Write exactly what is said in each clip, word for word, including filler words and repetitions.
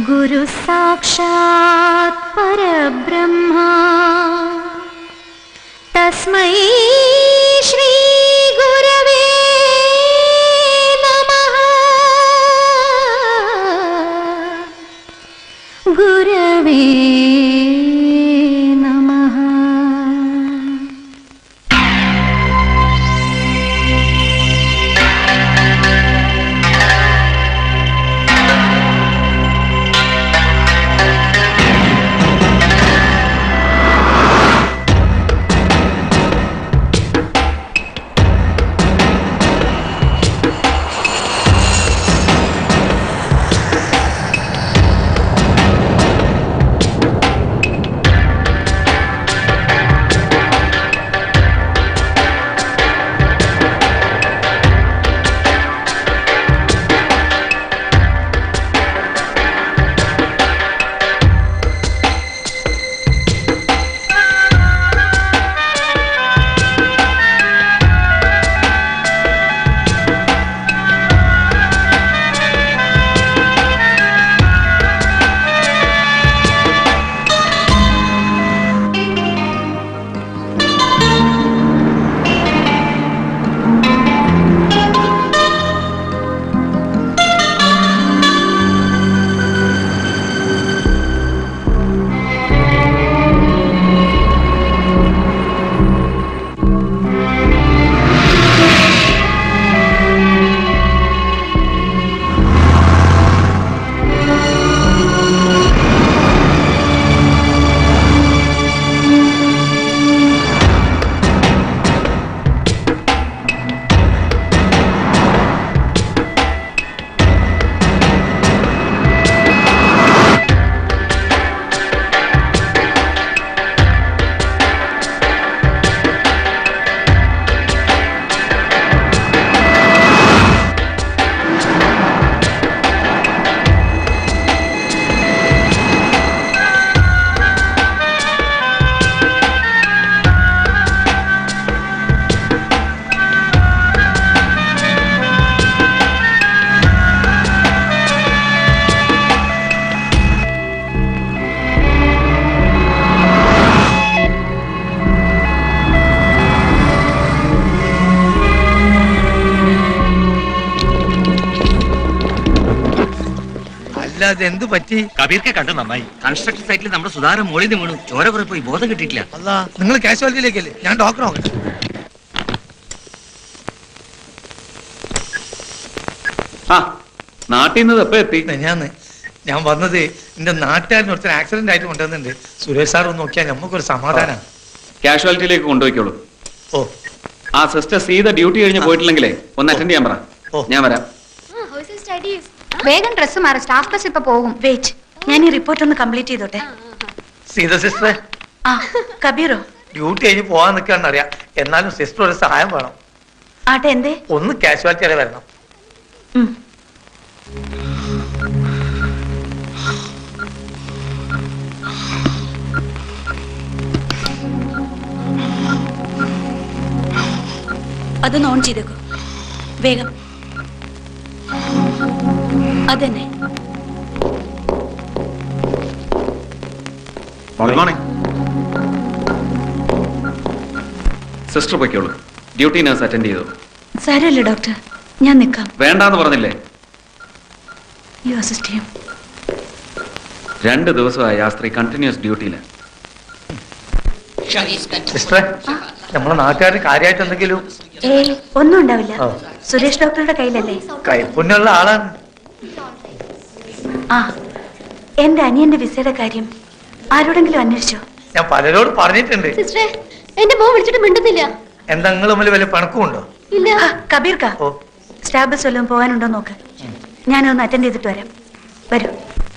गुरु साक्षात् परब्रह्मा तस्मै श्री गुरवे नमः। गुरवे नमः। എന്ത് പറ്റി? കബീർക്ക് കണ്ടു നന്നായി. കൺസ്ട്രക്ഷൻ സൈറ്റിൽ നമ്മുടെ സുധാരം മോളിൽ നിന്ന് വീണു. ചോര കുറെ പോയി, ബോധം കിട്ടിയിട്ടില്ല. അല്ല, നിങ്ങൾ കാഷ്വാലിറ്റിയിലേക്കല്ലേ? ഞാൻ ഡോക്ടർ നോക്കട്ടെ. ആ നാട്ടിൽ നിന്ന് എപ്പോ എത്തി? ഞാൻ ഞാൻ വന്നത് എന്റെ നാട്ടുകാരന് കുറച്ച് ആക്സിഡന്റ് ആയിട്ട് കൊണ്ടുവന്നിട്ടുണ്ട്. സുരേഷ് സാർ ഒന്ന് നോക്കിയാൽ നമുക്കൊരു സമാധാനം. കാഷ്വാലിറ്റിയിലേക്ക് കൊണ്ടുപോയിക്കോളൂ. ഓ, ആ സിസ്റ്റർ സീത ഡ്യൂട്ടി കഴിഞ്ഞ് പോയിട്ടില്ലെങ്കിലേ ഒന്ന് അറ്റൻഡ് ചെയ്യാൻ പറ. ഞാൻ വരാം. വേഗം ഡ്രസ് മാറി, സ്റ്റാഫ് ബസ് ഇപ്പൊ പോകും. വെയിറ്റ്, ഞാൻ ഈ റിപ്പോർട്ട് ഒന്ന് കംപ്ലീറ്റ് ചെയ്തോട്ടെ. സീത സിസ്റ്ററെ. ആ കബീറോ? ഡ്യൂട്ടി കഴിഞ്ഞ് പോവാൻ നിൽക്കാന്ന് അറിയാം, എന്നാലും സിസ്റ്റർ ഒരു സഹായം വേണം. ആട്ടെ, എന്തേ? ഒന്ന് കാഷ്വാലിറ്റി വരെ വരണം. അതൊന്ന് ഓൺ ചെയ്തേക്കോ വേഗം. അതന്നെ. സിസ്റ്റർ പൊയ്ക്കോളൂ. ഡ്യൂട്ടി നഴ്സ് അറ്റൻഡ് ചെയ്തു. സാരമില്ല ഡോക്ടർ, ഞാൻ നിൽക്കാം. വേണ്ടാന്ന് പറഞ്ഞില്ലേ? You assist him. രണ്ട് ദിവസമായി ആ സ്ത്രീ കണ്ടിന്യൂസ് ഡ്യൂട്ടിയില്. സിസ്റ്ററെ, നമ്മളെ നാട്ടുകാർക്ക് കാര്യമായിട്ട് എന്തെങ്കിലും? ഏയ്, ഒന്നും ഉണ്ടാവില്ല. സുരേഷ് ഡോക്ടറുടെ കയ്യിലല്ലേ? കൈപ്പുണ്യുള്ള ആളാണ്. ആ, എന്റെ അനിയന്റെ വിസയുടെ കാര്യം ആരോടെങ്കിലും അന്വേഷിച്ചോ? ഞാൻ പലരോട് പറഞ്ഞിട്ടുണ്ട്. സിസ്റ്ററെ, എന്റെ മോൻ വിളിച്ചിട്ട് മിണ്ടുന്നില്ല. എന്താ നിങ്ങൾ തമ്മിൽ വലിയ പണക്കമുണ്ടോ? ഇല്ല. കബീർ കാ, സ്റ്റാഫ് ബസ് വല്ലതും പോകാനുണ്ടോ നോക്ക്. ഞാനൊന്ന് അറ്റൻഡ് ചെയ്തിട്ട് വരാം. വരൂ.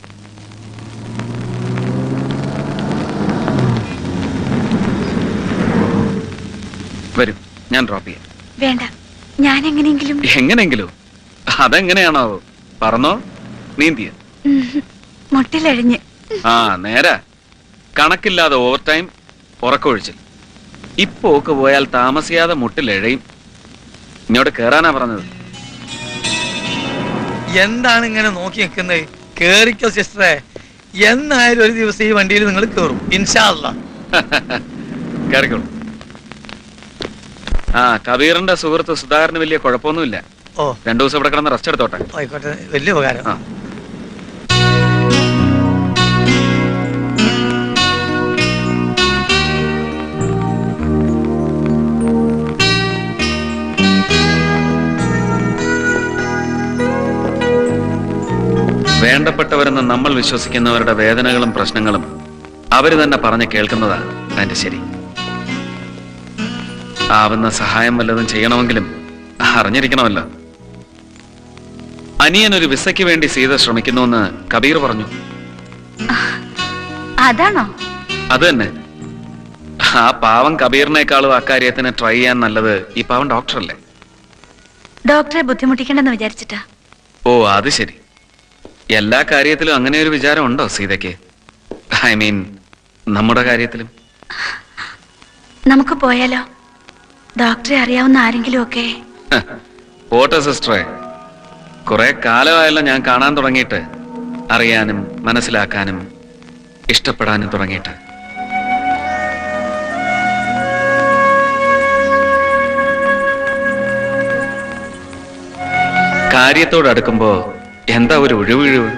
വരൂ, ഞാൻ ഡ്രോപ്പ് ചെയ്യാം. വേണ്ട, ഞാൻ എങ്ങനെയെങ്കിലും. എങ്ങനെയെങ്കിലും? അതെങ്ങനെയാണോ? പറഞ്ഞോ. നീന്തിയ മുട്ടിലഴിഞ്ഞ്. ആ നേരാ. കണക്കില്ലാതെ ഓവർ ടൈം, ഉറക്കൊഴിച്ചിൽ. ഇപ്പൊ ഒക്കെ പോയാൽ താമസിയാതെ മുട്ടിലെഴയും. ഇങ്ങോട്ട് കേറാനാ പറഞ്ഞത്. എന്താണ് ഇങ്ങനെ നോക്കി നിൽക്കുന്നത്? കേറിക്കോ സിസ്റ്ററെ. എന്നായാലും ഒരു ദിവസം ഈ വണ്ടിയിൽ നിങ്ങൾ കേറും ഇൻഷാ അല്ലാ. കേറിക്കോളൂ. ആ കബീറിന്റെ സുഹൃത്ത് സുധാകരന് വലിയ കുഴപ്പമൊന്നുമില്ല. ഓ രണ്ടു ദിവസം ഇവിടെ കിടന്ന് റെസ്റ്റ് എടുത്തോട്ടെ. ആയിക്കോട്ടെ, വലിയ ഉപകാരം. ആ വേണ്ടപ്പെട്ടവരെന്ന് നമ്മൾ വിശ്വസിക്കുന്നവരുടെ വേദനകളും പ്രശ്നങ്ങളും അവര് തന്നെ പറഞ്ഞ് കേൾക്കുന്നതാണ് അതിന്റെ ശരി. ആവുന്ന സഹായം വല്ലതും ചെയ്യണമെങ്കിലും അറിഞ്ഞിരിക്കണമല്ലോ. അനിയൻ ഒരു വിസയ്ക്ക് വേണ്ടി സീത ശ്രമിക്കുന്നുവെന്ന് കബീർ പറഞ്ഞു. അതാണോ? അത് തന്നെ. ആ പാവം കബീറിനേക്കാളും അക്കാര്യത്തിന് ട്രൈ ചെയ്യാൻ നല്ലത് ഈ പാവം ഡോക്ടറല്ലേ. ഡോക്ടറെ ബുദ്ധിമുട്ടിക്കണ്ടെന്ന് വിചാരിച്ചിട്ടാ. ഓ അത് ശരി. എല്ലാ കാര്യത്തിലും അങ്ങനെ ഒരു വിചാരം ഉണ്ടോ സീതയ്ക്ക്? ഐ മീൻ നമ്മുടെ കാര്യത്തിലും. നമുക്ക് പോയാലോ? ഡോക്ടറെ അറിയാവുന്ന ആരെങ്കിലും ഒക്കെ. പോട്ടെ സിസ്റ്ററെ, കുറെ കാലമായല്ലോ ഞാൻ കാണാൻ തുടങ്ങിയിട്ട്, അറിയാനും മനസ്സിലാക്കാനും ഇഷ്ടപ്പെടാനും തുടങ്ങിയിട്ട്. കാര്യത്തോടടുക്കുമ്പോ എന്താ ഒരു ഒഴിവിഴിവ്.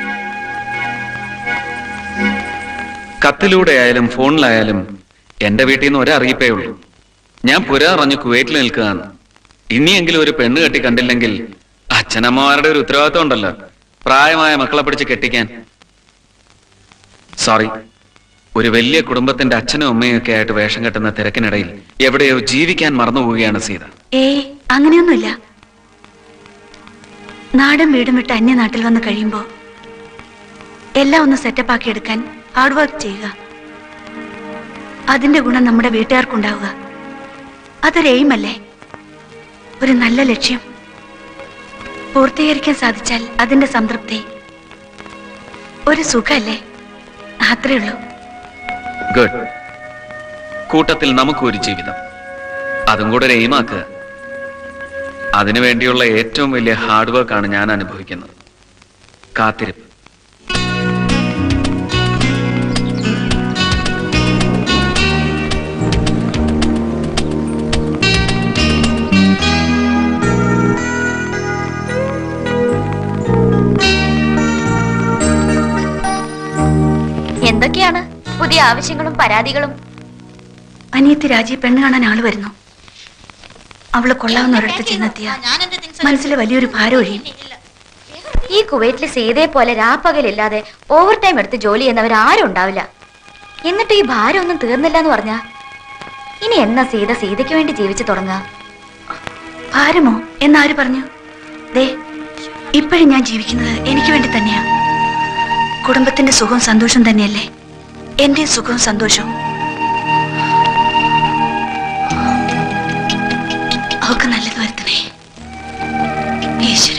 കത്തിലൂടെ ആയാലും ഫോണിലായാലും എന്റെ വീട്ടിൽ നിന്ന് ഒരറിയിപ്പേ ഉള്ളൂ. ഞാൻ പുര അറിഞ്ഞു കുവൈറ്റിൽ നിൽക്കുകയാണ്. ഇനിയെങ്കിലും ഒരു പെണ്ണ് കെട്ടി കണ്ടില്ലെങ്കിൽ അച്ഛനമ്മമാരുടെ ഒരു ഉത്തരവാദിത്വം ഉണ്ടല്ലോ, പ്രായമായ മക്കളെ പിടിച്ച് കെട്ടിക്കാൻ. സോറി, ഒരു വലിയ കുടുംബത്തിന്റെ അച്ഛനും അമ്മയും ഒക്കെ ആയിട്ട് വേഷം കെട്ടുന്ന തിരക്കിനിടയിൽ എവിടെയോ ജീവിക്കാൻ മറന്നുപോവുകയാണ് സീത. ഏയ് അങ്ങനെയൊന്നുമില്ല. നാടും വീടും വിട്ട് അന്യനാട്ടിൽ വന്ന് കഴിയുമ്പോ എല്ലാം ഒന്ന് സെറ്റപ്പ് ആക്കി എടുക്കാൻ ഹാർഡ് വർക്ക് ചെയ്യുക. അതിന്റെ ഗുണം നമ്മുടെ വീട്ടുകാർക്കുണ്ടാവുക. അതൊരു എയിമല്ലേ, ഒരു നല്ല ലക്ഷ്യം. പൂർത്തീകരിക്കാൻ സാധിച്ചാൽ അതിന്റെ സംതൃപ്തി ഒരു സുഖല്ലേ, അത്രേ ഉള്ളൂ. ഗുഡ്. കൂട്ടത്തിൽ നമുക്കൊരു ജീവിതം, അതും കൂടെ ഒരു എയിമാക്കുക. അതിനുവേണ്ടിയുള്ള ഏറ്റവും വലിയ ഹാർഡ് വർക്കാണ് ഞാൻ അനുഭവിക്കുന്നത്, കാത്തിരിപ്പ്. എന്തൊക്കെയാണ് പുതിയ ആവശ്യങ്ങളും പരാതികളും? അനിയത്തി രാജി പെണ്ണ് കാണാൻ ആള് വരുന്നു. അവള് കൊള്ളാവുന്ന ഒരിടത്ത് ചെന്നെത്തിയ മനസ്സിലെ വലിയൊരു ഭാരം ഒഴിയും. ഈ കുവൈറ്റിലെ സീതയെ പോലെ രാപ്പകലില്ലാതെ ഓവർ ടൈം എടുത്ത് ജോലി ചെയ്യുന്നവർ ആരും ഉണ്ടാവില്ല. എന്നിട്ട് ഈ ഭാരം ഒന്നും തീർന്നില്ല എന്ന് പറഞ്ഞാ ഇനി എന്നാ സീത സീതയ്ക്ക് വേണ്ടി ജീവിച്ചു തുടങ്ങുക? ഭാരമോ എന്നാര് പറഞ്ഞു? ദേ, ഇപ്പോഴും ഞാൻ ജീവിക്കുന്നത് എനിക്ക് വേണ്ടി തന്നെയാ. കുടുംബത്തിന്റെ സുഖവും സന്തോഷം തന്നെയല്ലേ എന്റെ സുഖവും സന്തോഷവും. അവക്ക് നല്ലത് വരുത്തണേ ഈശ്വര.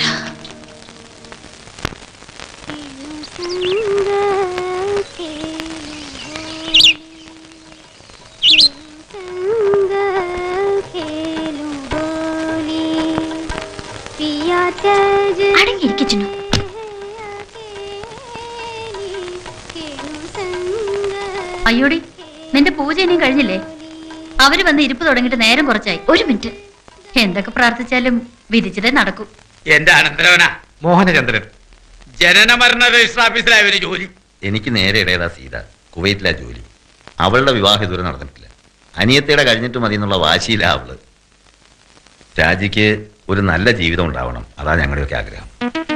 അടങ്ങിയിരിക്കുന്നു. അയ്യോടി, നിന്റെ പൂജ ഇനിയും കഴിഞ്ഞില്ലേ? അവര് വന്ന് ഇരിപ്പ് തുടങ്ങിയിട്ട് നേരം കുറച്ചായി. ഒരു മിനിറ്റ്. എന്തൊക്കെ പ്രാർത്ഥിച്ചാലും വിധിച്ചതേ നടക്കൂ. എന്റെ അനന്തരവനാ മോഹനചന്ദ്രൻ, ജനന മരണ രജിസ്റ്റർ ഓഫീസിലായ ഒരു ജോലി. എനിക്ക് നേരെ ഇടയതാ സീത, കുവൈറ്റിലാ ജോലി. അവളുടെ വിവാഹം ഇതുവരെ നടന്നിട്ടില്ല. അനിയത്തിയുടെ കഴിഞ്ഞിട്ട് മതി എന്നുള്ള വാശിയിലാ അവള്. രാജിക്ക് ഒരു നല്ല ജീവിതം ഉണ്ടാവണം, അതാ ഞങ്ങളുടെയൊക്കെ ആഗ്രഹം.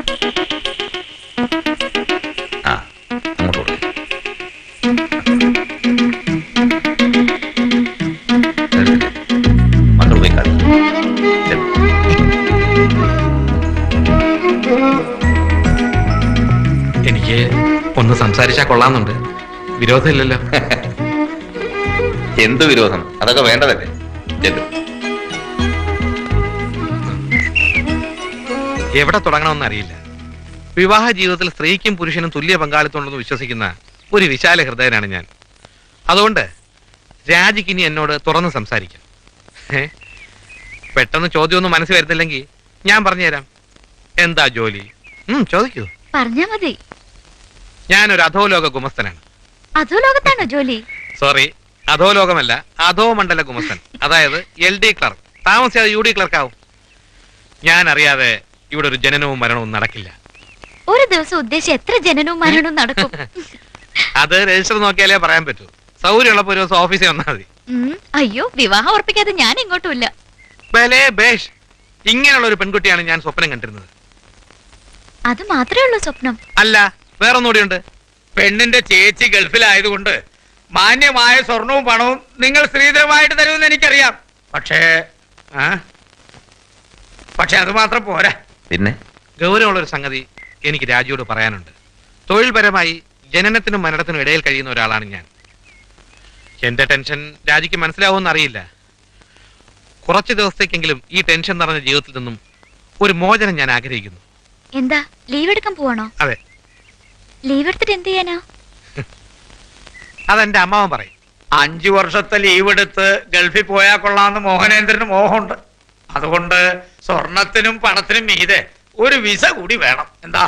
ആ അങ്ങോട്ട് കൊടുക്കും. മക്കൾ പോയി കളി. എനിക്ക് ഒന്ന് സംസാരിച്ചാ കൊള്ളാന്നുണ്ട്. വിരോധമില്ലല്ലോ? എന്ത് വിരോധം? അതൊക്കെ വേണ്ടതല്ലേ. ചെല്ലു. എവിടെ തുടങ്ങണമെന്ന് അറിയില്ല. വിവാഹ ജീവിതത്തിൽ സ്ത്രീക്കും പുരുഷനും തുല്യ പങ്കാളിത്തം ഉണ്ടെന്ന് വിശ്വസിക്കുന്ന ഒരു വിശാല ഹൃദയനാണ് ഞാൻ. അതുകൊണ്ട് രാജിക്ക് ഇനി എന്നോട് തുറന്ന് സംസാരിക്കാം. ഏ പെട്ടെന്ന് ചോദ്യമൊന്നും മനസ്സിൽ വരുന്നില്ലെങ്കിൽ ഞാൻ പറഞ്ഞുതരാം. എന്താ ജോലി? ഉം ചോദിക്കൂ. പറഞ്ഞാ മതി. ഞാനൊരു അധോലോക ഗുമസ്തനാണ്. അധോലോകത്താണോ ജോലി? സോറി, അധോലോകമല്ല, അധോ മണ്ഡല ഗുമസ്തൻ. അതായത് എൽ ഡി ക്ലർക്ക്. താമസിയാതെ യു ഡി ക്ലർക്ക് ആവും. ഞാൻ അറിയാതെ ഇവിടെ ഒരു ജനനവും മരണവും നടക്കില്ല. ഒരു ദിവസം ഉദ്ദേശിച്ച് എത്ര ജനനവും മരണവും നടക്കും? അത് രജിസ്റ്റർ നോക്കിയാലേ പറയാൻ പറ്റൂ. സൗകര്യമുള്ളപ്പോ ഒരു ദിവസം ഓഫീസിൽ വന്നാൽ മതി. അയ്യോ, വിവാഹം ഉറപ്പിക്കാതെ ഞാൻ ഇങ്ങോട്ടുമില്ല. ബലേ ബേഷ്, ഇങ്ങനെയുള്ള ഒരു പെൺകുട്ടിയാണ് ഞാൻ സ്വപ്നം കണ്ടിരുന്നത്. അത് മാത്രമേ ഉള്ളൂ സ്വപ്നം? അല്ല, വേറൊന്നുകൂടിയുണ്ട്. പെണ്ണിന്റെ ചേച്ചി ഗൾഫിലായതുകൊണ്ട് മാന്യമായ സ്വർണവും പണവും നിങ്ങൾ സ്ത്രീധനമായിട്ട് തരുമെന്ന് എനിക്കറിയാം. പക്ഷേ പക്ഷെ അത് മാത്രം പോരാ. പിന്നെ ഗൗരവമുള്ളൊരു സംഗതി എനിക്ക് രാജിയോട് പറയാനുണ്ട്. തൊഴിൽപരമായി ജനനത്തിനും മരണത്തിനും ഇടയിൽ കഴിയുന്ന ഒരാളാണ് ഞാൻ. എന്റെ ടെൻഷൻ രാജിക്ക് മനസ്സിലാവുമെന്ന് അറിയില്ല. കുറച്ച് ദിവസത്തേക്കെങ്കിലും ഈ ടെൻഷൻ നിറഞ്ഞ ജീവിതത്തിൽ നിന്നും ഒരു മോചനം ഞാൻ ആഗ്രഹിക്കുന്നു. എന്താ, ലീവ് എടുക്കാൻ പോവാണോ? അതെ. ലീവ് എടുത്തിട്ട് എന്ത് ചെയ്യാനാ? അതെന്റെ അമ്മാവൻ പറയും. അഞ്ചു വർഷത്തെ ലീവ് എടുത്ത് ഗൾഫിൽ പോയാൽ കൊള്ളാമെന്ന് മോഹനേന്ദ്രന് മോഹമുണ്ട്. അതുകൊണ്ട് സ്വർണത്തിനും പണത്തിനും മീതെ ഒരു വിസ കൂടി വേണം. എന്താ?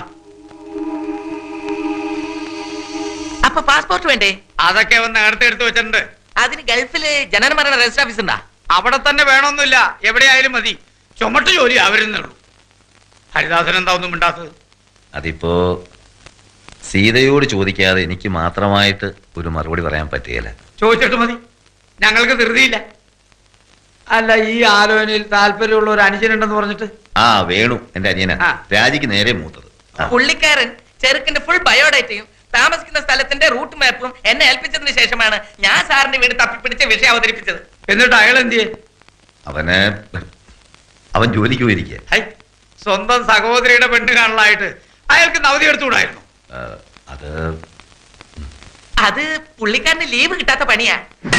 അപ്പൊ പാസ്പോർട്ട് വേണ്ടേ? അതൊക്കെ അവൻ നേരത്തെ എടുത്ത് വെച്ചിട്ടുണ്ട്. അതിന് ഗൾഫില് ജനന മരണ രജിസ്റ്റർ ഓഫീസ് ഉണ്ടാ? അവിടെ തന്നെ വേണമെന്നില്ല, എവിടെയായാലും മതി. ചുമട്ട് ജോലി അവരുന്നുള്ളൂ. ഹരിദാസൻ എന്താ ഒന്നും മിണ്ടാത്തത്? അതിപ്പോ സീതയോട് ചോദിക്കാതെ എനിക്ക് മാത്രമായിട്ട് ഒരു മറുപടി പറയാൻ പറ്റുകയില്ല. ചോദിച്ചിട്ട് മതി, ഞങ്ങൾക്ക് ധൃതിയില്ല. അല്ല, ഈ ആലോചനയിൽ താല്പര്യമുള്ള ഒരു അനുജനുണ്ടെന്ന് പറഞ്ഞിട്ട്? ആ, വേണു എന്റെ അനിയനാ. രാജിക്ക് നേരെ മൂത്തത്. പുള്ളിക്കാരൻ ചെറുക്കിന്റെ ഫുൾ ബയോഡേറ്റയും താമസിക്കുന്ന സ്ഥലത്തിന്റെ റൂട്ട് മാപ്പും എന്നെ ഏൽപ്പിച്ചതിന് ശേഷമാണ് ഞാൻ സാറിന്റെ വീട് തപ്പിപ്പിടിച്ച വിഷയം അവതരിപ്പിച്ചത്. എന്നിട്ട് അയാൾ എന്ത് ചെയ്യേ? അവന് അവൻ ജോലിക്ക് പോയിരിക്കുക. സ്വന്തം സഹോദരിയുടെ പെണ്ണ് കാണലായിട്ട് അയാൾക്ക് അവധി എടുത്തുകൂടായിരുന്നു? അത് അത് പുള്ളിക്കാരന് ലീവ് കിട്ടാത്ത പണിയാ.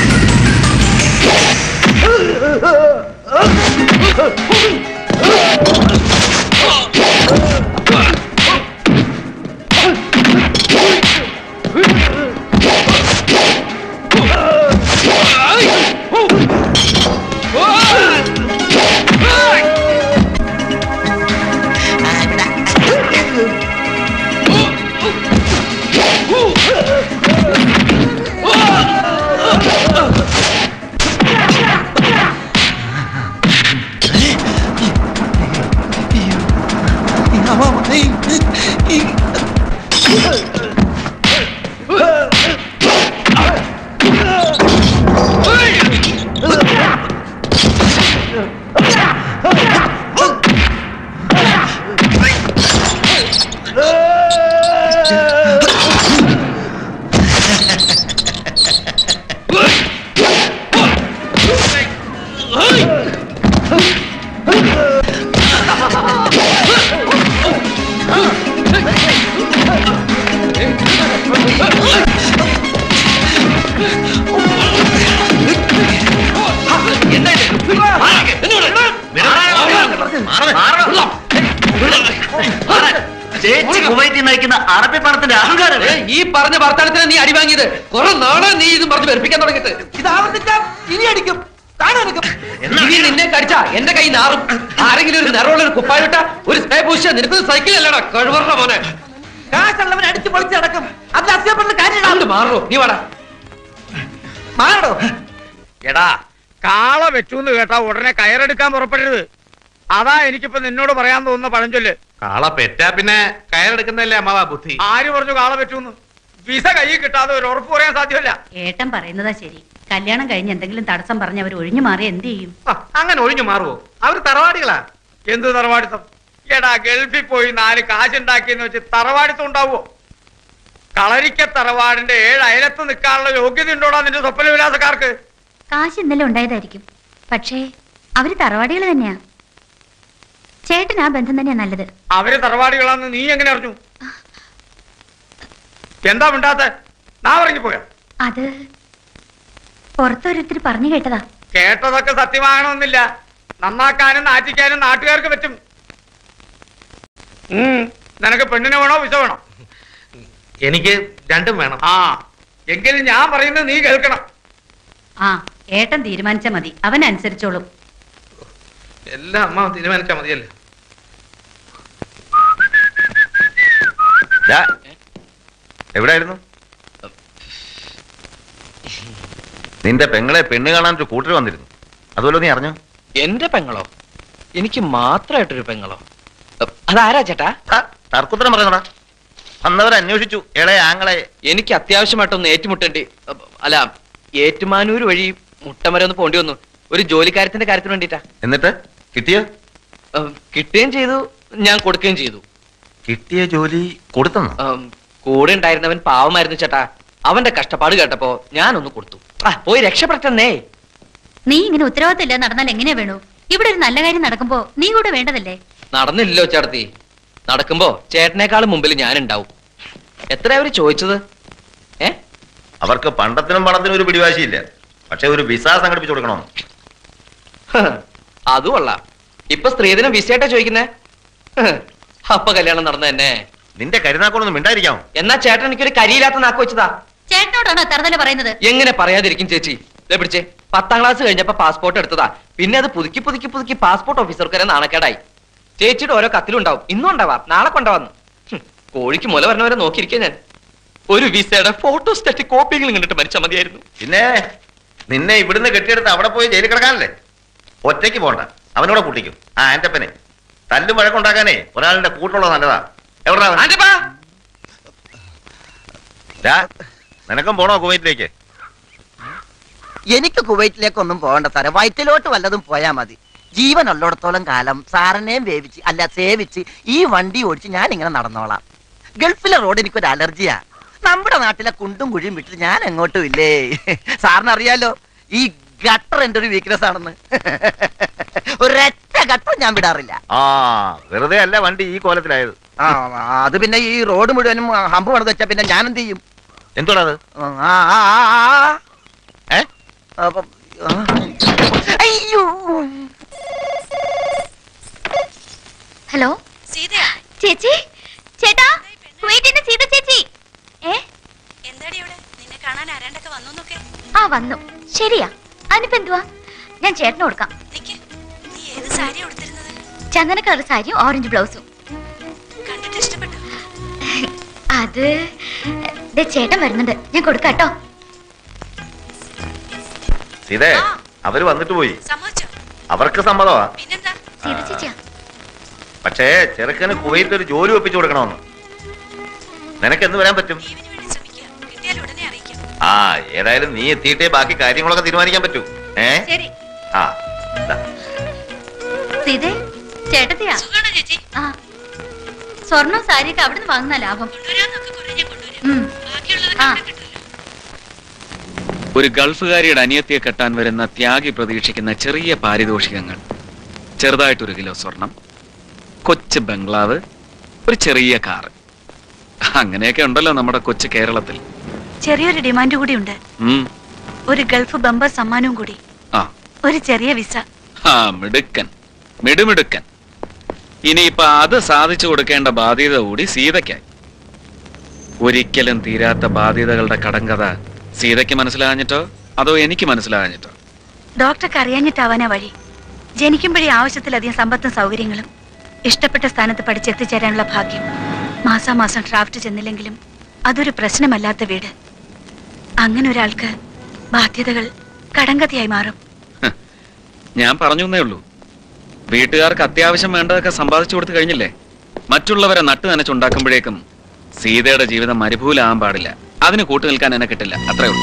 ചേച്ചി കുവൈറ്റിൽ നയിക്കുന്ന അറബി പണത്തിന്റെ അഹങ്കാരം. ഈ പറഞ്ഞ വർത്തമാനത്തിന് നീ അടി വാങ്ങിയത് കുറെ നാളെ നീ ഇത് പറഞ്ഞ് വെറുപ്പിക്കാൻ തുടങ്ങിയിട്ട്. ഇതാവർത്തിച്ചാൽ ഇനി അടിക്കും, ഇനി നിന്നെ കടിച്ചാ എന്റെ കൈ നാറും. ആരെങ്കിലും ഒരു നിറമുള്ള ഒരു കുപ്പായിട്ട ഒരു സ്പ്രേ പൂശിയാ നിനക്ക് സൈക്കിൾ അല്ലടാ കഴിവറ മോനെ. കാശുള്ളവൻ അടിച്ചു പൊളിച്ച് നടക്കും. അതിൽ അസ്യപ്പെടുന്ന കാര്യം മാറോ, നീ വാടാ മാറോ. എടാ, കാള വെച്ചൂന്ന് കേട്ടാ ഉടനെ കയറെടുക്കാൻ പുറപ്പെടരുത്. അതാ എനിക്കിപ്പോ നിന്നോട് പറയാൻ തോന്നുന്ന പഴഞ്ചൊല്ല്. കാള പെറ്റാ പിന്നെ കയറെടുക്കുന്നതല്ലേ അമ്മാവാ ബുദ്ധി. ആര് പറഞ്ഞു കാള വെച്ചൂന്ന്? വിസ കയ്യിൽ കിട്ടാതെ ഒരു ഉറപ്പ് പറയാൻ സാധ്യമല്ല. ഏട്ടൻ പറയുന്നതാ ശരി. കല്യാണം കഴിഞ്ഞ് എന്തെങ്കിലും തടസ്സം പറഞ്ഞ് അവർ ഒഴിഞ്ഞു മാറി എന്ത് ചെയ്യും? അങ്ങനെ ഒഴിഞ്ഞു മാറുവോ? അവര് തറവാടികളാ. എന്ത് തറവാടിത്തം? എടാ, ഗൾഫിൽ പോയി നാല് കാശുണ്ടാക്കിയെന്ന് വെച്ച് തറവാടിത്തം ഉണ്ടാവുമോ? കളരിക്ക തറവാടിന്റെ ഏഴ് അയലത്ത് നിൽക്കാനുള്ള യോഗ്യത ഉണ്ടോടാ നിന്റെ സ്വപ്ന വിലാസക്കാർക്ക്? കാശ് ഇന്നലെ ഉണ്ടായതായിരിക്കും, പക്ഷേ അവര് തറവാടികൾ തന്നെയാ. ചേട്ടൻ ആ ബന്ധം തന്നെയാ നല്ലത്. അവര് തറവാടികളാന്ന് നീ എങ്ങനെ അറിഞ്ഞു? എന്താ മിണ്ടാത്ത? നാ ഇറങ്ങിപ്പോയാ? അത് പുറത്തൊരുത്തിരി പറഞ്ഞു കേട്ടതാ. കേട്ടതൊക്കെ സത്യമാകണമെന്നില്ല. നന്നാക്കാനും നാറ്റിക്കാനും നാട്ടുകാർക്ക് പറ്റും. നിനക്ക് പെണ്ണിനെ വേണോ വിസ വേണോ? എനിക്ക് രണ്ടും വേണം. ആ, എങ്കിലും ഞാൻ പറയുന്നത് നീ കേൾക്കണം. ആ, ഏട്ടൻ തീരുമാനിച്ചാ മതി, അവനനുസരിച്ചോളും. എല്ലാം അമ്മ തീരുമാനിച്ചാ മതിയല്ലേ. എവിടെയായിരുന്നു? നിന്റെ പെങ്ങളെ പെണ്ണ് കാണാൻ ഒരു കൂട്ടർ വന്നിരുന്നു, അതുപോലെ നീ അറിഞ്ഞോ? എന്റെ പെങ്ങളോ? എനിക്ക് മാത്രമായിട്ടൊരു പെങ്ങളോ? അതാരാ ചേട്ടാ? തർക്കുത്തരം പറയുന്നടാ. വന്നവർ അന്വേഷിച്ചു എളെ ആങ്ങളെ. എനിക്ക് അത്യാവശ്യമായിട്ടൊന്ന് ഏറ്റുമുട്ടേണ്ടി, അല്ല ഏറ്റുമാനൂർ വഴി മുട്ടമര ഒന്ന് പോണ്ടി വന്നു, ഒരു ജോലിക്കാര്യത്തിന്റെ കാര്യത്തിന് വേണ്ടിട്ടാ. എന്നിട്ട് കിട്ടിയോ? കിട്ടുകയും ചെയ്തു, ഞാൻ കൊടുക്കുകയും ചെയ്തു. കിട്ടിയ ജോലി കൊടുത്തെന്നോ? കൂടെ ഉണ്ടായിരുന്നവൻ പാവമായിരുന്നു ചേട്ടാ. അവന്റെ കഷ്ടപ്പാട് കേട്ടപ്പോ ഞാനൊന്ന് കൊടുത്തു. ആ പോയി രക്ഷപ്പെട്ടെന്നേ. നീ ഇങ്ങനെ ഉത്തരവാദിത്തമില്ല നടന്നാൽ എങ്ങനെയാ വേണു? ഇവിടെ ഒരു നല്ല കാര്യം നടക്കുമ്പോ നീ കൂടെ വേണ്ടതല്ലേ? നടന്നില്ലല്ലോ ചേട്ടത്തി. നടക്കുമ്പോ ചേട്ടനേക്കാളും മുമ്പിൽ ഞാനുണ്ടാവും. എത്ര അവര് ചോദിച്ചത്? ഏ അവർക്ക് പണ്ടത്തിനും പണത്തിനും ഒരു പിടിവാശിയില്ല, പക്ഷെ ഒരു വിസ സംഘടിപ്പിച്ചു കൊടുക്കണോ? അത് കൊള്ളാം. ഇപ്പൊ സ്ത്രീധനം വിസയായിട്ടാ ചോദിക്കുന്നേ. അപ്പൊ കല്യാണം നടന്ന തന്നെ. നിന്റെ കരുനാക്കോളൊന്നും മിണ്ടായിരിക്കാമോ? എന്നാ ചേട്ടൻ എനിക്കൊരു കരിയില്ലാത്ത നാക്ക് വെച്ചതാ. ചേട്ടനോടാണോ തറുതല പറയുന്നത്? എങ്ങനെ പറയാതിരിക്കും ചേച്ചി? ഇതേ പിടിച്ചേ, പത്താം ക്ലാസ് കഴിഞ്ഞപ്പോ പാസ്പോർട്ട് എടുത്തതാ. പിന്നെ അത് പുതുക്കി പുതുക്കി പുതുക്കി പാസ്പോർട്ട് ഓഫീസർക്ക് വരെ നാണക്കേടായി. ചേച്ചിയുടെ ഓരോ കത്തിലുണ്ടാവും, ഇന്നും ഉണ്ടാവാം, നാളെ കൊണ്ടുവന്നു. കോഴിക്ക് മുല പറഞ്ഞവരെ നോക്കിയിരിക്കാൻ ഞാൻ. ഒരു വിസയുടെ ഫോട്ടോസ്റ്റാറ്റ് കോപ്പിയെങ്കിലും കണ്ടിട്ട് മരിച്ചാൽ മതിയായിരുന്നു. പിന്നെ നിന്നെ ഇവിടുന്ന് കെട്ടിയെടുത്ത് അവിടെ പോയി ജയിലിൽ കിടക്കാനല്ലേ? ഒറ്റയ്ക്ക് പോണ്ട, അവനോടെ കൂട്ടിക്കും. ആ ആന്റപ്പനെ തല്ലും വഴക്കുണ്ടാക്കാനേ ഒരാളുടെ കൂട്ടുള്ളത് നല്ലതാ. എവിടാ നിനക്കും പോണോ കുവൈറ്റിലേക്ക്? എനിക്ക് കുവൈറ്റിലേക്കൊന്നും പോകണ്ട സാറേ, വയറ്റിലോട്ട് വല്ലതും പോയാൽ മതി. ജീവൻ ഉള്ളിടത്തോളം കാലം സാറിനെയും വേവിച്ച് അല്ല സേവിച്ച് ഈ വണ്ടി ഓടിച്ച് ഞാൻ ഇങ്ങനെ നടന്നോളാം. ഗൾഫിലെ റോഡ് എനിക്കൊരു അലർജിയാ. നമ്മുടെ നാട്ടിലെ കുണ്ടും കുഴിയും വിട്ടിട്ട് ഞാൻ എങ്ങോട്ടും ഇല്ലേ. സാറിനറിയാലോ ഈ ഗട്ടർ എന്റെ ഒരു വീക്ക്നെസ് ആണെന്ന്. ഒരൊറ്റ ഗട്ടർ ഞാൻ വിടാറില്ല. ആ വെറുതെ അല്ല വണ്ടി ഈ കോലത്തിലായത്. ആ അത് പിന്നെ ഈ റോഡ് മുഴുവനും ഹമ്പ് പണിത് വെച്ചാ പിന്നെ ഞാൻ എന്ത് ചെയ്യും? എന്തോടാത്? അയ്യോ ഹലോ ചേച്ചി, ചേട്ടാ കുവൈറ്റിന്ന് സീത ചേച്ചി. ഏ എന്താടി ഇവിടെ നിന്നെ കാണാൻ ആരാണ്ടൊക്കെ വന്നോന്നൊക്കെ? ആ വന്നു. ശരിയാ, അതിനിപ്പോ എന്തുവാ? ഞാൻ ചേട്ടന് കൊടുക്കാം. നീ ഏത് സാരിയാ ഉടുത്തിരുന്നത്? ചന്ദന കളർ സാരിയും ഓറഞ്ച് ബ്ലൗസും. കണ്ടിട്ട് ഇഷ്ടപ്പെട്ടു? അത് ചേട്ടൻ വരുന്നുണ്ട്, ഞാൻ കൊടുക്കാട്ടോ. സീതേ, അവര് വന്നിട്ട് പോയി. സമ്മതിച്ചോ? അവർക്ക് സമ്മതമാ. പിന്നെന്താ? സീത ചേച്ചിയാ. പക്ഷേ ചെറുക്കന് കുവൈറ്റിൽ ഒരു ജോലി ഒപ്പിച്ചു കൊടുക്കണമെന്ന്. നിനക്ക് എന്ന് വരാൻ പറ്റും? ആ ഏതായാലും നീ എത്തിയിട്ടേ ബാക്കി കാര്യങ്ങളൊക്കെ തീരുമാനിക്കാൻ പറ്റൂ. ഏ ആ സീതേ, ചേട്ടത്തിയാ. ആ സ്വർണം സാരിയൊക്കെ അവിടുന്ന് വാങ്ങുന്ന ലാഭം. ഒരു ഗൾഫുകാരിയുടെ അനിയത്തിയെ കെട്ടാൻ വരുന്ന ത്യാഗി പ്രതീക്ഷിക്കുന്ന ചെറിയ പാരിതോഷികങ്ങൾ. ചെറുതായിട്ടൊരു കിലോ സ്വർണം, കൊച്ചു ബംഗ്ലാവ്, ഒരു ചെറിയ കാറ്. അങ്ങനെയൊക്കെ ഉണ്ടല്ലോ നമ്മുടെ കൊച്ചു കേരളത്തിൽ. ചെറിയൊരു ഡിമാൻഡ് കൂടി ഉണ്ട്. ഒരു ഗൾഫ് ബമ്പർ സമ്മാനവും കൂടി. ആ ഒരു ചെറിയ വിസ. ആ മിടുക്കൻ, മിടുമിടുക്കൻ. ഇനിയിപ്പൊ അത് സാധിച്ചു കൊടുക്കേണ്ട ബാധ്യത കൂടി സീതയ്ക്കായി. ഒരിക്കലും തീരാത്ത ബാധ്യതകളുടെ കടങ്കഥ സീതയ്ക്ക് മനസ്സിലാകാഞ്ഞിട്ടോ അതോ എനിക്ക് മനസ്സിലാകാഞ്ഞിട്ടോ? ഡോക്ടർക്ക് അറിയാഞ്ഞിട്ടാവാനാ വഴി. ജനിക്കുമ്പോഴേ ആവശ്യത്തിലധികം സമ്പത്തും സൗകര്യങ്ങളും ഇഷ്ടപ്പെട്ട സ്ഥാനത്ത് പഠിച്ചെത്തിച്ചേരാനുള്ള ഭാഗ്യം. മാസാമാസം ഡ്രാഫ്റ്റ് ചെന്നില്ലെങ്കിലും അതൊരു പ്രശ്നമല്ലാത്ത വീട്. അങ്ങനെ ഒരാൾക്ക് ബാധ്യതകൾ കടങ്കഥയായി മാറും. ഞാൻ പറഞ്ഞു എന്നേ ഉള്ളൂ. വീട്ടുകാർക്ക് അത്യാവശ്യം വേണ്ടതൊക്കെ സമ്പാദിച്ചു കൊടുത്തു കഴിഞ്ഞില്ലേ? മറ്റുള്ളവരെ നട്ടു നനച്ചുണ്ടാക്കുമ്പോഴേക്കും സീതയുടെ ജീവിതം മരുഭൂലാകാൻ പാടില്ല. അതിന് കൂട്ടു നിൽക്കാൻ എന്നെ കിട്ടില്ല. അത്രേ ഉള്ളൂ.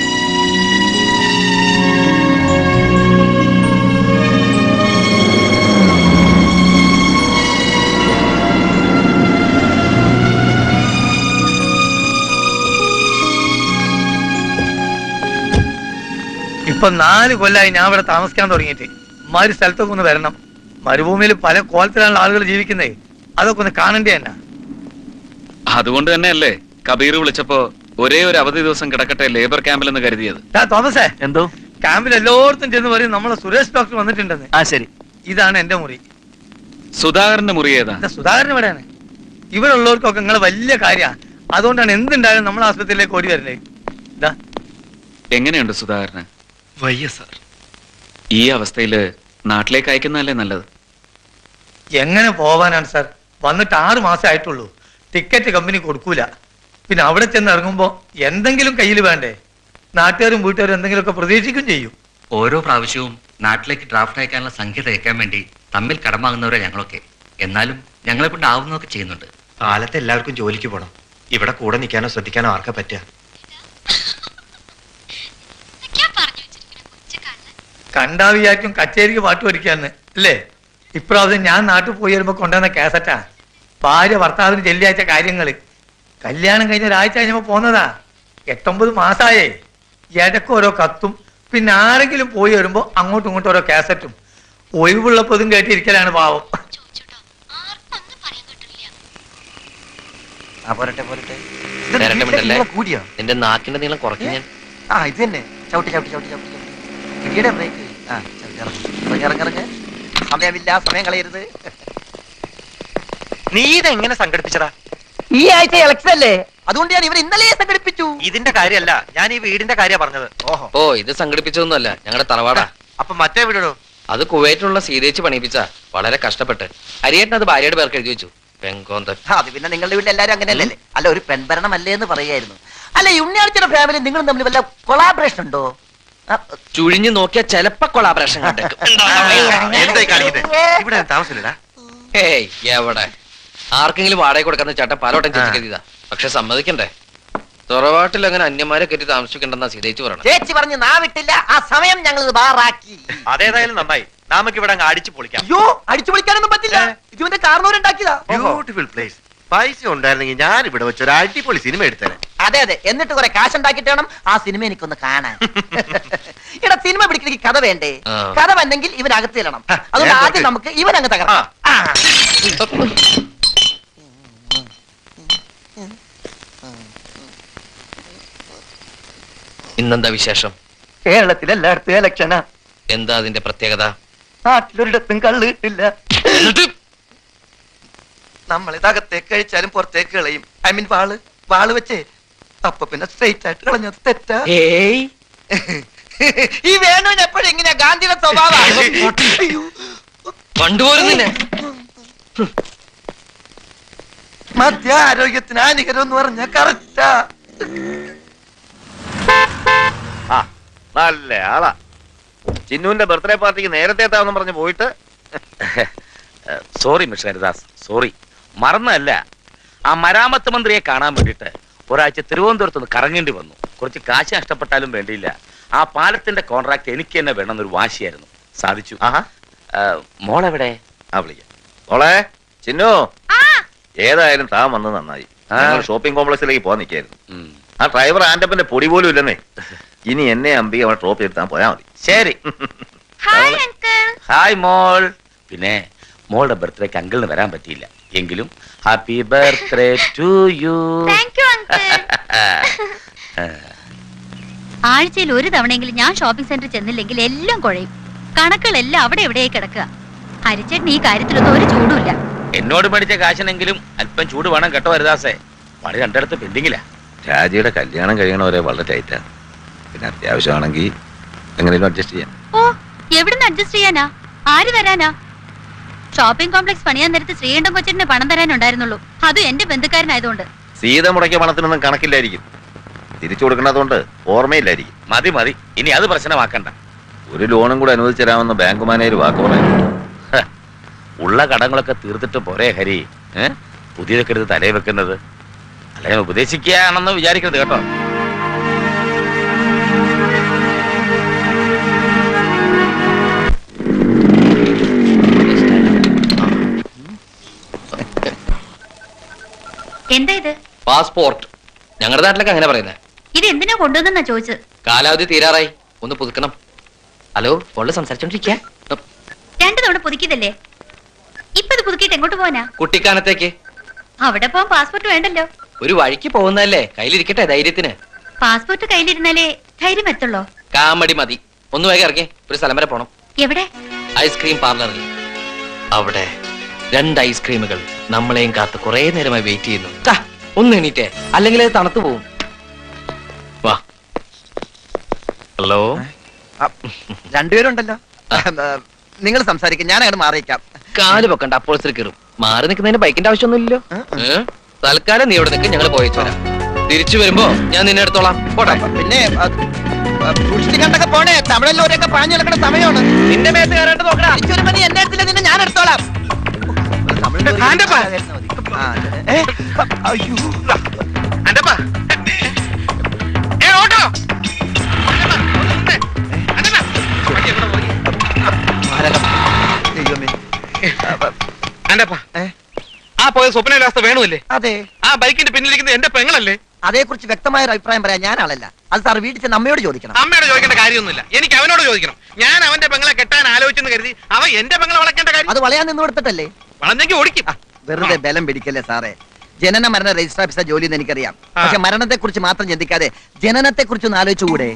ഇപ്പൊ നാല് കൊല്ലായി ഞാൻ ഇവിടെ താമസിക്കാൻ തുടങ്ങിയിട്ട്. മാരി സ്ഥലത്തൊക്കെ ഒന്ന് വരണം. മരുഭൂമിയിൽ പല കോലത്തിലാണ് ആളുകൾ ജീവിക്കുന്നേ. അതൊക്കെ ഒന്ന് കാണണ്ടേ തന്നെ. അതുകൊണ്ട് തന്നെയല്ലേ കബീർ വിളിച്ചപ്പോ ഒരേ ഒരു അവധി ദിവസം കിടക്കട്ടെ ലേബർ ക്യാമ്പിൽ എന്ന് കരുതിയത്. തോമസേ, എന്തോ ക്യാമ്പിൽ എല്ലായിടത്തും ചെന്ന് പറയും നമ്മളെ സുരേഷ് ഡോക്ടർ വന്നിട്ടുണ്ടെന്ന്. ആ ശരി, ഇതാണ് എന്റെ മുറി. സുധാകരന്റെ മുറി ഏതാ? സുധാകരൻ ഇവിടെയാണ്. ഇവിടെ ഉള്ളവർക്കൊക്കെ നിങ്ങളെ വലിയ കാര്യമാണ്. അതുകൊണ്ടാണ് എന്തുണ്ടായാലും നമ്മൾ ആസ്പത്രിയിലേക്ക് ഓടി വരല്ലേ. ഇതാ എങ്ങനെയുണ്ട് സുധാകരന്? വയ്യ സാർ. ഈ അവസ്ഥയില് നാട്ടിലേക്ക് അയക്കുന്നതല്ലേ നല്ലത്? എങ്ങനെ പോവാനാണ് സാർ? വന്നിട്ട് ആറ് മാസം ആയിട്ടുള്ളൂ. ടിക്കറ്റ് കമ്പനി കൊടുക്കൂല. പിന്നെ അവിടെ ചെന്ന് ഇറങ്ങുമ്പോ എന്തെങ്കിലും കയ്യിൽ വേണ്ടേ? നാട്ടുകാരും വീട്ടുകാരും എന്തെങ്കിലുമൊക്കെ പ്രതീക്ഷിക്കും ചെയ്യും. ഓരോ പ്രാവശ്യവും നാട്ടിലേക്ക് ഡ്രാഫ്റ്റ് അയക്കാനുള്ള സംഖ്യ തയ്ക്കാൻ വേണ്ടി തമ്മിൽ കടമാകുന്നവരെ ഞങ്ങളൊക്കെ. എന്നാലും ഞങ്ങളെ കൊണ്ട് ആവുന്നതൊക്കെ ചെയ്യുന്നുണ്ട്. കാലത്ത് എല്ലാവർക്കും ജോലിക്ക് പോകണം. ഇവിടെ കൂടെ നിൽക്കാനോ ശ്രദ്ധിക്കാനോ ആർക്കാ പറ്റുക? കണ്ടാ വിചാരിക്കും കച്ചേരിക്ക് പാട്ട് പഠിക്കാന്ന് അല്ലേ? ഇപ്രാവശ്യം ഞാൻ നാട്ടിൽ പോയി വരുമ്പോ കൊണ്ടുവന്ന കാസറ്റാ. ഭാര്യ ഭർത്താവിന് ചെല്ലിയാഴ്ച കാര്യങ്ങള്. കല്യാണം കഴിഞ്ഞ ഒരാഴ്ച കഴിഞ്ഞപ്പോ പോന്നതാ. എട്ടൊമ്പത് മാസായേ. ഇടയ്ക്ക് ഓരോ കത്തും, പിന്നെ ആരെങ്കിലും പോയി വരുമ്പോ അങ്ങോട്ടും ഇങ്ങോട്ടും ഓരോ കാസറ്റും. ഒഴിവുള്ളപ്പോതും കേട്ടിരിക്കലാണ് പാവം. നിന്റെ നാക്കിന്റെ നീളം കുറയ്ക്കും ഞാൻ. ആ ഇത് തന്നെ. ചവിട്ടി ചവിട്ടി ചവിട്ടി ചവിട്ടി ചവിട്ടി ഇടിയുടെ ബ്രേക്ക്. ആ ഇറങ്ങി ഇറങ്ങി ഇറങ്ങി. സമയമില്ല, സമയം കളയരുത്. നീ ഇതെങ്ങനെ സംഘടിപ്പിച്ചടാ? ഈ ആഴ്ച ഇലക്ഷൻ അല്ലേ, അതുകൊണ്ട് ഞാൻ ഇവർ ഇന്നലെ സംഘടിപ്പിച്ചു. ഇതിന്റെ കാര്യമല്ല, ഞാൻ ഈ വീടിന്റെ കാര്യ പറഞ്ഞത്. ഓഹോ, ഓ ഇത് സംഘടിപ്പിച്ചതൊന്നുമല്ല, ഞങ്ങളുടെ തറവാടാ. അപ്പൊ മറ്റേ വീടോ? അത് കുവൈറ്റിലുള്ള സീതേച്ച് പണിയിപ്പിച്ച. വളരെ കഷ്ടപ്പെട്ട്. ഹരിയേട്ടൻ അത് ഭാര്യയുടെ പേർക്ക് എഴുതി വെച്ചു. പെങ്കോന്തൻ. അത് പിന്നെ നിങ്ങളുടെ വീട്ടിൽ എല്ലാരും അങ്ങനെയല്ലേ? അല്ല, ഒരു പെൺഭരണം അല്ലേ എന്ന് പറയായിരുന്നു. അല്ല, ഉണ്ണിയാഴ്ചയുടെ ഫാമിലി നിങ്ങളും തമ്മിൽ വല്ല കൊളാബറേഷൻ ഉണ്ടോ? ചുഴിഞ്ഞു നോക്കിയാ ചെലപ്പോ കൊളാബറേഷൻ കണ്ടേക്കും. ഇവിടെ താമസില്ലടാ. ഏയ് എവിടെ ആർക്കെങ്കിലും വാടക കൊടുക്കുന്ന ചേട്ടൻ പലവട്ടം ചേച്ചി കരുതിയതാ. പക്ഷെ സമ്മതിക്കണ്ടേ, തറവാട്ടിൽ അങ്ങനെ അന്യന്മാരെ കെട്ടി താമസിക്കണ്ടെന്നാ സീതേച്ചി പറയണം. ചേച്ചി പറഞ്ഞ് നാവിട്ടില്ല. ആ സമയം ഞങ്ങൾ ബാറാക്കി. അതേതായാലും നന്നായി. നമുക്ക് ഇവിടെ അങ്ങ് അടിച്ചു പൊളിക്കാം. അയ്യോ, അടിച്ചു പൊളിക്കാനൊന്നും പറ്റില്ല. ഇതിന്റെ കാരണവരുണ്ടാക്കിയതാ. Beautiful place. പൈസ ഉണ്ടായിരുന്നെങ്കിൽ ഞാൻ ഇവിടെ വെച്ചൊരു അടിപൊളി സിനിമ എടുത്തേനെ. അതെ അതെ, എന്നിട്ട് കുറെ കാശ് ഉണ്ടാക്കിട്ട് വേണം ആ സിനിമ എനിക്കൊന്ന് കാണാൻ. ഇവിടെ സിനിമ പിടിക്കണമെങ്കിൽ കഥ വേണ്ടേ? കഥ വന്നെങ്കിൽ ഇവനകത്ത് ചെല്ലണം. അതുകൊണ്ട് ആദ്യം നമുക്ക് ഇവനങ്ങ് തകർക്കാം. ഇന്നെന്താ വിശേഷം? കേരളത്തിൽ എല്ലായിടത്തും ഇലക്ഷനാ. എന്താ അതിന്റെ പ്രത്യേകത? നാട്ടിലൊരിടത്തും കള്ള് കിട്ടില്ല. നമ്മൾ ഇതകത്തേക്ക് കഴിച്ചാലും പുറത്തേക്ക് കളയും. ഐ മീൻ വാള് വാള് വെച്ചേ. അപ്പൊ പിന്നെ സ്ട്രെയിറ്റ് ആയിട്ട് കളഞ്ഞത് തെറ്റാ. ഈ വേണുവിന് എപ്പോഴും എങ്ങനെയാ ഗാന്ധിയുടെ സ്വഭാവം? കണ്ടുപോരുന്നില്ലേ? മദ്യ ആരോഗ്യത്തിന് ഹാനികരം എന്ന് പറഞ്ഞ കറക്റ്റാ. ആ നല്ല ആളാ. ചിന്നുവിന്റെ ബർത്ത്ഡേ പാർട്ടിക്ക് നേരത്തെ എത്താമെന്ന് പറഞ്ഞ് പോയിട്ട്. Sorry mister Haridas, sorry. മറന്നല്ല, ആ മരാമത്ത് മന്ത്രിയെ കാണാൻ വേണ്ടിയിട്ട് ഒരാഴ്ച തിരുവനന്തപുരത്ത് നിന്ന് കറങ്ങേണ്ടി വന്നു. കുറച്ച് കാശ് നഷ്ടപ്പെട്ടാലും വേണ്ടിയില്ല. ആ പാലത്തിന്റെ കോൺട്രാക്ട് എനിക്ക് തന്നെ വേണമെന്നൊരു വാശിയായിരുന്നു. സാധിച്ചു. ആഹാ, മോളെവിടെ? ആ വിളിക്കാം. മോളെ ചിന്നു, ഏതായാലും താൻ വന്ന് നന്നായി. ഷോപ്പിംഗ് കോംപ്ലക്സിലേക്ക് പോകാൻ നിൽക്കായിരുന്നു. ആ ഡ്രൈവർ ആൻഡപ്പന്റെ പൊടി പോലും ഇല്ലെന്നേ. ഇനി എന്നെ അമ്പി അവൻ ഡ്രോപ്പ് ചെയ്താൽ പോയാൽ മതി. ശരി. ഹായ് മോൾ. പിന്നെ മോളുടെ ബർത്ത്ഡേക്ക് അങ്കിളിന് വരാൻ പറ്റിയില്ല. എങ്കിലും ഹാപ്പി ബർത്ത്ഡേ ടു യു. ആഴ്ചയിൽ ഒരു തവണയെങ്കിലും ഞാൻ ഷോപ്പിംഗ് സെന്ററിൽ ചെന്നില്ലെങ്കിൽ എല്ലാം കുഴയും. കണക്കുകളെല്ലാം അവിടെ എവിടെയായി കിടക്കുക. ഹരിച്ചേട്ടൻ ഈ കാര്യത്തിലൊന്നും ഒരു ചൂടുമില്ല. എന്നോട് മേടിച്ച കാശിനെങ്കിലും അല്പം ചൂട് വേണം കേട്ടോ ഹരിദാസേ. പണി രണ്ടിടത്ത് പെൻഡിങ്ങില്ല. രാജിയുടെ കല്യാണം കഴിയണവരെ വളരെ ടൈറ്റാണ്. പിന്നെ അത്യാവശ്യമാണെങ്കിൽ എങ്ങനെയും അഡ്ജസ്റ്റ് ചെയ്യാം. ഓ, എവിടുന്ന് അഡ്ജസ്റ്റ് ചെയ്യാനാ? ആര് തരാനാ? ഷോപ്പിംഗ് കോംപ്ലക്സ് പണിയാൻ നേരത്ത് ശ്രീകണ്ഠൻ കൊച്ചിന് പണം തരാനുണ്ടായിരുന്നുള്ളൂ. അതും എന്റെ ബന്ധുക്കാരനായതുകൊണ്ട്. സീത മുടക്കിയ പണത്തിനൊന്നും കണക്കില്ലായിരിക്കും. തിരിച്ചു കൊടുക്കണതുകൊണ്ട് ഓർമ്മയില്ലായിരിക്കും. മതി മതി, ഇനി അത് പ്രശ്നമാക്കണ്ട. ഒരു ലോണും കൂടെ അനുവദിച്ചു തരാമെന്ന് ബാങ്ക് മാനേജർ വാക്ക് പറഞ്ഞു. ഉള്ള കടങ്ങളൊക്കെ തീർത്തിട്ട് പോരേ ഹരി. ഏഹ് പുതിയതൊക്കെ എടുത്ത് തലയിൽ വെക്കുന്നത്. അല്ലെങ്കിൽ ഉപദേശിക്കുകയാണെന്ന് വിചാരിക്കരുത് കേട്ടോ. എന്താ ഇത്? പാസ്പോർട്ട്. ഞങ്ങളുടെ നാട്ടിലൊക്കെ അങ്ങനെ പറയുന്നത്. ഇത് എന്തിനാ കൊണ്ടുവന്നാ ചോദിച്ചത്? കാലാവധി തീരാറായി, ഒന്ന് പുതുക്കണം. ഹലോ, ഫോണിൽ സംസാരിച്ചോണ്ടിരിക്ക. രണ്ടു തവണ പുതുക്കിയതല്ലേ? ഇപ്പൊ ഇത് പുതുക്കിയിട്ട് എങ്ങോട്ട് പോവാനാ? കുട്ടിക്കാനത്തേക്ക്. അവിടെ പോവാൻ പാസ്പോർട്ട് വേണ്ടല്ലോ. ഒരു വഴിക്ക് പോകുന്നതല്ലേ, കയ്യിലിരിക്കട്ടെ ധൈര്യത്തിന്. പാസ്പോർട്ട് കയ്യിലിരുന്നാലേ ധൈര്യം എത്തുള്ളോ? കാമടി മതി. ഒന്ന് വേഗം ഇറങ്ങി, ഒരു സ്ഥലം വരെ പോണം. എവിടെ? ഐസ്ക്രീം പാർലറിൽ. അവിടെ രണ്ട് ഐസ്ക്രീമുകൾ നമ്മളെയും കാത്ത് കുറെ നേരമായി വെയിറ്റ് ചെയ്യുന്നു. ഒന്ന് എണീറ്റേ, അല്ലെങ്കിൽ അത് തണുത്തു പോവും. വാ. ഹലോ, രണ്ടുപേരുണ്ടല്ലോ. നിങ്ങൾ സംസാരിക്കും, ഞാൻ അങ്ങോട്ട് മാറിയിക്കാം. കാല് വെക്കണ്ട, അപ്പോൾ കയറും. മാറി നിൽക്കുന്നതിന് ബൈക്കിന്റെ ആവശ്യമൊന്നുമില്ലല്ലോ. തൽക്കാലം നീ ഇവിടെ നിൽക്കും, ഞങ്ങൾ പോയിച്ചു വരാം. തിരിച്ചു വരുമ്പോ ഞാൻ നിന്നെ എടുത്തോളാം. പോട്ടെ. പിന്നെ സൂക്ഷിച്ച് കണ്ടൊക്കെ പോണേ. തമിഴല്ലോരൊക്കെ പാഞ്ഞു നടക്കുന്ന സമയമാണ്. നിന്റെ മേത്ത് കയറാണ്ട് നോക്കണ. തിരിച്ചൊരു മതി എന്നെ എടുത്തില്ല, നിന്നെ ഞാൻ എടുത്തോളാം. ആ പോയ സ്വപ്നവിലാസ വേണമല്ലേ? അതെ. ആ ബൈക്കിന്റെ പിന്നിലിരിക്കുന്നത് എന്റെ പെങ്ങളല്ലേ? അതേക്കുറിച്ച് വ്യക്തമായ ഒരു അഭിപ്രായം പറയാൻ ഞാൻ ആളല്ല. അത് സാർ വീട്ടിൽ ചെന്ന് അമ്മയോട് ചോദിക്കണം. അമ്മയോട് ചോദിക്കേണ്ട കാര്യമൊന്നുമില്ല, എനിക്ക് അവനോട് ചോദിക്കണം. ഞാൻ അവന്റെ പെങ്ങളെ കെട്ടാൻ ആലോചിച്ചെന്ന് കരുതി അവൻ എന്റെ പെങ്ങളെ വളയ്ക്കേണ്ട കാര്യം? അത് വളയാൻ നിന്ന് കൊടുത്തിട്ടല്ലേ? വളഞ്ഞെങ്കിൽ ഓടിക്കും. വെറുതെ ബലം പിടിക്കല്ലേ സാറേ. ജനന മരണ രജിസ്റ്റർ ഓഫീസർ ജോലി എന്ന് എനിക്കറിയാം. പക്ഷെ മരണത്തെ കുറിച്ച് മാത്രം ചിന്തിക്കാതെ ജനനത്തെ കുറിച്ച് ഒന്ന് ആലോചിച്ചുകൂടെ?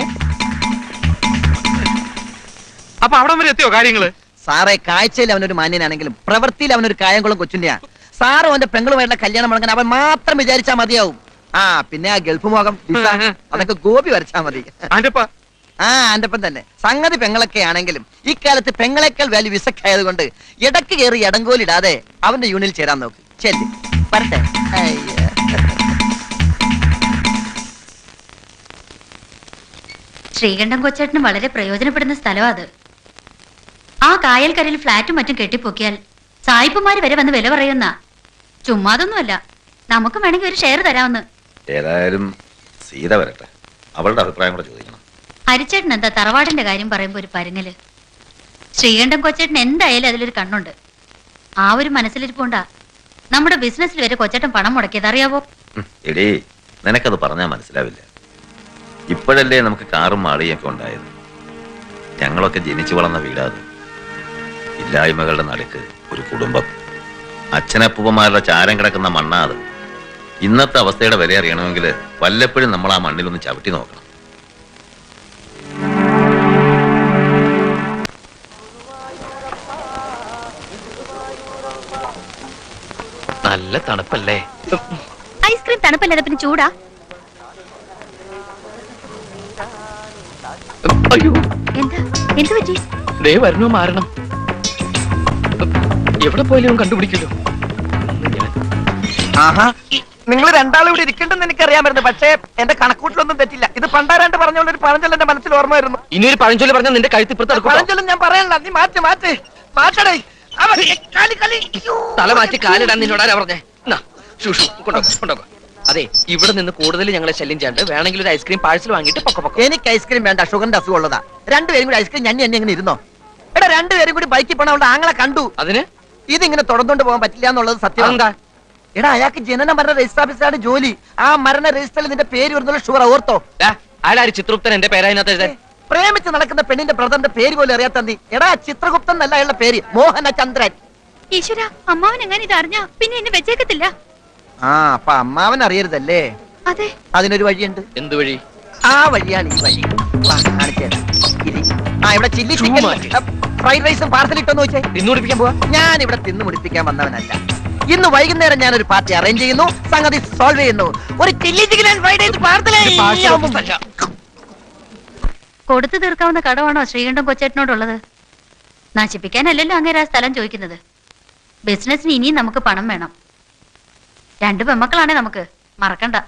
അപ്പൊ അവിടെ വരെ എത്തിയോ കാര്യങ്ങള്? സാറേ, കാഴ്ചയിൽ അവനൊരു മാന്യനാണെങ്കിലും പ്രവൃത്തിയിൽ അവനൊരു കായംകുളം കൊച്ചുണ്ണിയാ. സാറും അവന്റെ പെങ്ങളുമായിട്ടുള്ള കല്യാണം മുടങ്ങാൻ അവൻ മാത്രം വിചാരിച്ചാ മതിയാവും. ആ പിന്നെ ആ ഗൾഫ് മോഹം അതൊക്കെ ഗോപി വരച്ചാ മതി. ആ ആന്റപ്പൻ തന്നെ. സംഗതി പെങ്ങളൊക്കെ ആണെങ്കിലും ഇക്കാലത്ത് പെങ്ങളെക്കാൾ വാല്യൂ വിസക്കായത് കൊണ്ട് ഇടക്ക് കയറി ഇടങ്കോലിടാതെ അവന്റെ യൂണിയനിൽ ചേരാൻ നോക്ക്. ചെല്ലി പറട്ടെ. ശ്രീകണ്ഠൻ കൊച്ചേട്ടന് വളരെ പ്രയോജനപ്പെടുന്ന സ്ഥലമാ അത്. ആ കായൽക്കരയിൽ ഫ്ലാറ്റും മറ്റും കെട്ടിപ്പൊക്കിയാൽ സായിപ്പുമാര് വരെ വന്ന് വില പറയുന്ന. ചുമ്മാതൊന്നുമല്ല, നമുക്ക് വേണമെങ്കിൽ ഒരു ഷെയർ തരാമെന്ന്. ഏതായാലും സീത വരട്ടെ, അവളുടെ അഭിപ്രായം കൂടെ ചോദിക്കണം. ഹരിച്ചേട്ടൻ എന്താ തറവാടിന്റെ കാര്യം പറയുമ്പോ ഒരു പരുങ്ങല്? ശ്രീകണ്ഠൻ കൊച്ചേട്ടൻ എന്തായാലും അതിലൊരു കണ്ണുണ്ട്. ആ ഒരു മനസ്സിലിരിപ്പുണ്ടാ നമ്മുടെ ബിസിനസ്സിൽ വരെ കൊച്ചേട്ടൻ പണം മുടക്കിയത്, അറിയാവോ? എടീ, നിനക്കത് പറഞ്ഞാൽ മനസ്സിലാവില്ല. ഇപ്പോഴല്ലേ നമുക്ക് കാറും മാളിയൊക്കെ ഉണ്ടായത്. ഞങ്ങളൊക്കെ ജനിച്ചു വളർന്ന വീടാത്. ഇല്ലായ്മകളുടെ നടുക്ക് ഒരു കുടുംബം. അച്ഛനപ്പൂപ്പന്മാരുടെ ചാരം കിടക്കുന്ന മണ്ണാത്. ഇന്നത്തെ അവസ്ഥയുടെ വില അറിയണമെങ്കിൽ വല്ലപ്പോഴും നമ്മൾ ആ മണ്ണിലൊന്ന് ചവിട്ടി നോക്കണം. നല്ല തണുപ്പല്ലേ? ഐസ്ക്രീം തണുപ്പല്ലേ, പിന്നെ ചൂടാ. അയ്യോ, എന്താ എന്ത് പറ്റി? ദേ വരണോ മാറണം. എവിടെ പോയാലും കണ്ടുപിടിക്കല്ലോ. ആഹാ, നിങ്ങൾ രണ്ടാളും ഇവിടെ ഇരിക്കണ്ടെന്ന് എനിക്കറിയാമായിരുന്നു. പക്ഷേ എന്റെ കണക്കൂട്ടിലൊന്നും തെറ്റില്ല. ഇത് പണ്ടാരാണ്ട് പറഞ്ഞോണ്ട് ഒരു പഴഞ്ചൊല്ല് എന്റെ മനസ്സിൽ ഓർമ്മ വരുന്നു. ഇനി ഒരു പഴഞ്ചൊല്ല് പറഞ്ഞാൽ നിന്റെ കഴുത്തിപ്പുറത്ത് പഴഞ്ചൊല്ലും ഞാൻ പറയാനില്ല. നീ മാറ്റി മാറ്റി മാറ്റടേ. തല മാറ്റി കാലിടാൻ നിന്നോടാരാ പറഞ്ഞേ? അതെ, ഇവിടെ നിന്ന് കൂടുതൽ ഞങ്ങളെ ശല്യം ചെയ്യാണ്ട് വേണമെങ്കിൽ ഒരു ഐസ്ക്രീം പാഴ്സൽ വാങ്ങിയിട്ട് പൊക്ക പൊക്ക. എനിക്ക് ഐസ്ക്രീം വേണ്ട, ഷുഗറിന്റെ അസുഖം ഉള്ളതാ. രണ്ടുപേരും കൂടി ഐസ്ക്രീം ഞഞ്ഞി എന്നെ എങ്ങനെ ഇരുന്നോ? എടാ, രണ്ടുപേരും കൂടി ബൈക്കിൽ പോണ അവളുടെ ആങ്ങളെ കണ്ടു. അതിന് ഇതിങ്ങനെ തുടർന്നുകൊണ്ട് പോകാൻ പറ്റില്ല എന്നുള്ളത് സത്യം. എന്താ? എടാ, അയാൾക്ക് ജനന മരണ രജിസ്റ്റർ ഓഫീസറാണ് ജോലി. ആ മരണ രജിസ്റ്ററിൽ നിന്റെ പേര് വരുന്നുള്ള ഷുഗർ ഓർത്തോ? ആരാര് ചിത്രഗുപ്തൻ എന്റെ പേരായിനകത്ത്? പ്രേമിച്ച് നടക്കുന്ന പെണ്ണിന്റെ ബ്രദറിന്റെ പേര് പോലും അറിയാത്ത നീ. എടാ, ചിത്രഗുപ്തൻ എന്നല്ല അയാളുടെ പേര്, മോഹനചന്ദ്രൻ. ഈശ്വര, അമ്മാവൻ എങ്ങനെ ഇത് അറിഞ്ഞാ പിന്നെ എന്നെ വെച്ചേക്കത്തില്ല. ആ, അപ്പൊ അമ്മാവൻ അറിയരുതല്ലേ? അതെ. അതിനൊരു വഴിയുണ്ട്. എന്ത് വഴി? ആ വഴിയാണ് ഈ വഴി. ആ, ഇവിടെ ചില്ലി ചിക്കൻ ഫ്രൈഡ് റൈസും പാർസൽ ഇട്ടോന്ന് വെച്ചേ. തിന്നു മുടിപ്പിക്കാൻ പോവാ? ഞാൻ ഇവിടെ തിന്നു മുടിപ്പിക്കാൻ വന്നവനല്ല. ഇന്ന് വൈകുന്നേരം ഞാൻ ഒരു പാർട്ടി അറേഞ്ച് ചെയ്യുന്നു, സംഗതി സോൾവ് ചെയ്യുന്നു. ഒരു chilli chicken and fried rice parcel. കൊടുത്തു തീർക്കാവുന്ന കടമാണോ ശ്രീകണ്ഠൻ കൊച്ചേട്ടനോടുള്ളത്? നശിപ്പിക്കാനല്ലല്ലോ അങ്ങേരാ സ്ഥലം ചോദിക്കുന്നത്. ബിസിനസിന് ഇനിയും നമുക്ക് പണം വേണം. രണ്ടു പെമ്മക്കളാണേ നമുക്ക്, മറക്കണ്ട.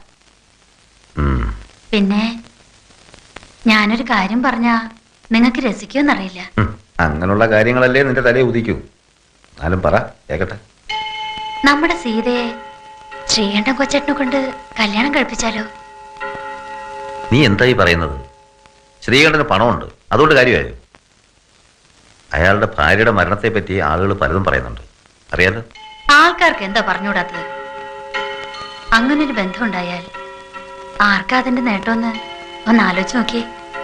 പിന്നെ ഞാനൊരു കാര്യം പറഞ്ഞാ നിങ്ങൾക്ക് രസിക്കുമെന്നറിയില്ല. അങ്ങനെയുള്ള കാര്യങ്ങളല്ലേ നിന്റെ തലയെ ഉദിക്കൂ. എന്നാലും പറ, കേക്കട്ടെ. നമ്മുടെ സീതയെ ശ്രീകണ്ഠൻ കൊച്ചേട്ടനെ കൊണ്ട് കല്യാണം കഴിപ്പിച്ചാലോ? നീ എന്തായി പറയുന്നത്? ശ്രീകണ്ഠന് പണമുണ്ട്, അതുകൊണ്ട് കാര്യമായോ? അയാളുടെ ഭാര്യയുടെ മരണത്തെ പറ്റി ആളുകൾ പലതും പറയുന്നുണ്ട്, അറിയാലോ. ആൾക്കാർക്ക് എന്താ പറഞ്ഞുകൂടാത്തത്? അങ്ങനൊരു ബന്ധം ഉണ്ടായാൽ ആർക്കാ അതിന്റെ നേട്ടമെന്ന് ഒന്ന് ആലോചിച്ച് നോക്കിയേ.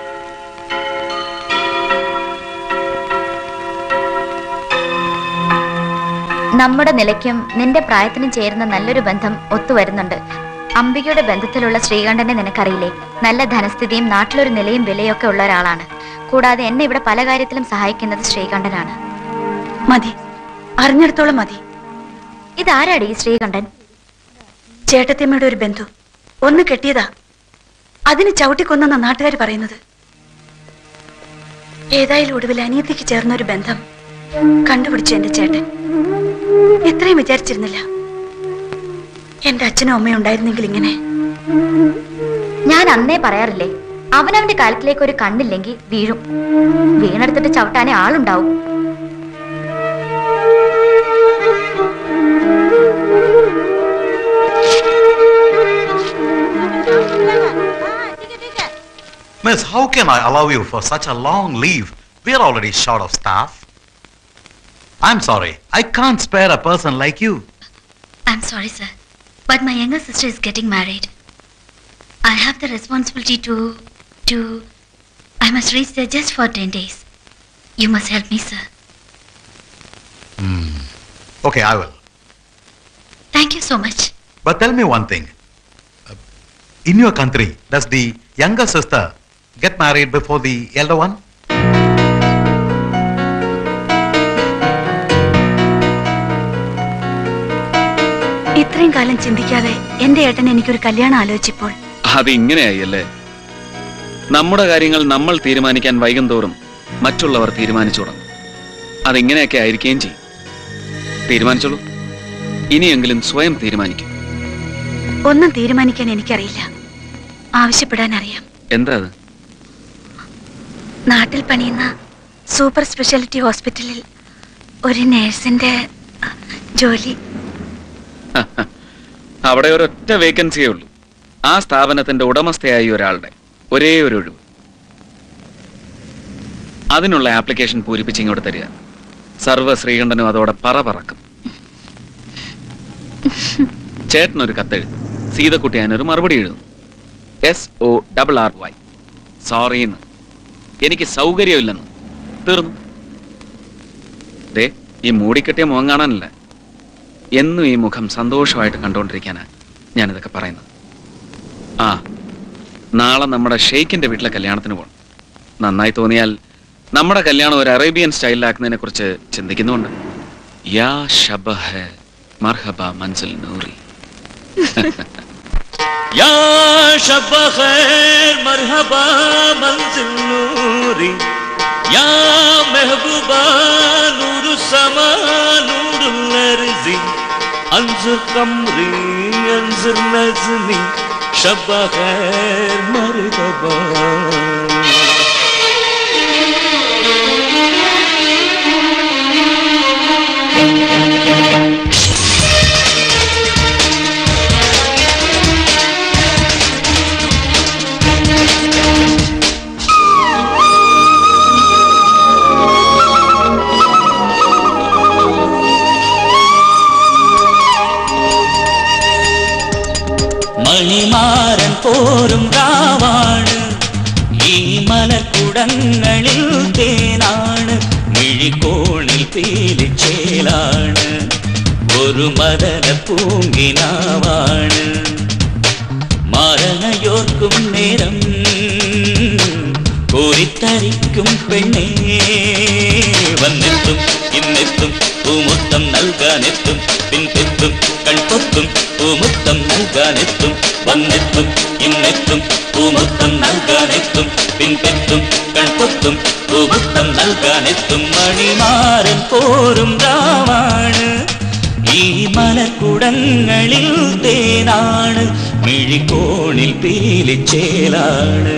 നമ്മുടെ നിലയ്ക്കും നിന്റെ പ്രായത്തിനും ചേരുന്ന നല്ലൊരു ബന്ധം ഒത്തുവരുന്നുണ്ട്. അംബികയുടെ ബന്ധത്തിലുള്ള ശ്രീകണ്ഠനെ നിനക്കറിയില്ലേ? നല്ല ധനസ്ഥിതിയും നാട്ടിലൊരു നിലയും വിലയൊക്കെ ഉള്ള ഒരാളാണ്. കൂടാതെ എന്നെ ഇവിടെ പല കാര്യത്തിലും സഹായിക്കുന്നത് ശ്രീകണ്ഠനാണ്. മതി, അറിഞ്ഞിടത്തോളം മതി. ഇതാരാടി ഈ ശ്രീകണ്ഠൻ? ചേട്ടത്തിയമ്മയുടെ ഒരു ബന്ധു. ഒന്ന് കെട്ടിയതാ, അതിന് ചവിട്ടിക്കൊന്നെന്ന നാട്ടുകാർ പറയുന്നത്. ഏതായാലും ഒടുവിൽ അനിയത്തിക്ക് ചേർന്നൊരു ബന്ധം കണ്ടുപിടിച്ചു എന്റെ ചേട്ടൻ. എത്രയും വിചാരിച്ചിരുന്നില്ല. എന്റെ അച്ഛനും അമ്മയും ഉണ്ടായിരുന്നെങ്കിൽ ഇങ്ങനെ ഞാൻ അന്നേ പറയാറില്ലേ, അവനവന്റെ കാലത്തിലേക്ക് ഒരു കണ്ണില്ലെങ്കിൽ വീഴും. വീണെടുത്തിട്ട് ചവിട്ടാനേ ആളുണ്ടാവും. Miss, how can I allow you for such a long leave? We are already short of staff. I'm sorry, I can't spare a person like you. I'm sorry, sir, but my younger sister is getting married. I have the responsibility to, to, I must reach there just for ten days. You must help me, sir. Hmm. Okay, I will. Thank you so much. But tell me one thing. Uh, in your country, does the younger sister get married before the elder one? ഇത്രയും കാലം ചിന്തിക്കാതെ എന്റെ ഏട്ടൻ എനിക്കൊരു കല്യാണം ആലോചിച്ചപ്പോൾ അത് ഇങ്ങനെയായല്ലേ. നമ്മുടെ കാര്യങ്ങൾ നമ്മൾ തീരുമാനിക്കാൻ വൈകും തോറും മറ്റുള്ളവർ തീരുമാനിച്ചു തുടങ്ങും. അതിങ്ങനെയൊക്കെ ആയിരിക്കുകയും ചെയ്യും. തീരുമാനിച്ചോളൂ. ഇനിയെങ്കിലും സ്വയം തീരുമാനിക്കും. ഒന്നും തീരുമാനിക്കാൻ എനിക്കറിയില്ല, ആവശ്യപ്പെടാൻ അറിയാം. എന്താ അത്? നാട്ടിൽ പണിയുന്ന സൂപ്പർ സ്പെഷ്യാലിറ്റി ഹോസ്പിറ്റലിൽ ഒരു നേഴ്സിന്റെ ജോലി. അവിടെ ഒരൊറ്റ വേക്കൻസിയേ ഉള്ളൂ. ആ സ്ഥാപനത്തിന്റെ ഉടമസ്ഥയായി ഒരാളുടെ ഒരേ ഒരു ഒഴിവ്. അതിനുള്ള ആപ്ലിക്കേഷൻ പൂരിപ്പിച്ച് ഇങ്ങോട്ട് തരിക. സർവ്വ ശ്രീകണ്ഠനും അതോടെ പറ പറക്കും. ചേട്ടനൊരു കത്തെഴുതും, സീതക്കുട്ടി അതിനൊരു മറുപടി എഴുതും. S O double R Y, സോറിന്ന്. എനിക്ക് സൗകര്യമില്ലെന്ന്. തീർന്നു. ദേ, ഈ മൂടിക്കെട്ടിയ മുഖം കാണാനല്ല, എന്നും ഈ മുഖം സന്തോഷമായിട്ട് കണ്ടുകൊണ്ടിരിക്കാനാണ് ഞാനിതൊക്കെ പറയുന്നത്. ആ, നാളെ നമ്മുടെ ഷെയ്ഖിന്റെ വീട്ടിലെ കല്യാണത്തിന് പോകണം. നന്നായി തോന്നിയാൽ നമ്മുടെ കല്യാണം ഒരു അറേബ്യൻ സ്റ്റൈലിലാക്കുന്നതിനെ കുറിച്ച് ചിന്തിക്കുന്നുണ്ട്. യാ ഷബഹ മർഹബ മൻസിൽ നൂറി. या शब खैर मरहबा मंजिल नूरी, या महबूबा नूर समा नूरुल अर्ज़ी, अंजुर कमरी अंजुर नज़मी, शब खैर मरहबा. മണിമാരൻ പോരും രാവാണ്, ഈ മലക്കുടങ്ങളിൽ തേനാണ്, മിഴിക്കോണിൽ പീലിച്ചേലാണ്, ഒരു മദന പൂങ്കിനാവാണ്. മരണയോർക്കും നേരം കോരിത്തരിക്കും പെണ്ണേ, വന്നെത്തും ഇന്നെത്തും പൂമുത്തം നൽകാനെത്തും, പിൻപെത്തും കൺപൊത്തും പൂമുത്തം നൽകാനെത്തും, വന്നെത്തും ഇന്നെത്തും പൂമുത്തം നൽകാനെത്തും, പിൻപെത്തും കൺപൊത്തും പൂമുത്തം നൽകാനെത്തും. മണിമാരൻ പോരും രാവാണ്, ഈ മലക്കുടങ്ങളിൽ തേനാണ്, മിഴിക്കോണിൽ പീലിച്ചേലാണ്.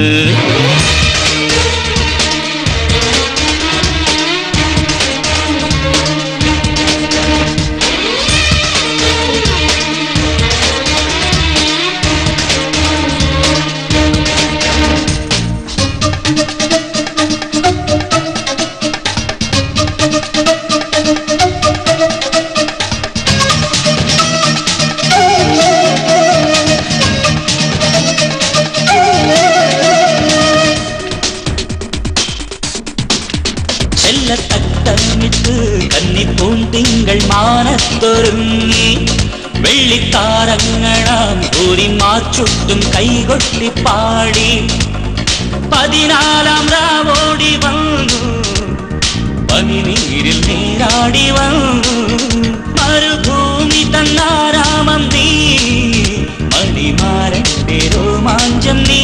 കന്നിപ്പൂന്തിങ്കൾ മാനത്തൊരുങ്ങി, വെള്ളിത്താരങ്ങളാം കൂരിമാർ ചുറ്റും കൈകൊട്ടിപ്പാടി, പതിനാലാം രാവോടി വന്നു, പനിനീരിൽ നീരാടി വന്നു, മരുഭൂമി തന്നാരാമം നീ, മണിമാരന്റെ രോമാഞ്ചം നീ.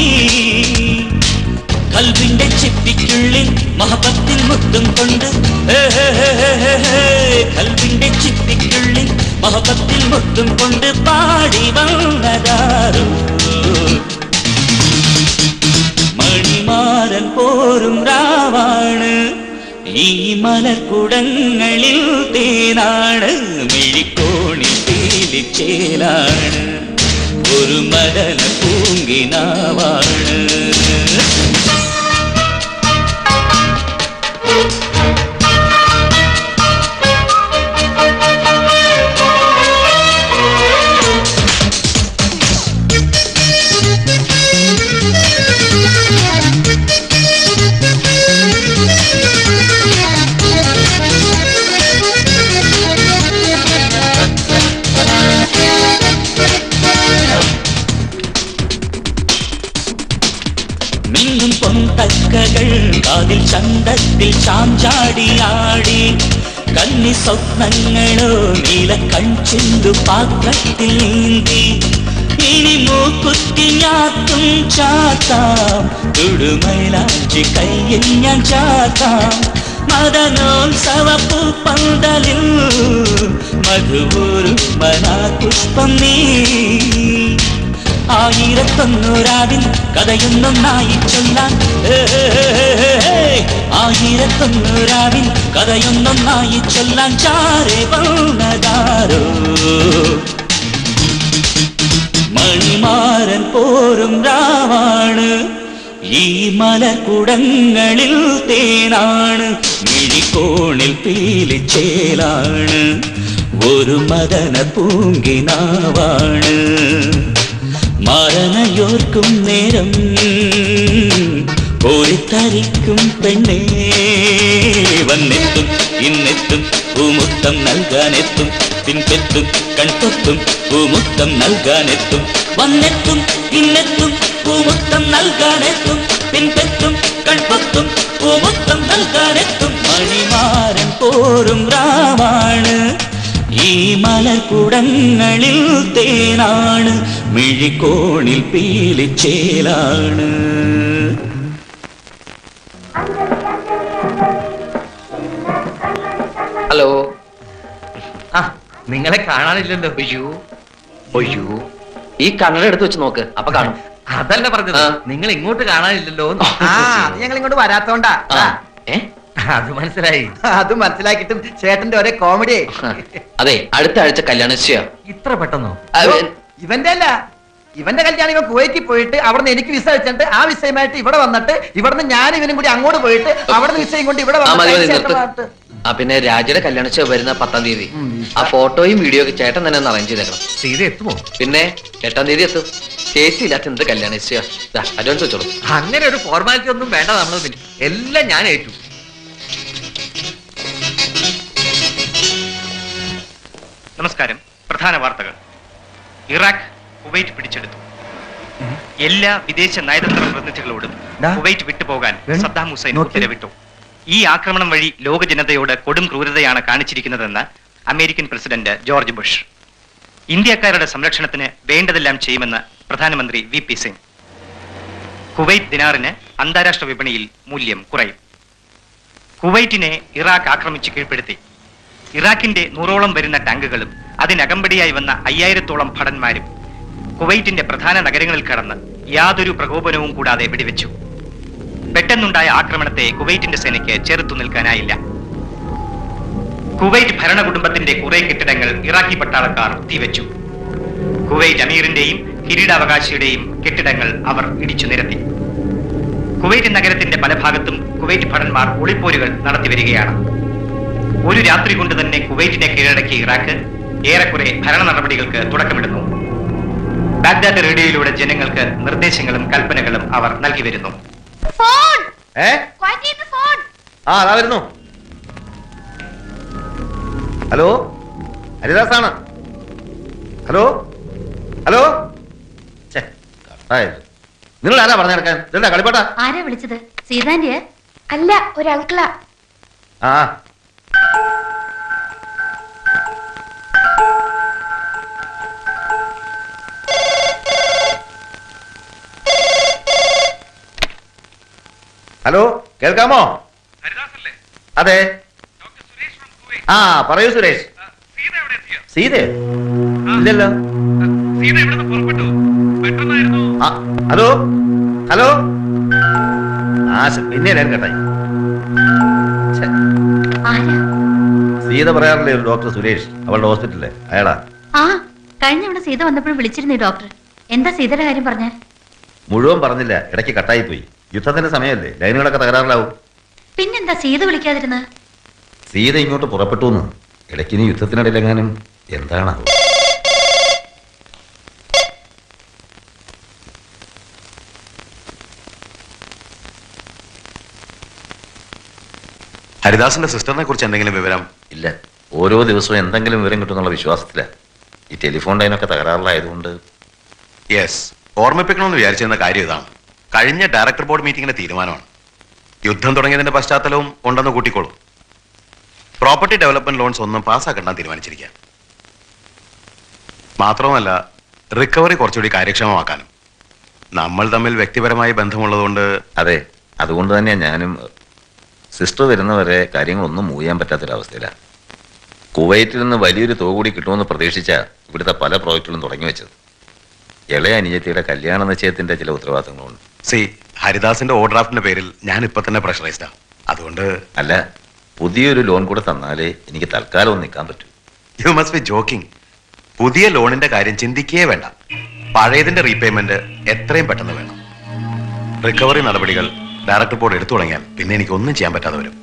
കൽവിന്റെ ചിപ്പിക്കുള്ളിൽ മഹബത്തിൻ മുത്തും കൊണ്ട്, കൽവിന്റെ ചിപ്പിക്കുള്ളിൽ മഹ മോഹത്തിൽ മുത്തും കൊണ്ട് പാടി വന്നതാരോ മണിമാരൻ പോരും രാവാണ് ഈ മലക്കുടങ്ങളിൽ തേനാണ് മിഴിക്കോണി പീലിച്ചേലാണ് ഒരു മദന പൂങ്കിനാവാണ് പൊന്തക്കകൾ കാതിൽ ചന്തത്തിൽ ചാഞ്ചാടിയാടി കന്നി സ്വപ്നങ്ങളോ നീല കൺചിന്തു പാത്രത്തിൽ നീന്തി ഇനി മൂക്കുത്തി ഞാത്തും ചാത്താം തുടുമൈലാഞ്ചി കയ്യിൽ ഞാൻ ചാത്താം മദനോത്സവ പൂപ്പന്തലിൽ മധുവൂരും മനാപുഷ്പം നീ ആയിരത്തൊന്നൂരാവിൻ കഥയൊന്നൊന്നായി ചൊല്ലാൻ ആയിരത്തൊന്നൂരാവിൻ കഥയൊന്നൊന്നായി ചൊല്ലാൻ ചാരെ വന്നതാരോ മണിമാരൻ പോരും രാവാണ് ഈ മലക്കുടങ്ങളിൽ തേനാണ് മിഴിക്കോണിൽ പീലിച്ചേലാണ് ഒരു മദന പൂങ്കിനാവാണ് മരണയോർക്കും നേരം കോരിത്തരിക്കും പെണ്ണേ വന്നെത്തും ഇന്നെത്തും പൂമുത്തം നൽകാനെത്തും പിൻപെത്തും കൺപൊത്തും പൂമുത്തം നൽകാനെത്തും വന്നെത്തും ഇന്നെത്തും പൂമുത്തം നൽകാനെത്തും പിൻപെത്തും കൺപൊത്തും പൂമുത്തം നൽകാനെത്തും മണിമാരൻ പോരും രാവാണ് ഈ മലക്കുടങ്ങളിൽ തേനാണ് മിഴിക്കോണിൽ പീലിച്ചേലാണ് ഹലോ ആ നിങ്ങളെ കാണാനില്ലല്ലോ അയ്യോ അയ്യോ ഈ കണ്ണട എടുത്ത് വെച്ച് നോക്ക് അപ്പൊ കാണും അതല്ല പറഞ്ഞത് നിങ്ങൾ ഇങ്ങോട്ട് കാണാനില്ലല്ലോ ഞങ്ങൾ ഇങ്ങോട്ട് വരാത്തോണ്ടാ ഏ അത് മനസ്സിലായി അത് മനസ്സിലാക്കിയിട്ടും ചേട്ടന്റെ ഒരേ കോമഡി. അതെ, അടുത്ത ആഴ്ച കല്യാണ നിശ്ചയ. ഇത്ര പെട്ടെന്നോ? ഇവന്റെ അല്ല, ഇവന്റെ കല്യാണം ഇവൻ കുവൈറ്റിൽ പോയിട്ട് അവിടുന്ന് എനിക്ക് വിസ വെച്ചിട്ട് ആ വിസയുമായിട്ട് ഇവിടെ വന്നിട്ട് ഇവിടുന്ന് ഞാൻ ഇവനും കൂടി അങ്ങോട്ട് പോയിട്ട് അവിടുന്ന് വിസയും കൊണ്ട് ഇവിടെ വന്നിട്ട്. ആ പിന്നെ രാജയുടെ കല്യാണ വരുന്ന പത്താം തീയതി. ആ ഫോട്ടോയും വീഡിയോ ഒക്കെ ചേട്ടൻ തന്നെ ഒന്ന് അറേഞ്ച് ചെയ്തേക്കണം. സീത എത്തുമോ? പിന്നെ എട്ടാം തീയതി എത്തും. ചേച്ചി ഇല്ലാത്ത എന്ത് കല്യാണ നിശ്ചയ? അഡ്വാൻസ് വെച്ചോളൂ. അങ്ങനെ ഒരു ഫോർമാലിറ്റി ഒന്നും വേണ്ട, നമ്മൾ എല്ലാം ഞാൻ ഏറ്റു. നമസ്കാരം. പ്രധാന വാർത്തകൾ. ഇറാഖ് കുവൈറ്റ് പിടിച്ചെടുത്തു. എല്ലാ വിദേശ നയതന്ത്ര പ്രതിനിധികളോടും കുവൈറ്റ് വിട്ടുപോകാൻ സദ്ദാം ഹുസൈൻ ഉത്തരവിട്ടു. ഈ ആക്രമണം വഴി ലോക ജനതയോട് കൊടും ക്രൂരതയാണ് കാണിച്ചിരിക്കുന്നതെന്ന് അമേരിക്കൻ പ്രസിഡന്റ് ജോർജ് ബുഷ്. ഇന്ത്യക്കാരുടെ സംരക്ഷണത്തിന് വേണ്ടതെല്ലാം ചെയ്യുമെന്ന് പ്രധാനമന്ത്രി വി പി സിംഗ്. കുവൈറ്റ് ദിനാറിന് അന്താരാഷ്ട്ര വിപണിയിൽ മൂല്യം കുറയും. കുവൈറ്റിനെ ഇറാഖ് ആക്രമിച്ച് കീഴ്പ്പെടുത്തി. ഇറാഖിന്റെ നൂറോളം വരുന്ന ടാങ്കുകളും അതിനകമ്പടിയായി വന്ന അയ്യായിരത്തോളം ഭടന്മാരും കുവൈറ്റിന്റെ പ്രധാന നഗരങ്ങളിൽ കടന്ന് യാതൊരു പ്രകോപനവും കൂടാതെ വെടിവെച്ചു. പെട്ടെന്നുണ്ടായ ആക്രമണത്തെ കുവൈറ്റിന്റെ സേനയ്ക്ക് ചെറുത്തു നിൽക്കാനായില്ല. കുവൈറ്റ് ഭരണകുടുംബത്തിന്റെ കുറെ കെട്ടിടങ്ങൾ ഇറാഖി പട്ടാളക്കാർ തീവെച്ചു. കുവൈറ്റ് അമീറിന്റെയും കിരീടാവകാശിയുടെയും കെട്ടിടങ്ങൾ അവർ ഇടിച്ചു നിരത്തി. കുവൈറ്റ് നഗരത്തിന്റെ പല ഭാഗത്തും കുവൈറ്റ് ഭടന്മാർ ഒളിപ്പോരുകൾ നടത്തി വരികയാണ്. ഒരു രാത്രി കൊണ്ട് തന്നെ കുവൈറ്റിനെ കീഴടക്കിയ ഇറാഖ് ഏറെക്കുറെ ഭരണ നടപടികൾക്ക് തുടക്കമിടുന്നു. ബാഗ്ദാദ് റേഡിയോയിലൂടെ ജനങ്ങൾക്ക് നിർദ്ദേശങ്ങളും കൽപ്പനകളും അവർ നൽകി വരുന്നു. ഹലോ, ഹരിദാസ് ആണ്. ഹലോ ഹലോ, നിങ്ങൾ ആരാ പറഞ്ഞെടുക്കാൻ? ഇതെന്താ കളിപ്പാട്ടാ? ആരാ വിളിച്ചത്? സീതാന്റെ അല്ല, ഒരു അങ്കിളാ. ആ ഹലോ, കേൾക്കാമോ? അതെ. ആ പറയൂ സുരേഷ്. സീതേ ഇല്ലല്ലോ. ഹലോ ഹലോ ആ പിന്നെ എല്ലാരും കേട്ടായി. സീത പറയാറില്ലേ ഒരു ഡോക്ടർ സുരേഷ് അവളുടെ ഹോസ്പിറ്റലിലെ അയാളാ. ആ കഴിഞ്ഞ ഇവിടെ സീത വന്നപ്പോഴും വിളിച്ചിരുന്നു ഡോക്ടർ. എന്താ സീതയുടെ കാര്യം പറഞ്ഞ? മുഴുവൻ പറഞ്ഞില്ല, ഇടയ്ക്ക് കട്ടായി പോയി. യുദ്ധത്തിന്റെ സമയമല്ലേ, ലൈനുകളൊക്കെ തകരാറിലാവും. പിന്നെന്താ സീത വിളിക്കാതിരുന്നത്? സീത ഇങ്ങോട്ട് പുറപ്പെട്ടു എന്ന്. ഇടയ്ക്കിനി യുദ്ധത്തിനിടയിലെങ്ങാനും എന്താണാവും. ഹരിദാസിന്റെ സിസ്റ്ററിനെ കുറിച്ച് എന്തെങ്കിലും വിവരം? ഇല്ല, ഓരോ ദിവസവും എന്തെങ്കിലും വിവരം കിട്ടുന്നുള്ള വിശ്വാസത്തിലാണ്. ഈ ടെലിഫോൺ ലൈനൊക്കെ തകരാറിലായതുകൊണ്ട്. യെസ്, ഓർമ്മിപ്പിക്കണമെന്ന് വിചാരിച്ചിരുന്ന കാര്യം ഇതാണ്. കഴിഞ്ഞ ഡയറക്ടർ ബോർഡ് മീറ്റിംഗിന്റെ തീരുമാനമാണ്. യുദ്ധം തുടങ്ങിയതിന്റെ പശ്ചാത്തലവും ഉണ്ടെന്ന് കൂട്ടിക്കോളൂ. പ്രോപ്പർട്ടി ഡെവലപ്മെന്റ് ലോൺസ് ഒന്നും പാസ്സാക്കണ്ടാൻ തീരുമാനിച്ചിരിക്കുക. മാത്രമല്ല റിക്കവറി കുറച്ചുകൂടി കാര്യക്ഷമമാക്കാനും. നമ്മൾ തമ്മിൽ വ്യക്തിപരമായി ബന്ധമുള്ളതുകൊണ്ട്. അതെ, അതുകൊണ്ട് തന്നെയാണ് ഞാനും. സിസ്റ്റർ വരുന്നവരെ കാര്യങ്ങളൊന്നും മൂവ് ചെയ്യാൻ പറ്റാത്തൊരവസ്ഥയിലാണ്. കുവൈറ്റിൽ നിന്ന് വലിയൊരു തുക കൂടി കിട്ടുമെന്ന് പ്രതീക്ഷിച്ച ഇവിടുത്തെ പല പ്രോജക്റ്റുകളും തുടങ്ങി വെച്ചത്. ഇളയ അനുജത്തിയുടെ കല്യാണ നിശ്ചയത്തിന്റെ ചില ഉത്തരവാദിത്തങ്ങളുണ്ട്. സി, ഹരിദാസിന്റെ ഓവർഡ്രാഫ്റ്റിന്റെ പേരിൽ ഞാൻ ഇപ്പൊ തന്നെ പ്രഷറൈസ്ഡാ. അതുകൊണ്ട് അല്ല, പുതിയൊരു ലോൺ കൂടെ തന്നാലേ എനിക്ക് തൽക്കാലം ഒന്ന് നിൽക്കാൻ പറ്റൂ. You must be joking. പുതിയ ലോണിന്റെ കാര്യം ചിന്തിക്കേ വേണ്ട. പഴയതിന്റെ റീപേയ്മെന്റ് എത്രയും പെട്ടെന്ന് വേണം. റിക്കവറി നടപടികൾ ഡയറക്ടർ ബോർഡ് എടുത്തു തുടങ്ങിയാൽ പിന്നെ എനിക്ക് ഒന്നും ചെയ്യാൻ പറ്റാതെ വരും.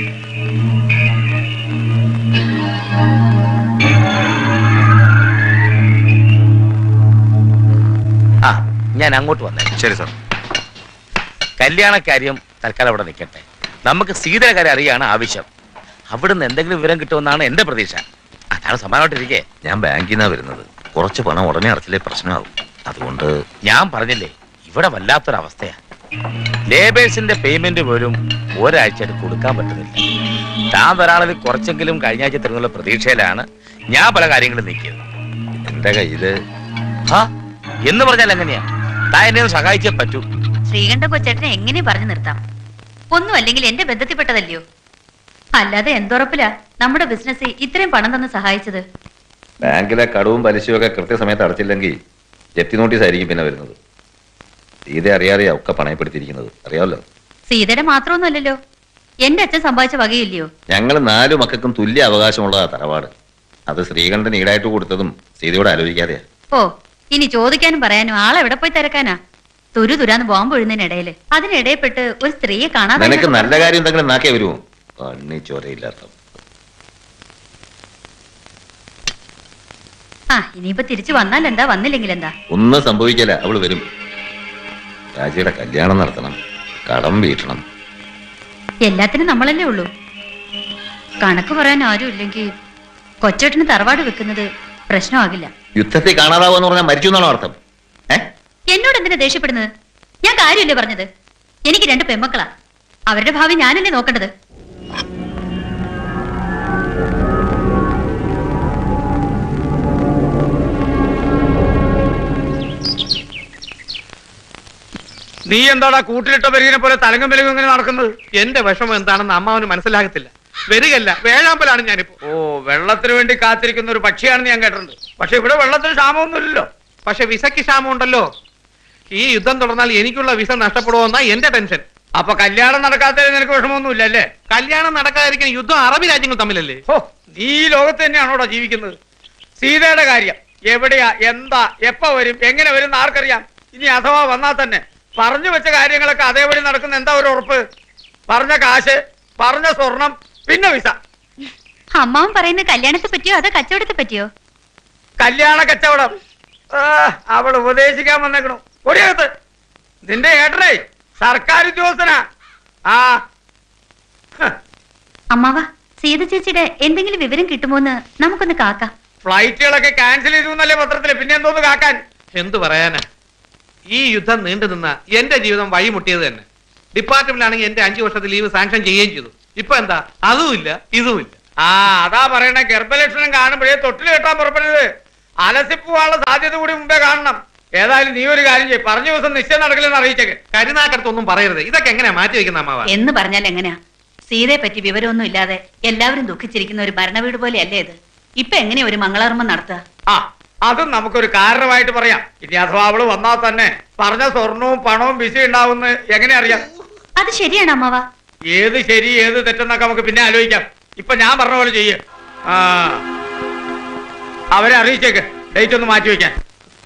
ആ ഞാൻ അങ്ങോട്ട് വന്നേ. ശരി സാർ. കല്യാണക്കാര്യം തൽക്കാലം അവിടെ നിൽക്കട്ടെ. നമുക്ക് സീതയുടെ കാര്യം അറിയാണ് ആവശ്യം. അവിടുന്ന് എന്തെങ്കിലും വിവരം കിട്ടുമെന്നാണ് എന്റെ പ്രതീക്ഷ. അതാണ് സമാനമായിട്ടിരിക്കേ. ഞാൻ ബാങ്കിൽ നിന്നാണ് വരുന്നത്. കുറച്ച് പണം ഉടനെ അടച്ചില്ലേ പ്രശ്നമാവും. അതുകൊണ്ട് ഞാൻ പറഞ്ഞില്ലേ, ഇവിടെ വല്ലാത്തൊരവസ്ഥയാ. ലേബേഴ്സിന്റെ പേയ്മെന്റ് പോലും ഒരാഴ്ചയായിട്ട് കൊടുക്കാൻ പറ്റുന്നില്ല. താൻ വരാളത് കുറച്ചെങ്കിലും കഴിഞ്ഞ ആഴ്ച തരുന്നുള്ള പ്രതീക്ഷയിലാണ് ഞാൻ പല കാര്യങ്ങളും നീക്കിയത്. എന്റെ കയ്യില് ആ എന്ന് പറഞ്ഞാൽ എങ്ങനെയാ? താൻ എന്നെ സഹായിച്ചേ പറ്റൂ. ശ്രീകണ്ഠ കൊച്ചേട്ടനെ എങ്ങനെ പറഞ്ഞു നിർത്താം? ഒന്നും അല്ലെങ്കിൽ എന്റെ ബന്ധത്തിൽപ്പെട്ടതല്ലയോ? അല്ലാതെ എന്തുറപ്പില്ല നമ്മുടെ ബിസിനസ് ഇത്രയും പണം തന്ന് സഹായിച്ചത്. ബാങ്കിലെ കടവും പലിശയും ഒക്കെ കൃത്യസമയത്ത് അടച്ചില്ലെങ്കിൽ ജപ്തി നോട്ടീസ് ആയിരിക്കും പിന്നെ വരുന്നത്. സീത അറിയാതെയാ ഒക്കെ പണയപ്പെടുത്തിയിരിക്കുന്നത്, അറിയാമല്ലോ. സീതയുടെ മാത്രമൊന്നുമല്ലല്ലോ, എന്റെ അച്ഛൻ സമ്പാദിച്ച വകയില്ലയോ? ഞങ്ങൾ നാലു മക്കൾക്കും തുല്യ അവകാശമുള്ളതാ തറവാട്. അത് ശ്രീകണ്ഠൻ ഈടായിട്ട് കൊടുത്തതും സീതയോട് ആലോചിക്കാതെയാ. ഓ, ഇനി ചോദിക്കാനും പറയാനും ആളെവിടെ പോയി തിരക്കാനാ? തുരു തുരാന്ന് ബോംബ് വീഴുന്നതിനിടയില് അതിനിടയിൽപ്പെട്ട് ഒരു സ്ത്രീയെ കാണാതെ. നിനക്ക് നല്ല കാര്യം എന്തെങ്കിലും നാക്കേ വരുമോ? കണ്ണി ചോരയില്ലാത്ത. ആ ഇനിയിപ്പോ തിരിച്ചു വന്നാൽ എന്താ, വന്നില്ലെങ്കിൽ എന്താ? ഒന്നും സംഭവിക്കില്ല, അവള് വരും. രാജിയുടെ കല്യാണം നടത്തണം, കടം വീട്ടണം. എല്ലാത്തിനും നമ്മളല്ലേ ഉള്ളൂ. കണക്ക് പറയാൻ ആരും ഇല്ലെങ്കിൽ കൊച്ചേട്ടന് തറവാട് വെക്കുന്നത് പ്രശ്നമാകില്ല. യുദ്ധത്തിൽ കാണാതാവെന്ന് പറഞ്ഞാൽ മരിച്ചു എന്നാണോ അർത്ഥം? എന്നോട് എന്തിനാ ദേഷ്യപ്പെടുന്നത്? ഞാൻ കാര്യമല്ലേ പറഞ്ഞത്? എനിക്ക് രണ്ട് പെൺമക്കളാ, അവരുടെ ഭാവി ഞാനല്ലേ നോക്കേണ്ടത്. നീ എന്താടാ കൂട്ടിലിട്ട പെരുകിനെ പോലെ തലങ്ങും പെരുകും ഇങ്ങനെ നടക്കുന്നത്? എന്റെ വിഷമം എന്താണെന്ന് അമ്മാവന് മനസ്സിലാകത്തില്ല. വരികല്ല, വേഴാമ്പലാണ് ഞാനിപ്പോ. ഓ, വെള്ളത്തിന് വേണ്ടി കാത്തിരിക്കുന്ന ഒരു പക്ഷിയാണെന്ന് ഞാൻ കേട്ടിട്ടുണ്ട്. പക്ഷെ ഇവിടെ വെള്ളത്തിന് ക്ഷാമമൊന്നുമില്ലല്ലോ. പക്ഷെ വിസയ്ക്ക് ക്ഷാമം ഉണ്ടല്ലോ. ഈ യുദ്ധം തുടർന്നാൽ എനിക്കുള്ള വിസ നഷ്ടപ്പെടുമെന്നാ എന്റെ ടെൻഷൻ. അപ്പൊ കല്യാണം നടക്കാത്തതിൽ നിനക്ക് വിഷമമൊന്നുമില്ല അല്ലേ? കല്യാണം നടക്കാതിരിക്കാൻ യുദ്ധം അറബി രാജ്യങ്ങൾ തമ്മിലല്ലേ? ഓ, നീ ഈ ലോകത്ത് തന്നെയാണോടാ ജീവിക്കുന്നത്? സീതയുടെ കാര്യം എവിടെയാ, എന്താ, എപ്പ വരും, എങ്ങനെ വരും എന്ന് ആർക്കറിയാം? ഇനി അഥവാ വന്നാൽ തന്നെ പറഞ്ഞു വെച്ച കാര്യങ്ങളൊക്കെ അതേപടി നടക്കുന്ന എന്താ ഒരു ഉറപ്പ്? പറഞ്ഞ കാശ്, പറഞ്ഞ സ്വർണം, പിന്നെ വിസ. അമ്മാവൻ പറയുന്നത് കല്യാണത്തെ പറ്റിയോ അതോ കച്ചവടത്തെ പറ്റിയോ? കല്യാണ കച്ചവടം. അവൾ ഉപദേശിക്കാൻ വന്നേക്കണു. ഒടിയകത്ത് നിന്റെ ഏട്ടനെ സർക്കാർ ഉദ്യോഗസ്ഥനാ. ആ അമ്മാവ, സീത ചേച്ചിയുടെ എന്തെങ്കിലും വിവരം കിട്ടുമോന്ന് നമുക്കൊന്ന് കാക്കാം. ഫ്ലൈറ്റുകളൊക്കെ ക്യാൻസൽ ചെയ്തു എന്നല്ലേ പത്രത്തില്, പിന്നെ എന്തോന്ന് കാക്കാൻ? എന്തു പറയാനാ, ഈ യുദ്ധം നീണ്ടു നിന്ന എന്റെ ജീവിതം വഴിമുട്ടിയത് തന്നെ. ഡിപ്പാർട്ട്മെന്റിലാണെങ്കിൽ എന്റെ അഞ്ചു വർഷത്തെ ലീവ് സാങ്ഷൻ ചെയ്യുകയും ചെയ്തു. ഇപ്പൊ എന്താ, അതുമില്ല ഇതുമില്ല. ആ അതാ പറയണ, ഗർഭലക്ഷണം കാണുമ്പോഴേ തൊട്ടിൽ കെട്ടാൻ പുറപ്പെടുന്നത്. അലസിപ്പോവാനുള്ള സാധ്യത കൂടി മുമ്പേ കാണണം. ഏതായാലും നീ ഒരു കാര്യം ചെയ്യും, പറഞ്ഞ ദിവസം നിശ്ചയം നടക്കില്ലെന്ന് അറിയിച്ചേക്ക്. കരുനാക്കടുത്തൊന്നും പറയരുത്. ഇതൊക്കെ എങ്ങനെയാ മാറ്റി വെക്കുന്ന അമ്മാവ? എന്ന് പറഞ്ഞാൽ എങ്ങനെയാ? സീതയെ പറ്റി വിവരമൊന്നും ഇല്ലാതെ എല്ലാവരും ദുഃഖിച്ചിരിക്കുന്ന ഒരു ഭരണവീട് പോലെയല്ലേ ഇത്? ഇപ്പൊ എങ്ങനെയാ ഒരു മംഗളകർമ്മം നടത്തുക? ആ അതും നമുക്കൊരു കാരണമായിട്ട് പറയാം. ഇനി അഥവാ അവള് വന്നാൽ തന്നെ പറഞ്ഞ സ്വർണവും പണവും ബിസി ഉണ്ടാവുന്ന എങ്ങനെ അറിയാം? അത് ശരിയാണ് അമ്മാവ. ഏത് ശരി ഏത് തെറ്റെന്നൊക്കെ നമുക്ക് പിന്നെ ആലോചിക്കാം. ഇപ്പൊ ഞാൻ പറഞ്ഞ പോലെ ചെയ്യ്. ആ അവരെ അറിയിച്ചേക്ക് ഡേറ്റ് ഒന്ന് മാറ്റി വെക്കാൻ.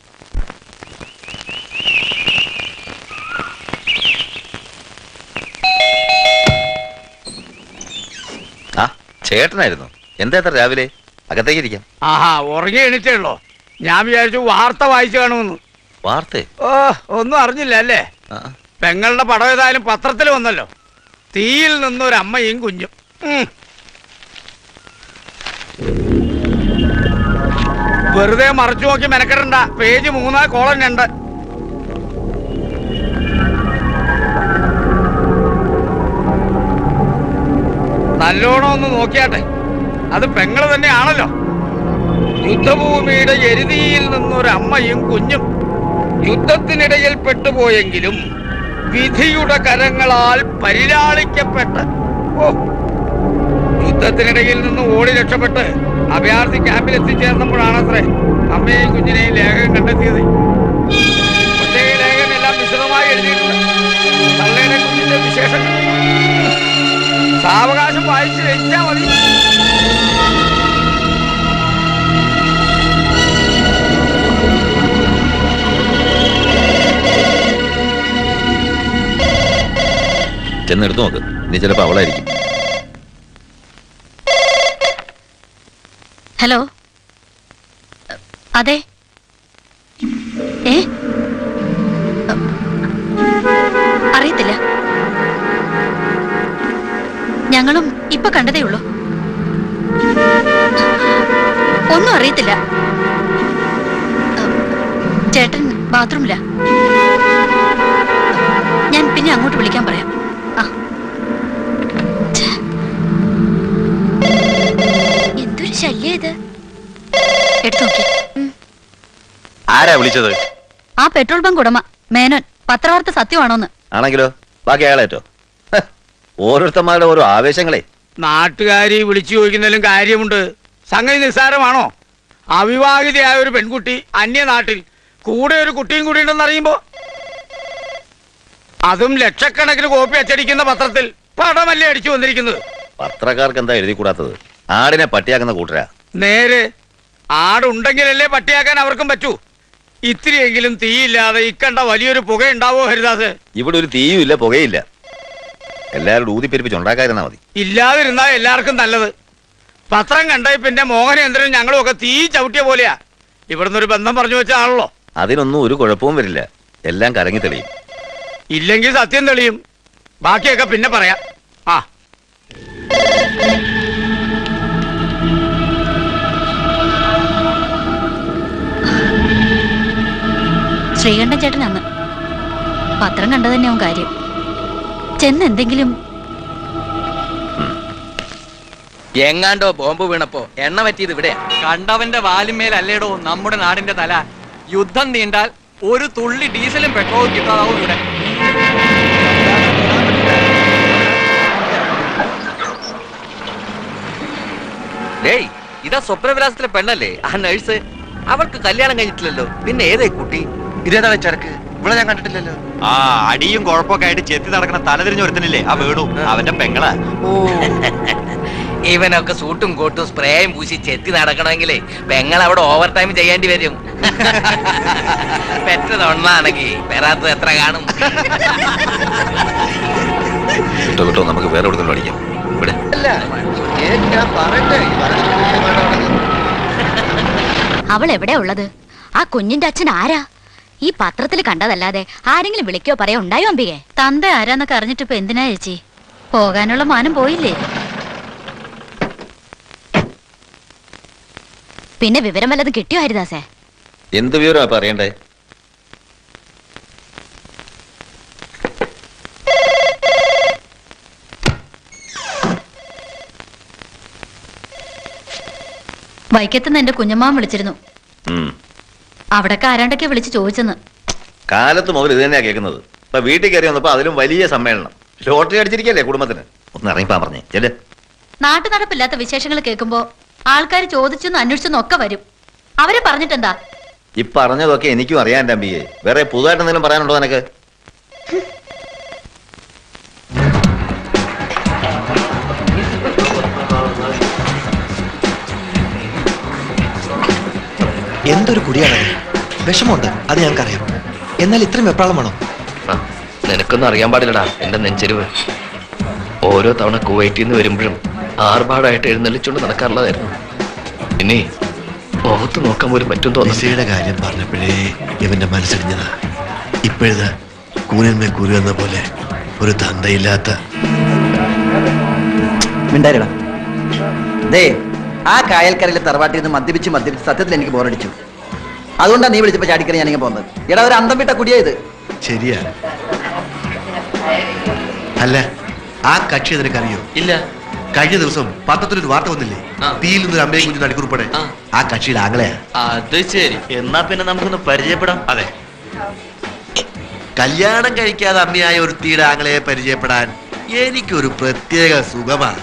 ആ ചേട്ടനായിരുന്നു എന്താ എത്ര രാവിലെ? അകത്തേക്ക് ഇരിക്കാം. ആഹാ ഉറങ്ങി എണീറ്റേ ഉള്ളോ? ഞാൻ വിചാരിച്ചു വാർത്ത വായിച്ചു കാണുമെന്ന്. വാർത്ത? ഓ ഒന്നും അറിഞ്ഞില്ല അല്ലേ? പെങ്ങളുടെ പടം ഏതായാലും പത്രത്തിൽ വന്നല്ലോ. തീയിൽ നിന്നൊരമ്മയും കുഞ്ഞും. വെറുതെ മറച്ചു നോക്കി മെനക്കെടണ്ട. പേജ് മൂന്ന് കോളം രണ്ട്. നല്ലോണം ഒന്ന് നോക്കിയാട്ടെ. അത് പെങ്ങള് തന്നെയാണല്ലോ. യുദ്ധഭൂമിയുടെ എരുതിയിൽ നിന്നൊരമ്മയും കുഞ്ഞും യുദ്ധത്തിനിടയിൽ പെട്ടുപോയെങ്കിലും വിധിയുടെ കരങ്ങളാൽ പരിലാളിക്കപ്പെട്ട് ഓ യുദ്ധത്തിനിടയിൽ നിന്ന് ഓടി രക്ഷപ്പെട്ട് അഭയാർത്ഥി ക്യാമ്പിൽ എത്തിച്ചേർന്നപ്പോഴാണത്രേ അമ്മയെയും കുഞ്ഞിനെയും ലേഖകൻ കണ്ടെത്തിയത്. പക്ഷേ ഈ ലേഖകൻ എല്ലാം വിശദമായി എഴുതിയിട്ടുണ്ട്. തള്ളയുടെ കുഞ്ഞിന്റെ വിശേഷങ്ങൾ സാവകാശം വായിച്ച് രചിച്ചാൽ മതി. ചെന്നെടുത്ത് നോക്ക്. നീ ചിലപ്പോ അവളായിരിക്കും. ഹലോ അതെ ഏ അറിയത്തില്ല. ഞങ്ങളും ഇപ്പൊ കണ്ടതേ ഉള്ളൂ. ഒന്നും അറിയത്തില്ല. ചേട്ടൻ ബാത്റൂമില്ല. ഞാൻ പിന്നെ അങ്ങോട്ട് വിളിക്കാൻ പറയാം. എന്തൊരു ശല്യം ഇത്. എടുത്തു നോക്കി. ആരാ വിളിച്ചത്? ആ പെട്രോൾ ബങ്ക് ഉടമ മേനോൻ. പത്രവാർത്ത സത്യമാണോന്ന്. ആണെങ്കിലോ ബാക്കി അയാളേറ്റോ? ഓരോരുത്തന്മാരുടെ ഓരോ ആവേശങ്ങളെ. നാട്ടുകാരി വിളിച്ചു ചോദിക്കുന്നതിലും കാര്യമുണ്ട്. സംഗതി നിസ്സാരമാണോ? അവിവാഹിതയായ ഒരു പെൺകുട്ടി അന്യനാട്ടിൽ കൂടെ ഒരു കുട്ടിയും കൂടി ഉണ്ടെന്ന് അറിയുമ്പോ, അതും ലക്ഷക്കണക്കിന് കോപ്പി അച്ചടിക്കുന്ന പത്രത്തിൽ പടമല്ലേ അടിച്ചു വന്നിരിക്കുന്നത്. പത്രക്കാർക്ക് എന്താ എഴുതി കൂടാത്തത്? ആടിനെ പട്ടിയാക്കുന്ന കൂട്ടരാ. നേര്. ആടുണ്ടെങ്കിലല്ലേ പട്ടിയാക്കാൻ അവർക്കും പറ്റൂ. ഇത്തിരിയെങ്കിലും തീയില്ലാതെ ഇക്കണ്ട വലിയൊരു പുക ഉണ്ടാവോ ഹരിദാസ്? ഇവിടെ ഒരു തീയും ഇല്ല, പുകയില്ല. എല്ലാവരും ഊതിപ്പെരിപ്പിച്ചുണ്ടാക്കാതിരുന്നാ മതി. ഇല്ലാതിരുന്നാ എല്ലാവർക്കും നല്ലത്. പത്രം കണ്ട പിന്നെ മോഹനേന്ദ്രനും ഞങ്ങളും ഒക്കെ തീ ചവിട്ടിയ പോലെയാ. ഇവിടുന്ന് ഒരു ബന്ധം പറഞ്ഞു വെച്ചാണല്ലോ. അതിനൊന്നും ഒരു കുഴപ്പവും വരില്ല. എല്ലാം കലങ്ങി തെളിയും. ഇല്ലെങ്കിൽ സത്യം തെളിയും. ബാക്കിയൊക്കെ പിന്നെ പറയാം. ആ ശ്രീകണ്ഠൻ ചേട്ടൻ അന്ന് പത്രം കണ്ടു തന്നെയാവും കാര്യം. ചെന്ന് എന്തെങ്കിലും എങ്ങാണ്ടോ ബോംബ് വീണപ്പോ എണ്ണ പറ്റിയത് ഇവിടെ. കണ്ടവന്റെ വാലുമേലല്ലേടോ നമ്മുടെ നാടിന്റെ തല. യുദ്ധം നീണ്ടാൽ ഒരു തുള്ളി ഡീസലും പെട്രോളും കിട്ടാതാവും ഇവിടെ. ഡേയ്, ഇതാ സ്വപ്നവിലാസത്തിലെ പെണ്ണല്ലേ ആ നഴ്സ്? അവൾക്ക് കല്യാണം കഴിഞ്ഞിട്ടില്ലല്ലോ. പിന്നെ ഏതായി കുട്ടി? ഇതേതാണ് ചരക്ക്? ഇവിടെ ഞാൻ കണ്ടിട്ടില്ലല്ലോ. ആ അടിയും കുഴപ്പമൊക്കെ ആയിട്ട് ചെത്തി നടക്കുന്ന തലതിരിഞ്ഞ ഒരുത്തനില്ലേ ആ വേണു, അവന്റെ പെങ്ങളാ. ഇവനൊക്കെ സൂട്ടും കോട്ടും സ്പ്രേയും പൂശി ചെത്തി നടക്കണമെങ്കിലേ പെങ്ങൾ അവിടെ ഓവർ ടൈം ചെയ്യേണ്ടി വരും. പെറ്റത് ഒന്നാണെങ്കിൽ വരാത്തത് എത്ര കാണും. കിട്ടോ കിട്ടോ, നമുക്ക് വേറെ എവിടെ അടിക്കാം. ഇവിടെ അവൾ എവിടെയാ ഉള്ളത്? ആ കുഞ്ഞിന്റെ അച്ഛൻ ആരാ? ഈ പത്രത്തിൽ കണ്ടതല്ലാതെ ആരെങ്കിലും വിളിക്കോ പറയോ ഉണ്ടായോ അമ്പികെ? തന്ത ആരാന്നൊക്കെ അറിഞ്ഞിട്ട് ഇപ്പൊ എന്തിനാ ചേച്ചി? പോകാനുള്ള മാനം പോയില്ലേ? പിന്നെ വിവരം വല്ലതും കിട്ടിയോ ഹരിദാസേ? എന്ത് വിവരമാ പറയണ്ടേ? വൈക്കത്തുനിന്ന് എന്റെ കുഞ്ഞമ്മാൻ വിളിച്ചിരുന്നു. അവിടൊക്കെ ആരാണ്ടൊക്കെ വിളിച്ച് ചോദിച്ചെന്ന്. കാലത്ത് മുതൽ ഇത് തന്നെയാ കേൾക്കുന്നത്. ഇപ്പൊ വീട്ടിൽ കയറി വന്നപ്പോ അതിലും വലിയ സമ്മേളനം. ലോട്ടറി അടിച്ചിരിക്കല്ലേ കുടുംബത്തിന്. ഒന്ന് ഇറങ്ങിപ്പാൻ പറഞ്ഞേ ചെല്. നാട്ടു നടപ്പില്ലാത്ത വിശേഷങ്ങൾ കേൾക്കുമ്പോ ആൾക്കാർ ചോദിച്ചെന്ന് അന്വേഷിച്ചെന്നും ഒക്കെ വരും. അവര് പറഞ്ഞിട്ടെന്താ? ഈ പറഞ്ഞതൊക്കെ എനിക്കും അറിയാൻ എൻ്റെ അമ്പിയെ. വേറെ പുതുതായിട്ട് എന്തെങ്കിലും പറയാനുണ്ടോ നിനക്ക്? എന്തൊരു കുടിയാണ്. വിഷമമുണ്ട്, അത് ഞങ്ങൾക്കറിയാം. എന്നാൽ ഇത്രയും വെപ്രാളം വേണോ? നിനക്കൊന്നും അറിയാൻ പാടില്ലടാ എന്റെ നെഞ്ചെരുവ്. ഓരോ തവണ കുവൈറ്റിൽ നിന്ന് വരുമ്പോഴും ആർഭാടായിട്ട് എഴുന്നള്ളിച്ചുകൊണ്ട് നടക്കാറുള്ളതായിരുന്നു. ഇനി മുഖത്ത് നോക്കാൻ പോലും പറ്റും തോന്നുന്നു. കാര്യം പറഞ്ഞപ്പോഴേ ഇവന്റെ മനസ്സിടിഞ്ഞതാ. ഇപ്പോഴത് കൂനന്മേ കുരു എന്ന പോലെ ഒരു തന്തയില്ലാത്ത മിണ്ടാരിടാ. ദേ, ആ കായൽക്കരയിലെ തറവാട്ടിൽ നിന്ന് മദ്യപിച്ച് മദ്യപിച്ച് സത്യത്തിൽ എനിക്ക് ബോറടിച്ചു. അതുകൊണ്ടാണ് നീ വിളിച്ചപ്പോ ചാടിക്കറി ഞാനിങ്ങനെ പോകുന്നത്. എടാ, ഒരു അന്തം വിട്ട കുടിയായത്. ശരിയാ. അല്ല, ആ കക്ഷി നിനക്കറിയോ? ഇല്ല. കഴിഞ്ഞ ദിവസം പത്രത്തിലൊരു വാർത്ത വന്നില്ലേ? തീയിൽ നിന്നൊരു അമ്മയും കുഞ്ഞു നടിക്കുറിപ്പടെ. ആ കക്ഷിയുടെ ആങ്ങളെയാ. അത് ശരി. എന്നാ പിന്നെ നമുക്കൊന്ന് പരിചയപ്പെടാം. അതെ, കല്യാണം കഴിക്കാതെ അമ്മയായ ഒരു തീയുടെ ആങ്ങളെയെ പരിചയപ്പെടാൻ എനിക്കൊരു പ്രത്യേക സുഖമാണ്.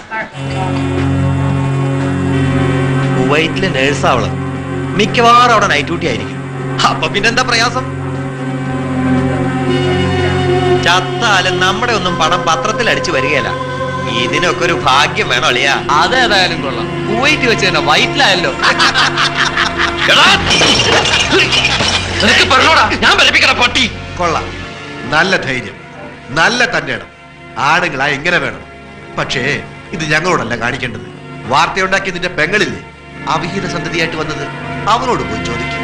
കുവൈറ്റിലെ നേഴ്സാവള് മിക്കവാറും അവിടെ നൈറ്റ് ഡ്യൂട്ടി ആയിരിക്കും. അപ്പൊ പിന്നെന്താ പ്രയാസം? ചത്താലും നമ്മുടെ ഒന്നും പണം പത്രത്തിൽ അടിച്ചു വരികയല്ല. ഇതിനൊക്കെ ഒരു ഭാഗ്യം വേണോ അളിയാ? അതേതായാലും കൊള്ളാം. കുവൈറ്റ് വെച്ച് തന്നെ വൈറ്റിലായല്ലോ. ഞാൻ ബലിപ്പിക്കണ പട്ടി. കൊള്ളാം, നല്ല ധൈര്യം, നല്ല തന്റെ ഇടം. ആണുങ്ങളാ എങ്ങനെ വേണം. പക്ഷേ ഇത് ഞങ്ങളോടല്ല കാണിക്കേണ്ടത്. വാർത്തയുണ്ടാക്കി നിന്റെ പെങ്ങളില്ലേ അവിഹിത സന്തതിയായിട്ട് വന്നത്, അവനോട് പോയി ചോദിക്കും.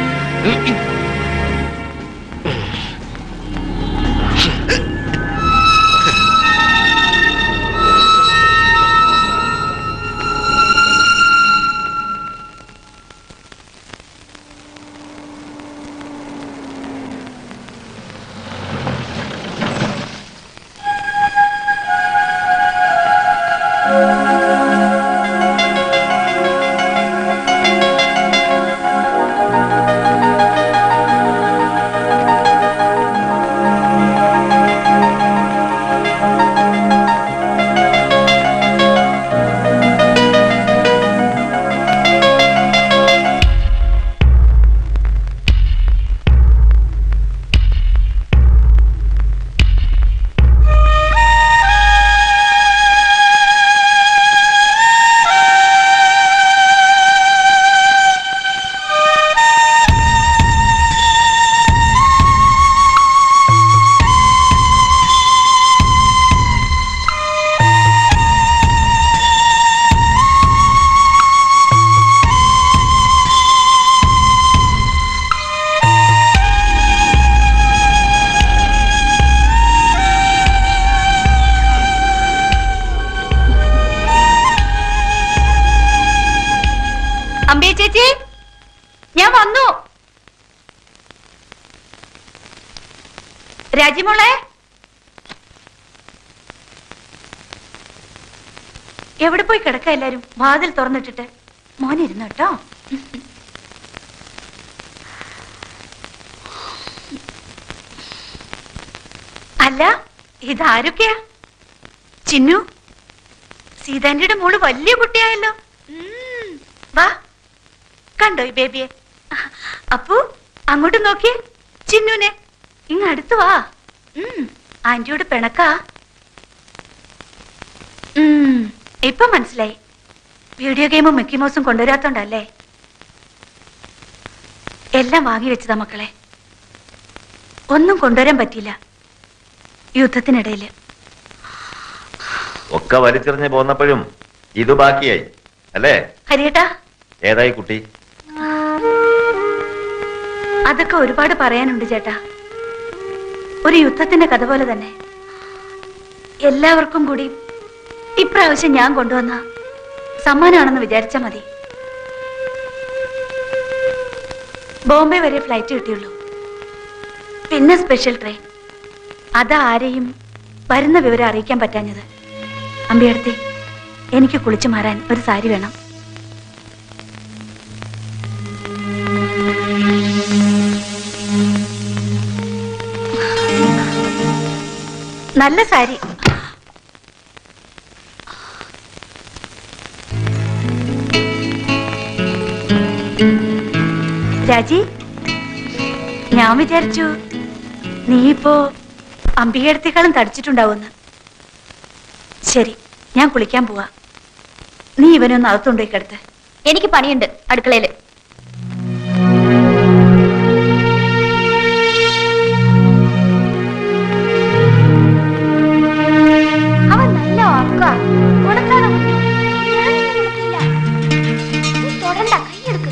ചേച്ചി, ഞാൻ വന്നു. രാജിമോളെ, എവിടെ പോയി കിടക്ക എല്ലാരും? വാതിൽ തുറന്നിട്ടിട്ട് മോനിരുന്നു കേട്ടോ. അല്ല, ഇതാരൊക്കെയാ? ചിന്നു, സീതാന്റിയുടെ മോള് വലിയ കുട്ടിയായല്ലോ. വാ, കണ്ടോ ഈ ബേബിയെ? അപ്പു, അങ്ങോട്ട് നോക്കിയേ ചിന്നുനെ. ഇങ്ങ അടുത്ത് വാ. ആന്റിയോട് പിണക്കാ. ഇപ്പൊ മനസ്സിലായി, വീഡിയോ ഗെയിമും മിക്കി മൗസും കൊണ്ടുവരാത്തോണ്ടല്ലേ. എല്ലാം വാങ്ങി വെച്ചതാ മക്കളെ. ഒന്നും കൊണ്ടുവരാൻ പറ്റിയില്ല യുദ്ധത്തിനിടയില്. ഒക്കെ വലിച്ചെറിഞ്ഞ് പോന്നപ്പോഴും ഇത് ബാക്കിയായി അല്ലേ? ഹരിയേട്ടാ, ഏതായി കുട്ടി? അതൊക്കെ ഒരുപാട് പറയാനുണ്ട് ചേട്ടാ. ഒരു യുദ്ധത്തിന്റെ കഥ പോലെ തന്നെ. എല്ലാവർക്കും കൂടി ഇപ്രാവശ്യം ഞാൻ കൊണ്ടുവന്ന സമ്മാനാണെന്ന് വിചാരിച്ചാ മതി. ബോംബെ വരെ ഫ്ലൈറ്റ് കിട്ടിയുള്ളൂ, പിന്നെ സ്പെഷ്യൽ ട്രെയിൻ. അതാരെയും വരുന്ന വിവരം അറിയിക്കാൻ പറ്റാഞ്ഞത്. അമ്പിയടുത്തി, എനിക്ക് കുളിച്ചു മാറാൻ ഒരു സാരി വേണം. നല്ല സാരി. രാജി, ഞാൻ വിചാരിച്ചു നീ ഇപ്പോ അംബികേടത്തെക്കാളും തടിച്ചിട്ടുണ്ടാവുമെന്ന്. ശരി, ഞാൻ കുളിക്കാൻ പോവാ. നീ ഇവനൊന്ന് അകത്തുകൊണ്ടുപോയി കിടത്ത്. എനിക്ക് പണിയുണ്ട് അടുക്കളയില്. അവൻ നല്ല ഉറക്ക. ഉണക്കാതെ തൊടണ്ട, കൈയെടുക്ക്.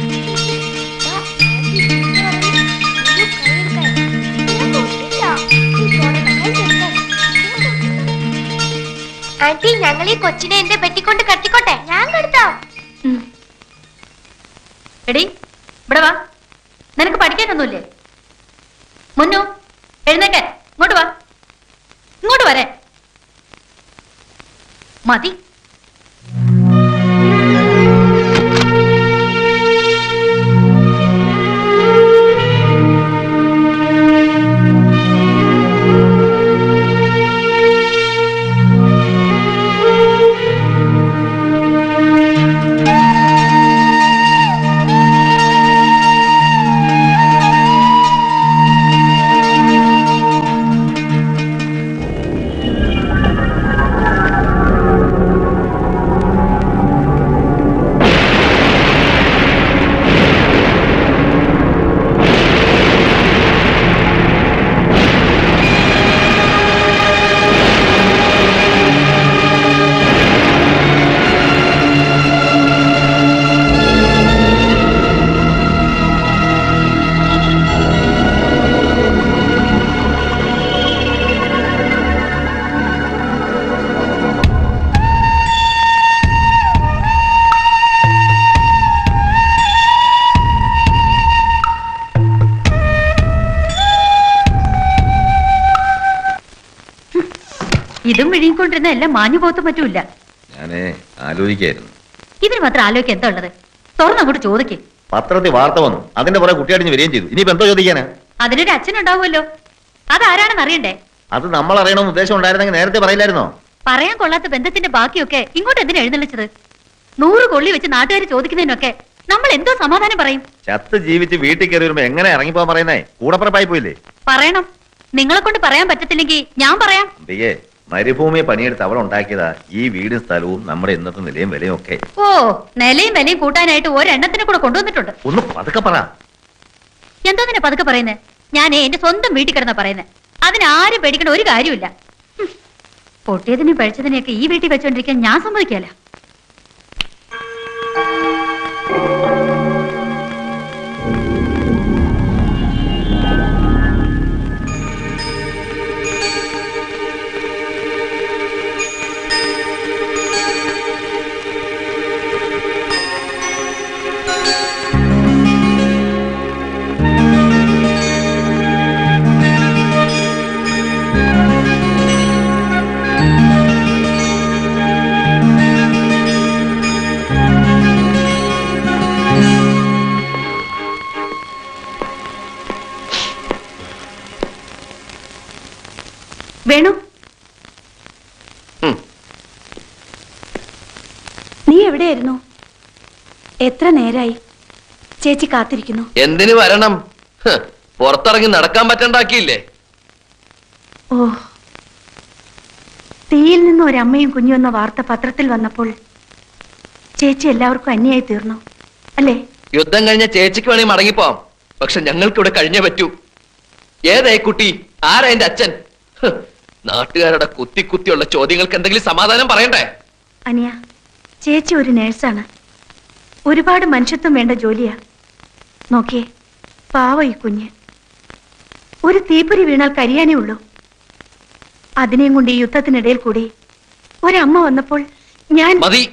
ആന്റി, ഞങ്ങൾ ഈ കൊച്ചിനെ എന്റെ പെട്ടിക്കൊണ്ട് കട്ടിക്കോട്ടെ. ഞാൻ കെടുത്താം. എടി, ഇവിടെ വാ. നിനക്ക് പഠിക്കാനൊന്നുമില്ലേ? മുന്നു, എഴുന്നേക്കെ. ഇങ്ങോട്ട് വാ. ഇങ്ങോട്ട് വരെ. മതി. ഇതും വിഴുങ്ങിക്കൊണ്ടിരുന്ന എല്ലാം മാഞ്ഞു പോകത്തും പറ്റൂല. ഞാനേ ആലോചിക്കായിരുന്നു, ഇതിന് മാത്രം ആലോചിക്കാൻ എന്താ ഉള്ളത്? തുറന്നങ്ങോട്ട് ചോദിക്കും. പത്രത്തിൽ വാർത്ത വന്നു, അതിന്റെ പുറകെ കുട്ടിയടിഞ്ഞ് വരികയും ചെയ്തു. ഇനിയിപ്പോ എന്തോ ചോദിക്കാനാ? അതിനൊരു അച്ഛനുണ്ടാവുമല്ലോ, അതാരാണെന്ന് അറിയണ്ടേ? അത് നമ്മൾ അറിയണമെന്ന് ഉദ്ദേശം ഉണ്ടായിരുന്നെങ്കിൽ നേരത്തെ പറയില്ലായിരുന്നോ? പറയാൻ കൊള്ളാത്ത ബന്ധത്തിന്റെ ബാക്കിയൊക്കെ ഇങ്ങോട്ട് എന്തിനാ എഴുന്നള്ളിച്ചത്? നൂറ് കൊള്ളി വെച്ച് നാട്ടുകാർ ചോദിക്കുന്നതിനൊക്കെ നമ്മൾ എന്തോ സമാധാനം പറയും? ചത്ത് ജീവിച്ച് വീട്ടിൽ കയറി വരുമ്പോ എങ്ങനെ ഇറങ്ങിപ്പോ പറയുന്നേ? കൂടപ്പുറപ്പായി പോയില്ലേ? പറയണം. നിങ്ങളെ കൊണ്ട് പറയാൻ പറ്റത്തില്ലെങ്കിൽ ഞാൻ പറയാം. അമ്പികേ, മരുഭൂമി പണിയെടുത്ത് അവൾ ഉണ്ടാക്കിയതാ ഈ വീടും സ്ഥലവും നമ്മുടെ ഇന്നത്തെ നിലയും വിലയും ഒക്കെ. ഓ, നിലയും വിലയും കൂട്ടാനായിട്ട് ഒരെണ്ണത്തിനെ കൂടെ കൊണ്ടുവന്നിട്ടുണ്ട്. ഒന്ന് പതുക്കെ പറ. എന്തോ നിന്നെ പതുക്കെ പറയുന്നേ? ഞാനേ എന്റെ സ്വന്തം വീട്ടിൽ കിടന്ന പറയുന്നേ. അതിനാരും പേടിക്കേണ്ട ഒരു കാര്യമില്ല. പൊട്ടിയതിനെയും പഴിച്ചതിനെയൊക്കെ ഈ വീട്ടിൽ വെച്ചോണ്ടിരിക്കാൻ ഞാൻ സമ്മതിക്കല്ല. വേണു, നീ എവിടെയായിരുന്നു? എത്ര നേരായി ചേച്ചി കാത്തിരിക്കുന്നു. എന്തിനു വരണം? പുറത്തിറങ്ങി നടക്കാൻ പറ്റണ്ടാക്കിയില്ലേ? ഓ, തീയിൽ നിന്ന് ഒരമ്മയും കുഞ്ഞും എന്ന വാർത്ത പത്രത്തിൽ വന്നപ്പോൾ ചേച്ചി എല്ലാവർക്കും അന്യായി തീർന്നു അല്ലേ? യുദ്ധം കഴിഞ്ഞ ചേച്ചിക്ക് വേണമെങ്കിൽ മടങ്ങിപ്പോവാം, പക്ഷെ ഞങ്ങൾക്ക് ഇവിടെ കഴിഞ്ഞേ പറ്റൂ. ഏതായി കുട്ടി? ആരാ എന്റെ അച്ഛൻ? നാട്ടുകാരുടെ കുത്തി കുത്തിയുള്ള ചോദ്യങ്ങൾക്ക് എന്തെങ്കിലും സമാധാനം പറയണ്ടേ? അനിയ, ചേച്ചി ഒരു നേഴ്സാണ്. ഒരുപാട് മനുഷ്യത്വം വേണ്ട ജോലിയാ. നോക്കിയേ, പാവ ഈ കുഞ്ഞ്. ഒരു തീപ്പൊരി വീണാൽ കരിയാനേ ഉള്ളൂ. അതിനെയും കൊണ്ട് ഈ യുദ്ധത്തിനിടയിൽ കൂടി ഒരമ്മ വന്നപ്പോൾ ഞാൻ മതി.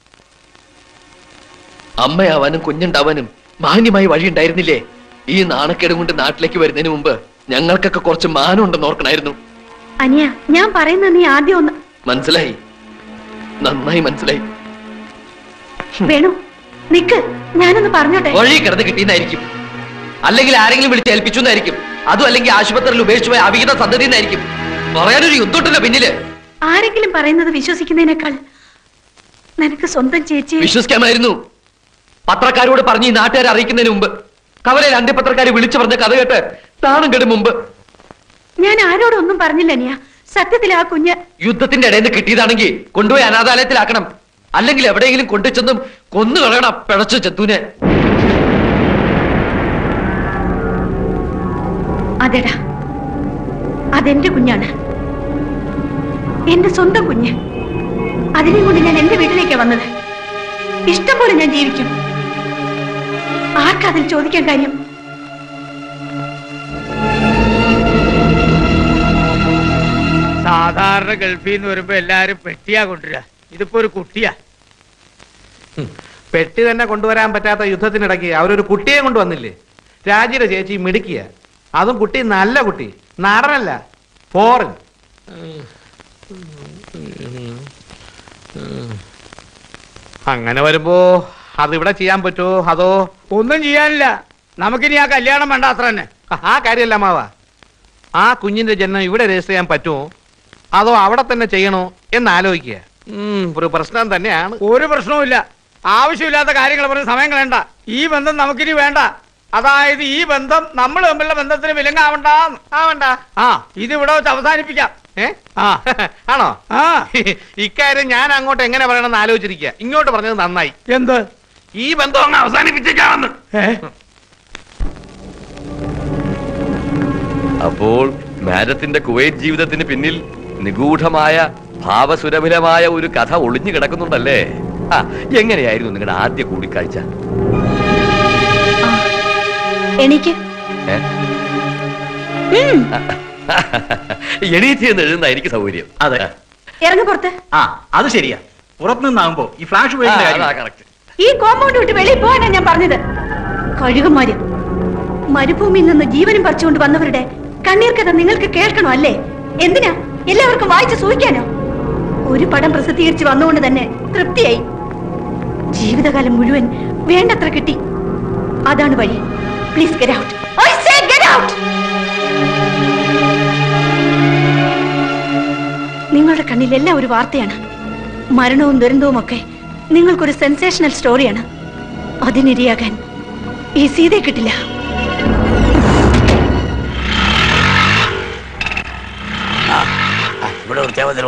അമ്മയാവാനും കുഞ്ഞുണ്ടാവാനും മാന്യമായി വഴി ഉണ്ടായിരുന്നില്ലേ? ഈ നാണക്കേട് കൊണ്ട് നാട്ടിലേക്ക് വരുന്നതിന് മുമ്പ് ഞങ്ങൾക്കൊക്കെ കുറച്ച് മാനം ഉണ്ടെന്ന് ഓർക്കണായിരുന്നു. അനിയ, ഞാൻ പറയുന്നത് നീ ആദ്യം ഒന്ന് മനസ്സിലായി. നന്നായി മനസ്സിലായി. വേണു, നിക്ക്, ഞാനൊന്ന് പറഞ്ഞോട്ടെ. വഴി കിടന്ന് കിട്ടിയെന്നായിരിക്കും, അല്ലെങ്കിൽ ആരെങ്കിലും വിളിച്ച് ഏൽപ്പിച്ചു എന്നായിരിക്കും, അതും അല്ലെങ്കിൽ ആശുപത്രിയിൽ ഉപേക്ഷിച്ചു പോയ അവിഹിത സന്തതി എന്നായിരിക്കും. പറയാനൊരു യുദ്ധമുണ്ടല്ലോ പിന്നില്. ആരെങ്കിലും പറയുന്നത് വിശ്വസിക്കുന്നതിനേക്കാൾ നിനക്ക് സ്വന്തം ചേച്ചി വിശ്വസിക്കാമായിരുന്നു. പത്രക്കാരോട് പറഞ്ഞ് ഈ നാട്ടുകാരെ അറിയിക്കുന്നതിന് മുമ്പ് കവലയിൽ അന്ത്യപത്രക്കാരെ വിളിച്ചു പറഞ്ഞ കഥ കേട്ട് താണം കേട്ട് മുമ്പ് ഞാൻ ആരോടൊന്നും പറഞ്ഞില്ല അനിയ. സത്യത്തിൽ ആ കുഞ്ഞ് യുദ്ധത്തിന്റെ ഇടയിൽ നിന്ന് കിട്ടിയതാണെങ്കിൽ കൊണ്ടുപോയി അനാഥാലയത്തിലാക്കണം, അല്ലെങ്കിൽ എവിടെയെങ്കിലും കൊണ്ടുചെന്നും കൊന്നു കളയണം പിഴച്ചു ചെത്തൂനെ. അതെടാ, അതെന്റെ കുഞ്ഞാണ്, എന്റെ സ്വന്തം കുഞ്ഞ്. അതിനെ കൊണ്ട് ഞാൻ എന്റെ വീട്ടിലേക്കാ വന്നത്. ഇഷ്ടം പോലെ ഞാൻ ജീവിക്കും. ആർക്കതിൽ ചോദിക്കാൻ കാര്യം? സാധാരണ ഗൾഫിൽ നിന്ന് വരുമ്പോ എല്ലാരും പെട്ടിയാ കൊണ്ടുവരിക. ഇതിപ്പോ ഒരു കുട്ടിയാ. പെട്ടി തന്നെ കൊണ്ടുവരാൻ പറ്റാത്ത യുദ്ധത്തിനിടയ്ക്ക് അവരൊരു കുട്ടിയെ കൊണ്ടുവന്നില്ലേ? രാജിയുടെ ചേച്ചി മിടുക്കിയ, അതും കുട്ടി നല്ല കുട്ടി, നാടനല്ല, ഫോറിൻ. അങ്ങനെ വരുമ്പോ അതിവിടെ ചെയ്യാൻ പറ്റുമോ? അതോ ഒന്നും ചെയ്യാനില്ല. നമുക്കിനി ആ കല്യാണം വേണ്ട, അത്ര തന്നെ. ആ കാര്യമല്ല മാവ, ആ കുഞ്ഞിന്റെ ജന്മം ഇവിടെ രജിസ്റ്റർ ചെയ്യാൻ പറ്റുമോ അതോ അവിടെ തന്നെ ചെയ്യണോ എന്ന് ആലോചിക്കുക. ഒരു പ്രശ്നം തന്നെയാണ്. ഒരു പ്രശ്നവുമില്ല. ആവശ്യമില്ലാത്ത കാര്യങ്ങൾ പറഞ്ഞ് സമയം കളയണ്ട. ഈ ബന്ധം നമുക്കിനി വേണ്ട. അതായത് ഈ ബന്ധം നമ്മൾ തമ്മിലുള്ള ബന്ധത്തിന് വിലങ്ങാവണ്ട ആവണ്ട. ആ ഇത് ഇവിടെ വെച്ച് അവസാനിപ്പിക്കാം. ഏ ആ ആണോ? ആ ഇക്കാര്യം ഞാൻ അങ്ങോട്ട് എങ്ങനെ പറയണമെന്ന് ആലോചിച്ചിരിക്കുക. ഇങ്ങോട്ട് പറഞ്ഞത് നന്നായി. എന്ത്? ഈ ബന്ധം അങ്ങ് അവസാനിപ്പിച്ചേക്കാമെന്ന്. അപ്പോൾ മാഡത്തിന്റെ കുവൈറ്റ് ജീവിതത്തിന് പിന്നിൽ നിഗൂഢമായ ഭാവസുരഭിലമായ ഒരു കഥ ഒളിഞ്ഞു കിടക്കുന്നുണ്ടല്ലേ? ആ എങ്ങനെയായിരുന്നു നിങ്ങളുടെ ആദ്യ കൂടിക്കാഴ്ച? എനിക്ക് എണീറ്റ് എന്ന് എഴുതുന്നതായിരിക്കും സൗകര്യം. അതെ, ഇറങ്ങി പുറത്ത്. ആ അത് ശരിയാ. പുറത്തുനിന്നാകുമ്പോ ഈ ഫ്ലാഷ് ഈ കോമ്പൗണ്ട് വിട്ട് വെളിയിൽ പോകാനാ ഞാൻ പറഞ്ഞത്. കഴുകുമാര് മരുഭൂമിയിൽ നിന്ന് ജീവനും പറിച്ചുകൊണ്ട് വന്നവരുടെ കണ്ണീർ കഥ നിങ്ങൾക്ക് കേൾക്കണോ അല്ലേ? എന്തിനാ? എല്ലാവർക്കും വായിച്ച് സൂഹിക്കാനോ? ഒരു പടം പ്രസിദ്ധീകരിച്ച് വന്നുകൊണ്ട് തന്നെ തൃപ്തിയായി. ജീവിതകാലം മുഴുവൻ വേണ്ടത്ര കിട്ടി. അതാണ് വഴി. Please get out. I say get out. നിങ്ങളുടെ കണ്ണിൽ എല്ലാം ഒരു വാർത്തയാണ്. മരണവും ദുരന്തവും ഒക്കെ നിങ്ങൾക്കൊരു സെൻസേഷണൽ സ്റ്റോറിയാണ്. അതിനിരയാകാൻ ഈ സീതയെ കിട്ടില്ല. ഇവിടെ വൃത്തിയാ മതിയോ?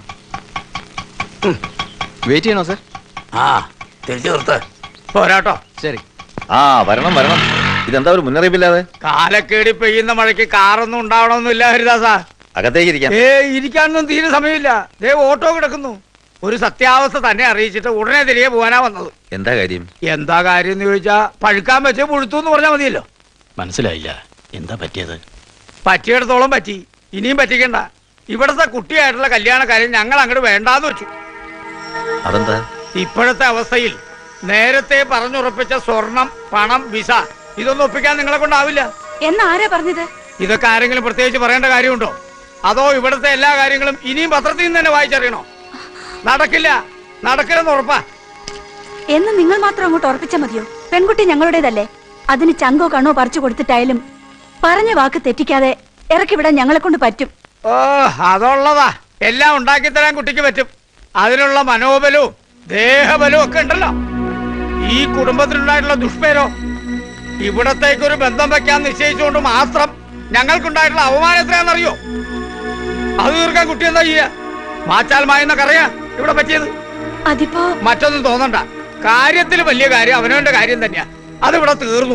വെയിറ്റ് ചെയ്യണോ സർ? ആ തിരിച്ചു നിർത്ത്. പോരാട്ടോ. ശരി. ആ വരണം വരണം. ഇതെന്താ ഒരു മുന്നറിയിപ്പില്ലാതെ? കാലക്കേടി പെയ്യുന്ന മഴയ്ക്ക് കാറൊന്നും ഉണ്ടാവണമെന്നില്ല ഹരിദാസാ. അകത്തേക്ക് ഇരിക്കാം. ഏ ഇരിക്കാനൊന്നും തീരെ സമയമില്ല. ദേ ഓട്ടോ കിടക്കുന്നു. ഒരു സത്യാവസ്ഥ തന്നെ അറിയിച്ചിട്ട് ഉടനെ തിരികെ പോകാനാ വന്നത്. എന്താ കാര്യം? എന്താ കാര്യം എന്ന് ചോദിച്ചാ പഴുക്കാൻ വെച്ച് പുഴുത്തു എന്ന് പറഞ്ഞാൽ മതിയല്ലോ. മനസ്സിലായില്ല. എന്താ പറ്റിയത്? പറ്റിയിടത്തോളം പറ്റി. ഇനിയും പറ്റിക്കണ്ട. ഇവിടത്തെ കുട്ടിയായിട്ടുള്ള കല്യാണ കാര്യം ഞങ്ങൾ അങ്ങോട്ട് വേണ്ടാന്ന് വെച്ചു. അതെന്താ? ഇപ്പോഴത്തെ അവസ്ഥയിൽ നേരത്തെ പറഞ്ഞുറപ്പിച്ച സ്വർണം, പണം, വിസ ഇതൊന്നും ഒപ്പിക്കാൻ നിങ്ങളെ കൊണ്ടാവില്ല. എന്നാരാ പറഞ്ഞത്? ഇതൊക്കെ ആരെങ്കിലും പ്രത്യേകിച്ച് പറയേണ്ട കാര്യമുണ്ടോ? അതോ ഇവിടുത്തെ എല്ലാ കാര്യങ്ങളും ഇനിയും പത്രത്തിൽ നിന്ന് തന്നെ വായിച്ചറിയണോ? നടക്കില്ല. നടക്കില്ലെന്ന് ഉറപ്പാ. എന്ന് നിങ്ങൾ മാത്രം അങ്ങോട്ട് ഉറപ്പിച്ചാൽ മതിയോ? പെൺകുട്ടി ഞങ്ങളുടേതല്ലേ. അതിന് ചങ്കോ കണ്ണോ പറിച്ചു കൊടുത്തിട്ടായാലും പറഞ്ഞ വാക്ക് തെറ്റിക്കാതെ ഇറക്കി വിടാൻ ഞങ്ങളെ കൊണ്ട് പറ്റും. ഓ അതുള്ളതാ. എല്ലാം ഉണ്ടാക്കി തരാൻ കുട്ടിക്ക് പറ്റും. അതിനുള്ള മനോബലവും ദേഹബലവും ഒക്കെ ഉണ്ടല്ലോ. ഈ കുടുംബത്തിനുണ്ടായിട്ടുള്ള ദുഷ്പേരോ ഇവിടത്തേക്കൊരു ബന്ധം വെക്കാൻ നിശ്ചയിച്ചുകൊണ്ട് മാത്രം ഞങ്ങൾക്കുണ്ടായിട്ടുള്ള അവമാനം എത്രയാണെന്നറിയോ? അത് തീർക്കാൻ കുട്ടി എന്താ ചെയ്യ? മാച്ചാൽ മായെന്നൊക്കെ അറിയാം ഇവിടെ പറ്റിയത്. അതിപ്പോ മറ്റൊന്നും തോന്നണ്ട. കാര്യത്തിൽ വലിയ കാര്യം അവനവന്റെ കാര്യം തന്നെയാ. അതിവിടെ തീർന്നു.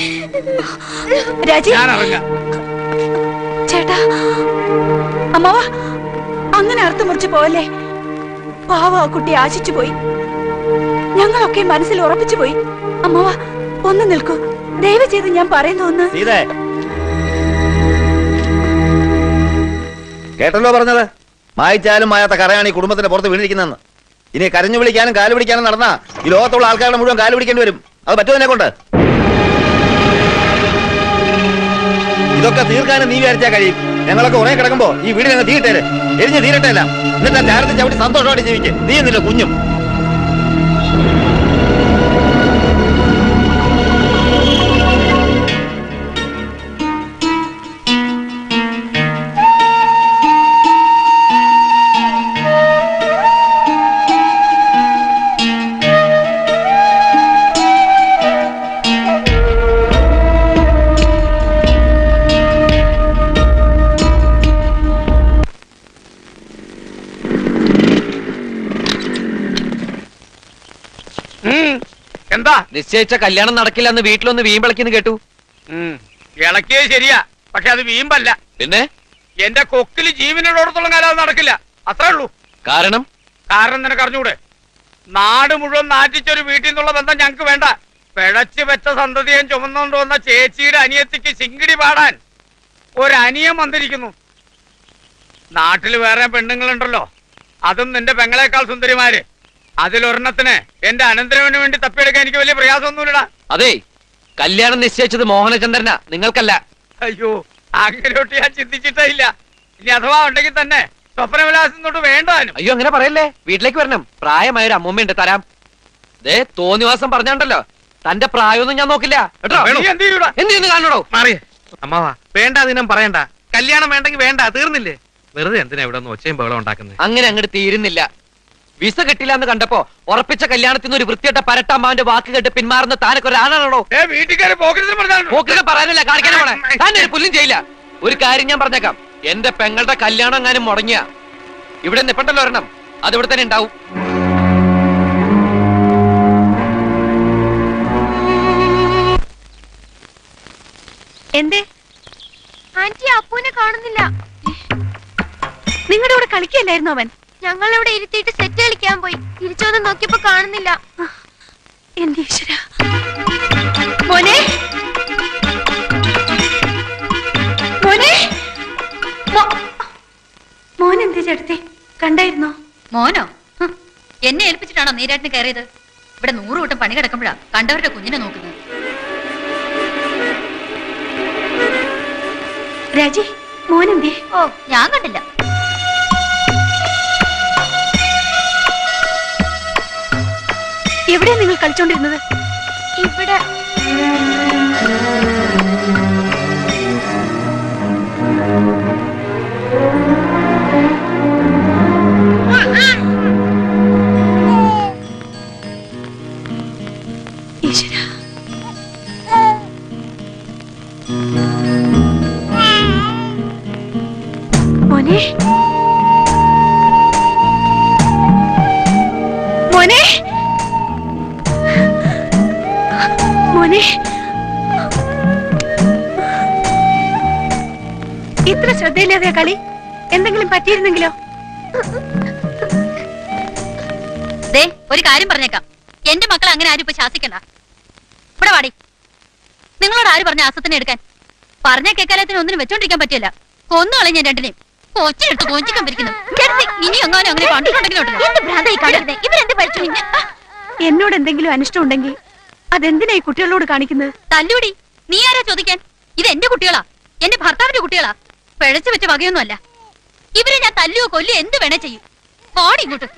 ഞാൻ ഇറങ്ങാം. ചേട്ടാ, അമ്മാവ അങ്ങനെ അർത്ഥം മുറിച്ചു പോവല്ലേ. പാവ ആ കുട്ടി ആശിച്ചു പോയി. ഞങ്ങളൊക്കെ മനസ്സിൽ ഉറപ്പിച്ചു പോയി. അമ്മാവ ഒന്ന് നിൽക്കൂ. ദയവ് ചെയ്ത് ഞാൻ പറയുന്ന ഒന്ന്. കേട്ടല്ലോ പറഞ്ഞത്. മായിച്ചാലും മായാത്ത കറയാണ് ഈ കുടുംബത്തിന്റെ പുറത്ത് വീണിരിക്കുന്നതെന്ന്. ഇനി കരഞ്ഞു വിളിക്കാനും കാല് പിടിക്കാനും നടന്നാ ഈ ലോകത്തുള്ള ആൾക്കാരുടെ മുഴുവൻ കാല് പിടിക്കേണ്ടി വരും. അത് പറ്റുമതിനെ കൊണ്ട്? ഇതൊക്കെ തീർക്കാനും നീ വിചാരിച്ചാൽ കഴിയും. ഞങ്ങളൊക്കെ ഉറങ്ങി കിടക്കുമ്പോ ഈ വീട് ഞങ്ങൾ തീയിട്ടേര്. എരിഞ്ഞ് തീരട്ടല്ല. എന്നിട്ട് ചാരത്തിൽ ചവിട്ടി സന്തോഷമായിട്ട് ജീവിക്കും. നീ എന്നില്ല കുഞ്ഞും. എന്താ? നിശ്ചയിച്ച കല്യാണം നടക്കില്ല എന്ന് വീട്ടിലൊന്ന് വീമ്പിളക്കിന്ന് കേട്ടു. ഇളക്കിയത് ശരിയാ, പക്ഷെ അത് വീമ്പല്ല. പിന്നെ എന്റെ കൊക്കില് ജീവനോടത്തോളം കാലം അത് നടക്കില്ല, അത്രേ ഉള്ളൂ. കാരണം കാരണം നിനക്ക് അറിഞ്ഞൂടെ? നാട് മുഴുവൻ നാറ്റിച്ചൊരു വീട്ടിൽ നിന്നുള്ള ബന്ധം ഞങ്ങക്ക് വേണ്ട. പിഴച്ചു വെച്ച സന്തതിയും ചുമന്നുകൊണ്ട് വന്ന ചേച്ചിയുടെ അനിയത്തിക്ക് ചിങ്കിടി പാടാൻ ഒരനിയം വന്നിരിക്കുന്നു. നാട്ടില് വേറെ പെണ്ണുങ്ങളുണ്ടല്ലോ, അതും നിന്റെ പെങ്ങളെക്കാൾ സുന്ദരിമാര്. അതിലൊരെണ്ണത്തിന് എന്റെ അനന്തരവന് വേണ്ടി തപ്പിയെടുക്കാൻ എനിക്ക് വലിയ പ്രയാസമൊന്നുമില്ലടാ. അതെ, കല്യാണം നിശ്ചയിച്ചത് മോഹനചന്ദ്രനാ, നിങ്ങൾക്കല്ല. അയ്യോ, അങ്ങനെയൊട്ട് ഞാൻ ചിന്തിച്ചിട്ടേ ഇല്ല. ഇനി അഥവാ ഉണ്ടെങ്കിൽ തന്നെ സ്വപ്നവിലാസം തൊട്ട് വേണ്ടാനും. അയ്യോ, അങ്ങനെ പറയല്ലേ, വീട്ടിലേക്ക് വരണം. പ്രായമായൊരു അമ്മൂമ്മയുണ്ട്, തരാം. ദേ തോന്നിവാസം പറഞ്ഞാണ്ടല്ലോ, തന്റെ പ്രായമൊന്നും ഞാൻ നോക്കില്ല കേട്ടോ. എന്ത് ചെയ്യുന്നു കാണണോ? മാറിയേ അമ്മാവാ, വേണ്ട ദിനം പറയണ്ട. കല്യാണം വേണ്ടെങ്കിൽ വേണ്ട, തീർന്നില്ലേ? വെറുതെ എന്തിനാ ഇവിടെ ഒന്ന് ഒച്ചയും ബഹളം ഉണ്ടാക്കുന്നത്? അങ്ങനെ അങ്ങോട്ട് തീരുന്നില്ല. വിസ കിട്ടില്ല എന്ന് കണ്ടപ്പോ ഉറപ്പിച്ച കല്യാണത്തിന് ഒരു വൃത്തിയായിട്ട പരട്ടമ്മാവന്റെ വാക്ക് കേട്ട് പിന്മാറുന്ന താനൊക്കെ ഒരാണാണോ? പോക്കിനെ പറയാനല്ല, കാണിക്കാനും പോണേ. താൻ ഒരു പുല്ലും ചെയ്യില്ല. ഒരു കാര്യം ഞാൻ പറഞ്ഞേക്കാം, എന്റെ പെങ്ങളുടെ കല്യാണം എങ്ങാനും മുടങ്ങിയ ഇവിടെ നിപ്പണ്ടല്ലോ ഒരെണ്ണം, അത് ഇവിടെ തന്നെ ഉണ്ടാവും. എന്തേ ആന്റി അപ്പൂനെ കാണുന്നില്ല? നിങ്ങളുടെ കൂടെ കളിക്കല്ലായിരുന്നു അവൻ? ഞങ്ങളിവിടെ ഇരുത്തിയിട്ട് സെറ്റ് കളിക്കാൻ പോയി. തിരിച്ചു വന്ന് നോക്കിയപ്പോ കാണുന്നില്ല. എന്റെ ഈശ്വര. മോനെ മോനെ മോൻ എന്തേ ചേട്ടത്തെ കണ്ടായിരുന്നോ? മോനോ? എന്നെ ഏൽപ്പിച്ചിട്ടാണോ നീരാട്ടിന് കയറിയത്? ഇവിടെ നൂറ് കൂട്ടം പണി കിടക്കുമ്പോഴാ കണ്ടവരുടെ കുഞ്ഞിനെ നോക്കുന്നത്. രാജി, മോൻ എന്തേ? ഓ, ഞാൻ കണ്ടില്ല. എവിടെയാ നിങ്ങൾ കളിച്ചോണ്ടിരുന്നത്? ഇവിടെ. ഈശ്വര. മോനെ മോനെ മോനെ ഇത്ര ശ്രദ്ധയില്ലാതെ കളി. എന്തെങ്കിലും പറ്റിയിരുന്നെങ്കിലോ? ദേ, ഒരു കാര്യം പറഞ്ഞേക്കാം, എന്റെ മക്കളെ അങ്ങനെ ആരും ഇപ്പൊ ശാസിക്കണ്ട. ഇവിടെ വാടി. നിങ്ങളോട് ആര് പറഞ്ഞ ആസത്തിനെ എടുക്കാൻ? പറഞ്ഞ കേക്കാലത്തിന് ഒന്നിനും വെച്ചോണ്ടിരിക്കാൻ പറ്റില്ല. കൊന്നുകളെ ഞാൻ രണ്ടിനെയും. കൊച്ചിനെടുത്ത് കൊഞ്ചിക്കാൻ പറ്റിക്കുന്നു. ഇനി എങ്ങാനും അങ്ങനെ കണ്ടിട്ടുണ്ടെങ്കിലോ? എന്നോട് എന്തെങ്കിലും അനിഷ്ടം ഉണ്ടെങ്കിൽ അതെന്തിനാ ഈ കുട്ടികളോട് കാണിക്കുന്നത്? തല്ലൂടി. നീ ആരാ ചോദിക്കാൻ? ഇത് എന്റെ കുട്ടികളാ, എന്റെ ഭർത്താവിന്റെ കുട്ടികളാ. പിഴച്ചു വെച്ച വകയൊന്നും അല്ല. ഇവരെ ഞാൻ തല്ലുവോ കൊല്ലുവോ എന്ത് വേണേ ചെയ്യും. കോടി ഇങ്ങോട്ട്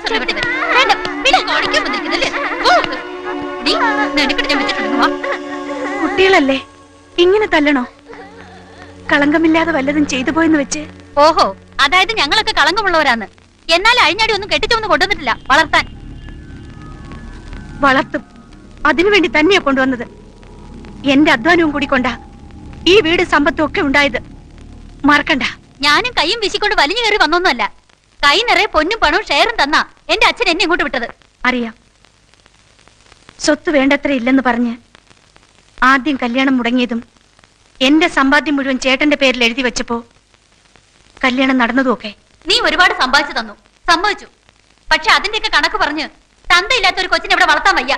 കുട്ടികളല്ലേ, ഇങ്ങനെ തല്ലണോ? കളങ്കമില്ലാതെ വല്ലതും ചെയ്തു പോയെന്ന് വെച്ച്. ഓഹോ, അതായത് ഞങ്ങളൊക്കെ കളങ്കമുള്ളവരാന്ന്. എന്നാൽ അഴിഞ്ഞാടി ഒന്നും കെട്ടിച്ചൊന്നും കൊണ്ടുവന്നിട്ടില്ല വളർത്താൻ. വളർത്തും, അതിനുവേണ്ടി തന്നെയാ കൊണ്ടുവന്നത്. എന്റെ അധ്വാനവും കൂടി കൊണ്ടാ ഈ വീട് സമ്പത്തും ഒക്കെ ഉണ്ടായത്, മറക്കണ്ട. ഞാനും കൈയും വീശിക്കൊണ്ട് വലിഞ്ഞു കയറി വന്നൊന്നുമല്ല. കൈ നിറയെ പൊന്നും പണവും ഷെയറും തന്നാ എന്റെ അച്ഛൻ എന്നെ ഇങ്ങോട്ട് വിട്ടത്. അറിയാം, സ്വത്ത് വേണ്ടത്ര ഇല്ലെന്ന് പറഞ്ഞ് ആദ്യം കല്യാണം മുടങ്ങിയതും എന്റെ സമ്പാദ്യം മുഴുവൻ ചേട്ടന്റെ പേരിൽ എഴുതി വെച്ചപ്പോ കല്യാണം നടന്നതും ഒക്കെ. നീ ഒരുപാട് സമ്പാദിച്ചു തന്നു, സമ്മതിച്ചു. പക്ഷെ അതിന്റെയൊക്കെ കണക്ക് പറഞ്ഞ് തന്തയില്ലാത്ത ഒരു കൊച്ചിനെ ഇവിടെ വളർത്താൻ വയ്യ.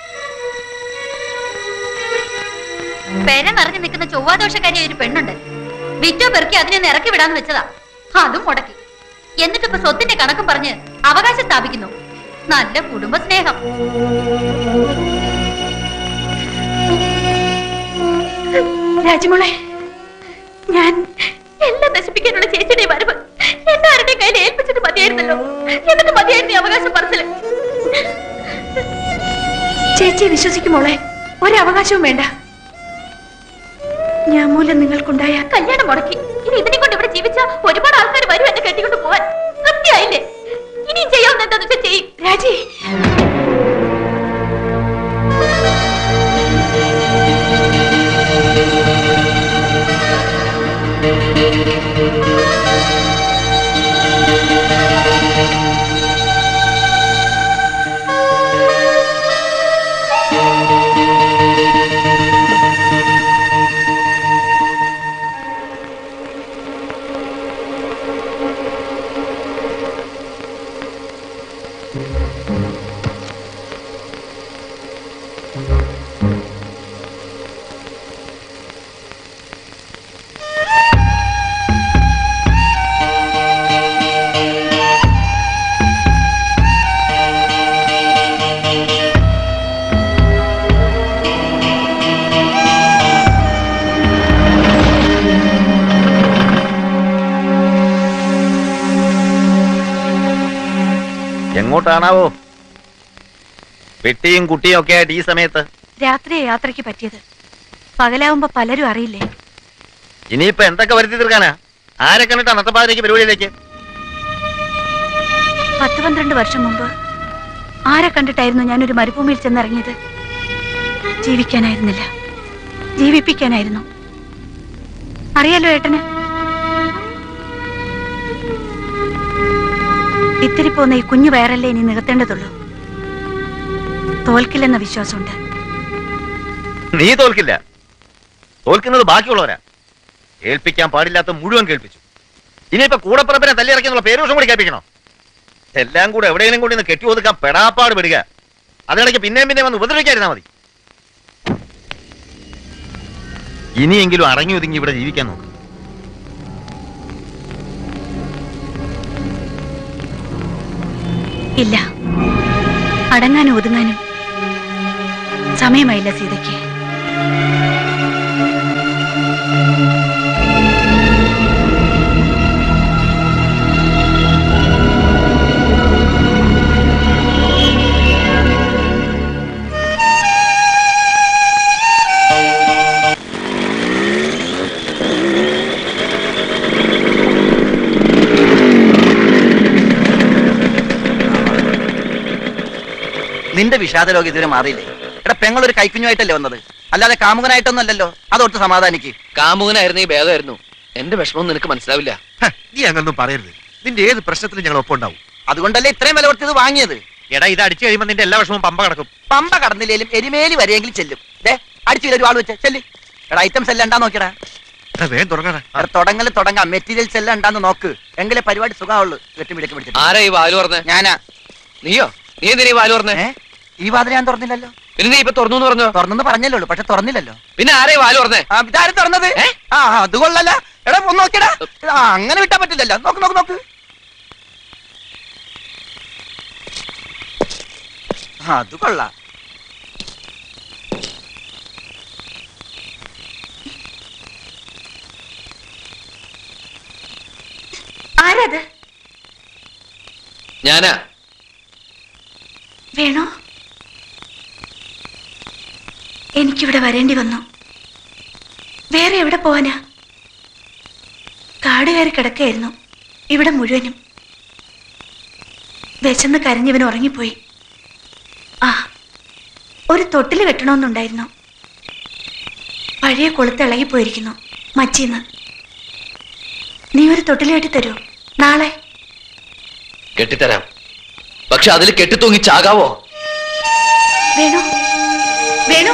പെര നിറഞ്ഞു നിൽക്കുന്ന ചൊവ്വാദോഷക്കാരിയ ഒരു പെണ്ണുണ്ട്. വിറ്റോ പെറുക്കി അതിനെ ഒന്ന് ഇറക്കി വിടാന്ന് വെച്ചതാ, അതും മുടക്കി. എന്നിട്ടിപ്പോ സ്വത്തിന്റെ കണക്കും പറഞ്ഞ് അവകാശം സ്ഥാപിക്കുന്നു. നല്ല കുടുംബ സ്നേഹം. രാജമോളെ, ഞാൻ എല്ലാം നശിപ്പിക്കാനുള്ള ചേച്ചിയുടെ വരവ് എന്നെ ആരുടെ കയ്യിൽ ഏൽപ്പിച്ചിട്ട് മതിയായിരുന്നല്ലോ. എന്നിട്ട് മതിയായിരുന്നു അവകാശം പറച്ചില്. ചേച്ചിയെ വിശ്വസിക്കുമോളെ, ഒരവകാശവും വേണ്ട. ഞാൻ മൂലം നിങ്ങൾക്കുണ്ടായ കല്യാണം മുടക്കി. ഇനി ഇതിനെ കൊണ്ട് ഇവിടെ ജീവിച്ച ഒരുപാട് ആൾക്കാർ വരും എന്നെ കെട്ടിക്കൊണ്ട് പോവാൻ. സത്യായില്ലേ? ഇനിയും ചെയ്യാവുന്ന എന്താന്ന് വെച്ചാൽ ചെയ്യും. രാജി, എങ്ങോട്ടാണാവോ? പെട്ടിയും കുട്ടിയും ഒക്കെ ആയിട്ട് ഈ സമയത്ത് രാത്രിയെ യാത്രയ്ക്ക് പറ്റിയത്. പകലാവുമ്പോ പലരും അറിയില്ലേ. ഇനിയിപ്പോ എന്തൊക്കെ വരുത്തി തീർക്കാനാ? ആരെ കണ്ടിട്ടാ നത്തപ്പാതിലേക്ക് പരിപാടിയിലേക്ക്? പത്ത് പന്ത്രണ്ട് വർഷം മുമ്പ് ആരെ കണ്ടിട്ടായിരുന്നു ഞാനൊരു മരുഭൂമിയിൽ ചെന്നിറങ്ങിയത്? ജീവിക്കാനായിരുന്നില്ല, ജീവിപ്പിക്കാനായിരുന്നു. അറിയാലോ ഏട്ടന്. ഇത്തിരി പോന്ന ഈ കുഞ്ഞു വയറല്ലേ ഇനി നികത്തേണ്ടതുള്ളൂ. തോൽക്കില്ലെന്ന വിശ്വാസമുണ്ട്. നീ തോൽക്കില്ല. തോൽക്കുന്നത് ബാക്കിയുള്ളവരാ. ഏൽപ്പിക്കാൻ പാടില്ലാത്ത മുഴുവൻ കേൾപ്പിച്ചു. ഇനിയിപ്പോ കൂടപ്പുറപ്പിനെ തല്ലിയിറക്കിയുള്ള പേരുദോഷം കൂടി കേൾപ്പിക്കണോ? എല്ലാം കൂടെ എവിടെയെങ്കിലും കൂടി ഒന്ന് കെട്ടി ഒതുക്കാൻ പെടാപ്പാട് പെടുക. അതിനിടയ്ക്ക് പിന്നെയും പിന്നെ വന്ന് ഉപദ്രവിക്കാതിരുന്നാ മതി. ഇനിയെങ്കിലും അടങ്ങി ഒതുങ്ങി ഇവിടെ ജീവിക്കാൻ നോക്ക്. ഇല്ല, അടങ്ങാനും ഒതുങ്ങാനും സമയമായില്ല സീതയ്ക്ക്. നിന്റെ വിഷാദലോകം ഇതുവരെ മാറിയില്ലേ? എടാ, പെങ്ങളൊരു കൈക്കുഞ്ഞുമായിട്ടല്ലേ വന്നത്, അല്ലാതെ കാമുകനായിട്ടൊന്നും അല്ലല്ലോ. അതോട്ട് സമാധാനിക്ക്. കാമുകനായിരുന്നു ഈ ഭേദമായിരുന്നു. എന്റെ വിഷമം നിനക്ക് മനസ്സിലാവില്ല. നീ അങ്ങനൊന്നും പറയരുത്. നിന്റെ ഏത് പ്രശ്നത്തിലും ഞങ്ങൾ ഒപ്പം ഉണ്ടാവും. അതുകൊണ്ടല്ലേ ഇത്രയും വില കൊടുത്തത് വാങ്ങിയത്. എടാ, ഇത് അടിച്ചു കഴിയുമ്പോൾ നിന്റെ എല്ലാ വിഷമവും പമ്പ കിടക്കും. പമ്പ കടന്നില്ലേലും എരിമേലി വരെയെങ്കിലും ചെല്ലും. ദേ, അടിച്ചു ഒരു ആൾ വെച്ച് ചെല്ലി. എടാ, ഐറ്റംസ് എല്ലാം ഉണ്ടാ നോക്കിയടാ. വേഗം തുടങ്ങാ. തുടങ്ങല് തുടങ്ങാം. മെറ്റീരിയൽസ് എല്ലാം ഉണ്ടാന്ന് നോക്ക്. എങ്കിലേ പരിപാടി സുഖമുള്ളൂ. വെട്ടും വിളിക്ക് പിടിച്ചിട്ട്. ആരാ ഈ വാല് പറഞ്ഞേ? ഞാനാ. നീയോ? നീ എന്തിനാ ഈ വാല് പറഞ്ഞേ? ഈ വാതിൽ ഞാൻ തുറന്നില്ലല്ലോ. പിന്നെ നീ ഇപ്പൊ തുറന്നു പറഞ്ഞോ? തുറന്നു പറഞ്ഞല്ലോ, പക്ഷെ തുറന്നില്ലല്ലോ. പിന്നെ ആരാ ഈ വാല് പറഞ്ഞേ? ഇതാരും തുറന്നത്? ആ, അത് കൊള്ളല്ല. എടാ, ഒന്ന് നോക്കിയടാ. അങ്ങനെ വിട്ടാ പറ്റില്ലല്ലോ. നോക്ക് നോക്ക് നോക്ക്. അത് കൊള്ളാം. ആരത്? ഞാനാ. വേണോ? എനിക്കിവിടെ വരേണ്ടി വന്നു. വേറെ എവിടെ പോവാനാ? കാട് കയറി കിടക്കായിരുന്നു ഇവിടെ മുഴുവനും. വിശന്ന് കരഞ്ഞിവൻ ഉറങ്ങിപ്പോയി. ആ, ഒരു തൊട്ടില് കെട്ടണമെന്നുണ്ടായിരുന്നു. പഴയ കൊളുത്ത് ഇളകിപ്പോയിരിക്കുന്നു മച്ചീന്ന്. നീ ഒരു തൊട്ടില് കെട്ടിത്തരുമോ? നാളെ കെട്ടിത്തരാം. പക്ഷെ അതിൽ കെട്ടിത്തൂങ്ങി ചാകാവോ? വേണോ? വേണോ?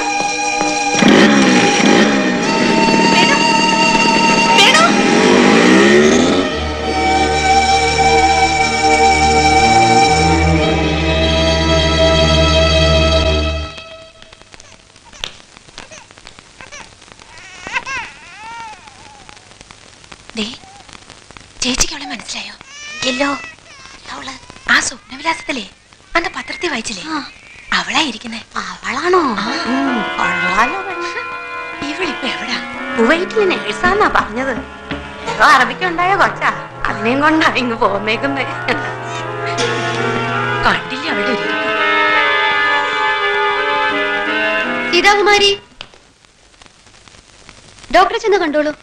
ചേച്ചിക്ക് അവളെ മനസ്സിലായോ? ഇല്ലോ. അവള് ആ സ്വപ്നവിലാസത്തിലേ അന്ന് പത്രത്തിൽ വായിച്ചില്ലേ? അവളായിരിക്കുന്നേ. അവളാണോ? ഇവളിപ്പോ എവിടാ? കുവൈറ്റിൽ നേഴ്സാന്നാ പറഞ്ഞത്. ഏതോ അറബിക്കുണ്ടായ കൊച്ചാ, അതിനെയും കൊണ്ടാ ഇങ്ങ് പോന്നേക്കുന്നേ. കണ്ടില്ലേ അവളുടെ ഇരിക്കുന്നു. സീതാകുമാരി, ഡോക്ടറെ ചെന്ന് കണ്ടോളൂ.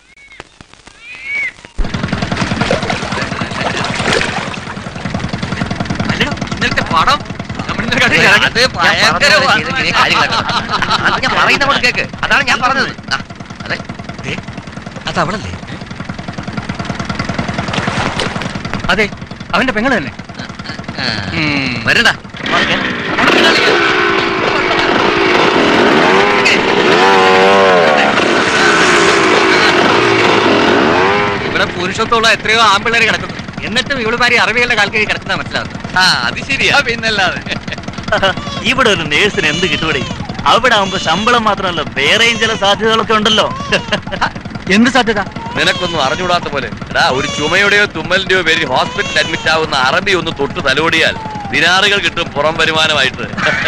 പടം പറയുന്ന കേക്ക്. അതാണ് ഞാൻ പറഞ്ഞത്. അതെ, അത് അവളല്ലേ? അതെ, അവന്റെ പെങ്ങള് തന്നെ. വരണ്ട. ഇവിടെ പുരുഷത്വമുള്ള എത്രയോ ആമ്പിള്ളേര് കിടക്കുന്നു. എന്നിട്ടും ഇവളുമാരി അറബികളുടെ കാൽക്കഴി കിടക്കുന്ന മനസ്സിലാവും. ആ, അത് ശരിയാ. പിന്നല്ലാതെ ഇവിടെ ഒരു നേഴ്സിന് എന്ത് കിട്ടുവിടെ? അവിടെ ആവുമ്പോ ശമ്പളം മാത്രമല്ല, വേറെയും ചില സാധ്യതകളൊക്കെ ഉണ്ടല്ലോ. എന്ത് സാധ്യത? നിനക്കൊന്നും അറിഞ്ഞുകൂടാത്ത പോലെ. എടാ, ഒരു ചുമയുടെയോ തുമ്മലിന്റെയോ പേരിൽ ഹോസ്പിറ്റലിൽ അഡ്മിറ്റ് ആവുന്ന അറബി ഒന്ന് തൊട്ട് തലോടിയാൽ ദിനാറുകൾ കിട്ടും പുറം വരുമാനമായിട്ട്.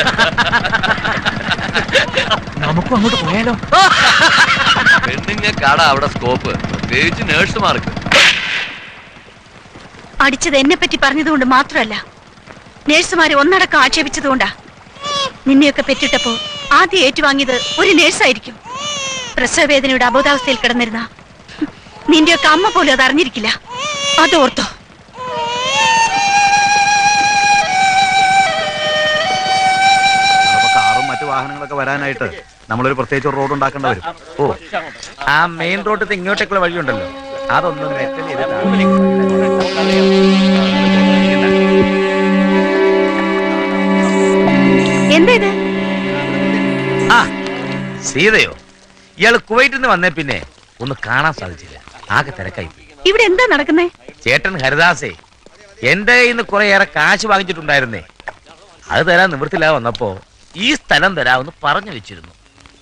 നമുക്കും അങ്ങോട്ട് പോയാലോ? പെണ്ണുങ്ങൾക്കാടാ അവിടെ സ്കോപ്പ്, പ്രത്യേകിച്ച് നേഴ്സുമാർക്ക്. അടിച്ചത് എന്നെ പറ്റി പറഞ്ഞതുകൊണ്ട് മാത്രമല്ല, നേഴ്സുമാരെ ഒന്നടക്കം ആക്ഷേപിച്ചതുകൊണ്ടാ. നിന്നെയൊക്കെ പെറ്റിട്ടപ്പോ ആദ്യം ഏറ്റുവാങ്ങിയത് ഒരു നേഴ്സായിരിക്കും. പ്രസവവേദനയുടെ അബോധാവസ്ഥയിൽ കിടന്നിരുന്ന നിന്റെയൊക്കെ അമ്മ പോലും അത് അറിഞ്ഞിരിക്കില്ല. അതോർത്തോ. കാറും മറ്റു വാഹനങ്ങളൊക്കെ വരാനായിട്ട് നമ്മളൊരു പ്രത്യേകിച്ച് റോഡ് ഉണ്ടാക്കേണ്ട വരും. ഓ, ആ മെയിൻ റോഡിൽ ഇങ്ങോട്ടേക്കുള്ള വഴിയുണ്ടല്ലോ, അതൊന്നും എന്താ ഇത്? ആ സീതയോ? ഇയാള് കുവൈറ്റിൽ നിന്ന് വന്നേ പിന്നെ ഒന്ന് കാണാൻ സാധിച്ചില്ല, ആകെ തിരക്കായി. ഇവിടെ എന്താ നടക്കുന്നേ? ചേട്ടൻ ഹരിദാസേ എന്റെ കയ്യിൽ നിന്ന് കുറെ ഏറെ കാശ് വാങ്ങിച്ചിട്ടുണ്ടായിരുന്നേ, അത് തരാൻ നിവൃത്തില്ലാതെ വന്നപ്പോ ഈ സ്ഥലം തരാമെന്ന് പറഞ്ഞു വെച്ചിരുന്നു.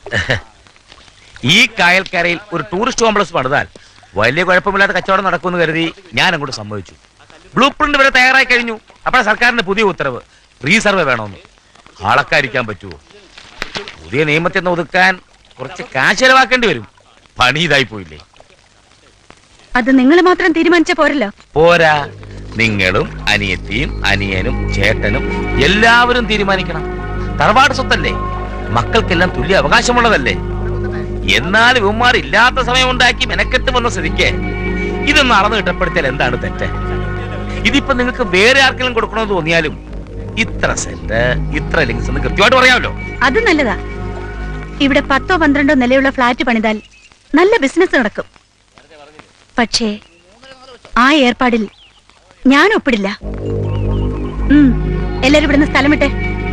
ഈ കായൽക്കരയിൽ ഒരു ടൂറിസ്റ്റ് കോംപ്ലക്സ് പണിതാൽ വലിയ കുഴപ്പമില്ലാത്ത കച്ചവടം നടക്കുമെന്ന് കരുതി ഞാൻ അങ്ങോട്ട് സമ്മതിച്ചു. ബ്ലൂ പ്രിന്റ് വരെ തയ്യാറായി കഴിഞ്ഞു. അപ്പോൾ സർക്കാരിന്റെ പുതിയ ഉത്തരവ് റീസർവേ വേണമെന്ന്. ആളക്കാരിക്കാൻ പറ്റുമോ? പുതിയ നിയമത്തിൽ നിന്ന് ഒതുക്കാൻ കുറച്ച് കാശ് ചെലവാക്കേണ്ടി വരും. പണി ഇതായി പോയില്ലേ? അത് നിങ്ങൾ മാത്രം തീരുമാനിച്ച പോരല്ലോ. പോരാ, നിങ്ങളും അനിയത്തിയും അനിയനും ചേട്ടനും എല്ലാവരും തീരുമാനിക്കണം. തറവാട് സ്വത്തല്ലേ, മക്കൾക്കെല്ലാം തുല്യ അവകാശമുള്ളതല്ലേ. എന്നാലും ഉമ്മാർ ഇല്ലാത്ത സമയം ഉണ്ടാക്കി മെനക്കെട്ട് വന്ന സ്ഥിതിക്ക് ഇതൊന്ന് അളന്ന് കിട്ടപ്പെടുത്തിയാൽ എന്താണ് തെറ്റ്? ഇതിപ്പോ നിങ്ങൾക്ക് വേറെ ആർക്കെങ്കിലും കൊടുക്കണമെന്ന് തോന്നിയാലും ഇത്ര സെന്റ് ഇത്ര ലിങ്സ് എന്ന് കൃത്യമായിട്ട് പറയാമല്ലോ. അത് നല്ലതാ. ഇവിടെ പത്തോ പന്ത്രണ്ടോ നിലയുള്ള ഫ്ലാറ്റ് പണിതാൽ നല്ല ബിസിനസ് നടക്കും. പക്ഷേ ആ ഏർപ്പാടിൽ ഞാൻ ഒപ്പിടില്ല. എല്ലാരും ഇവിടുന്ന് സ്ഥലം വിട്ടെ.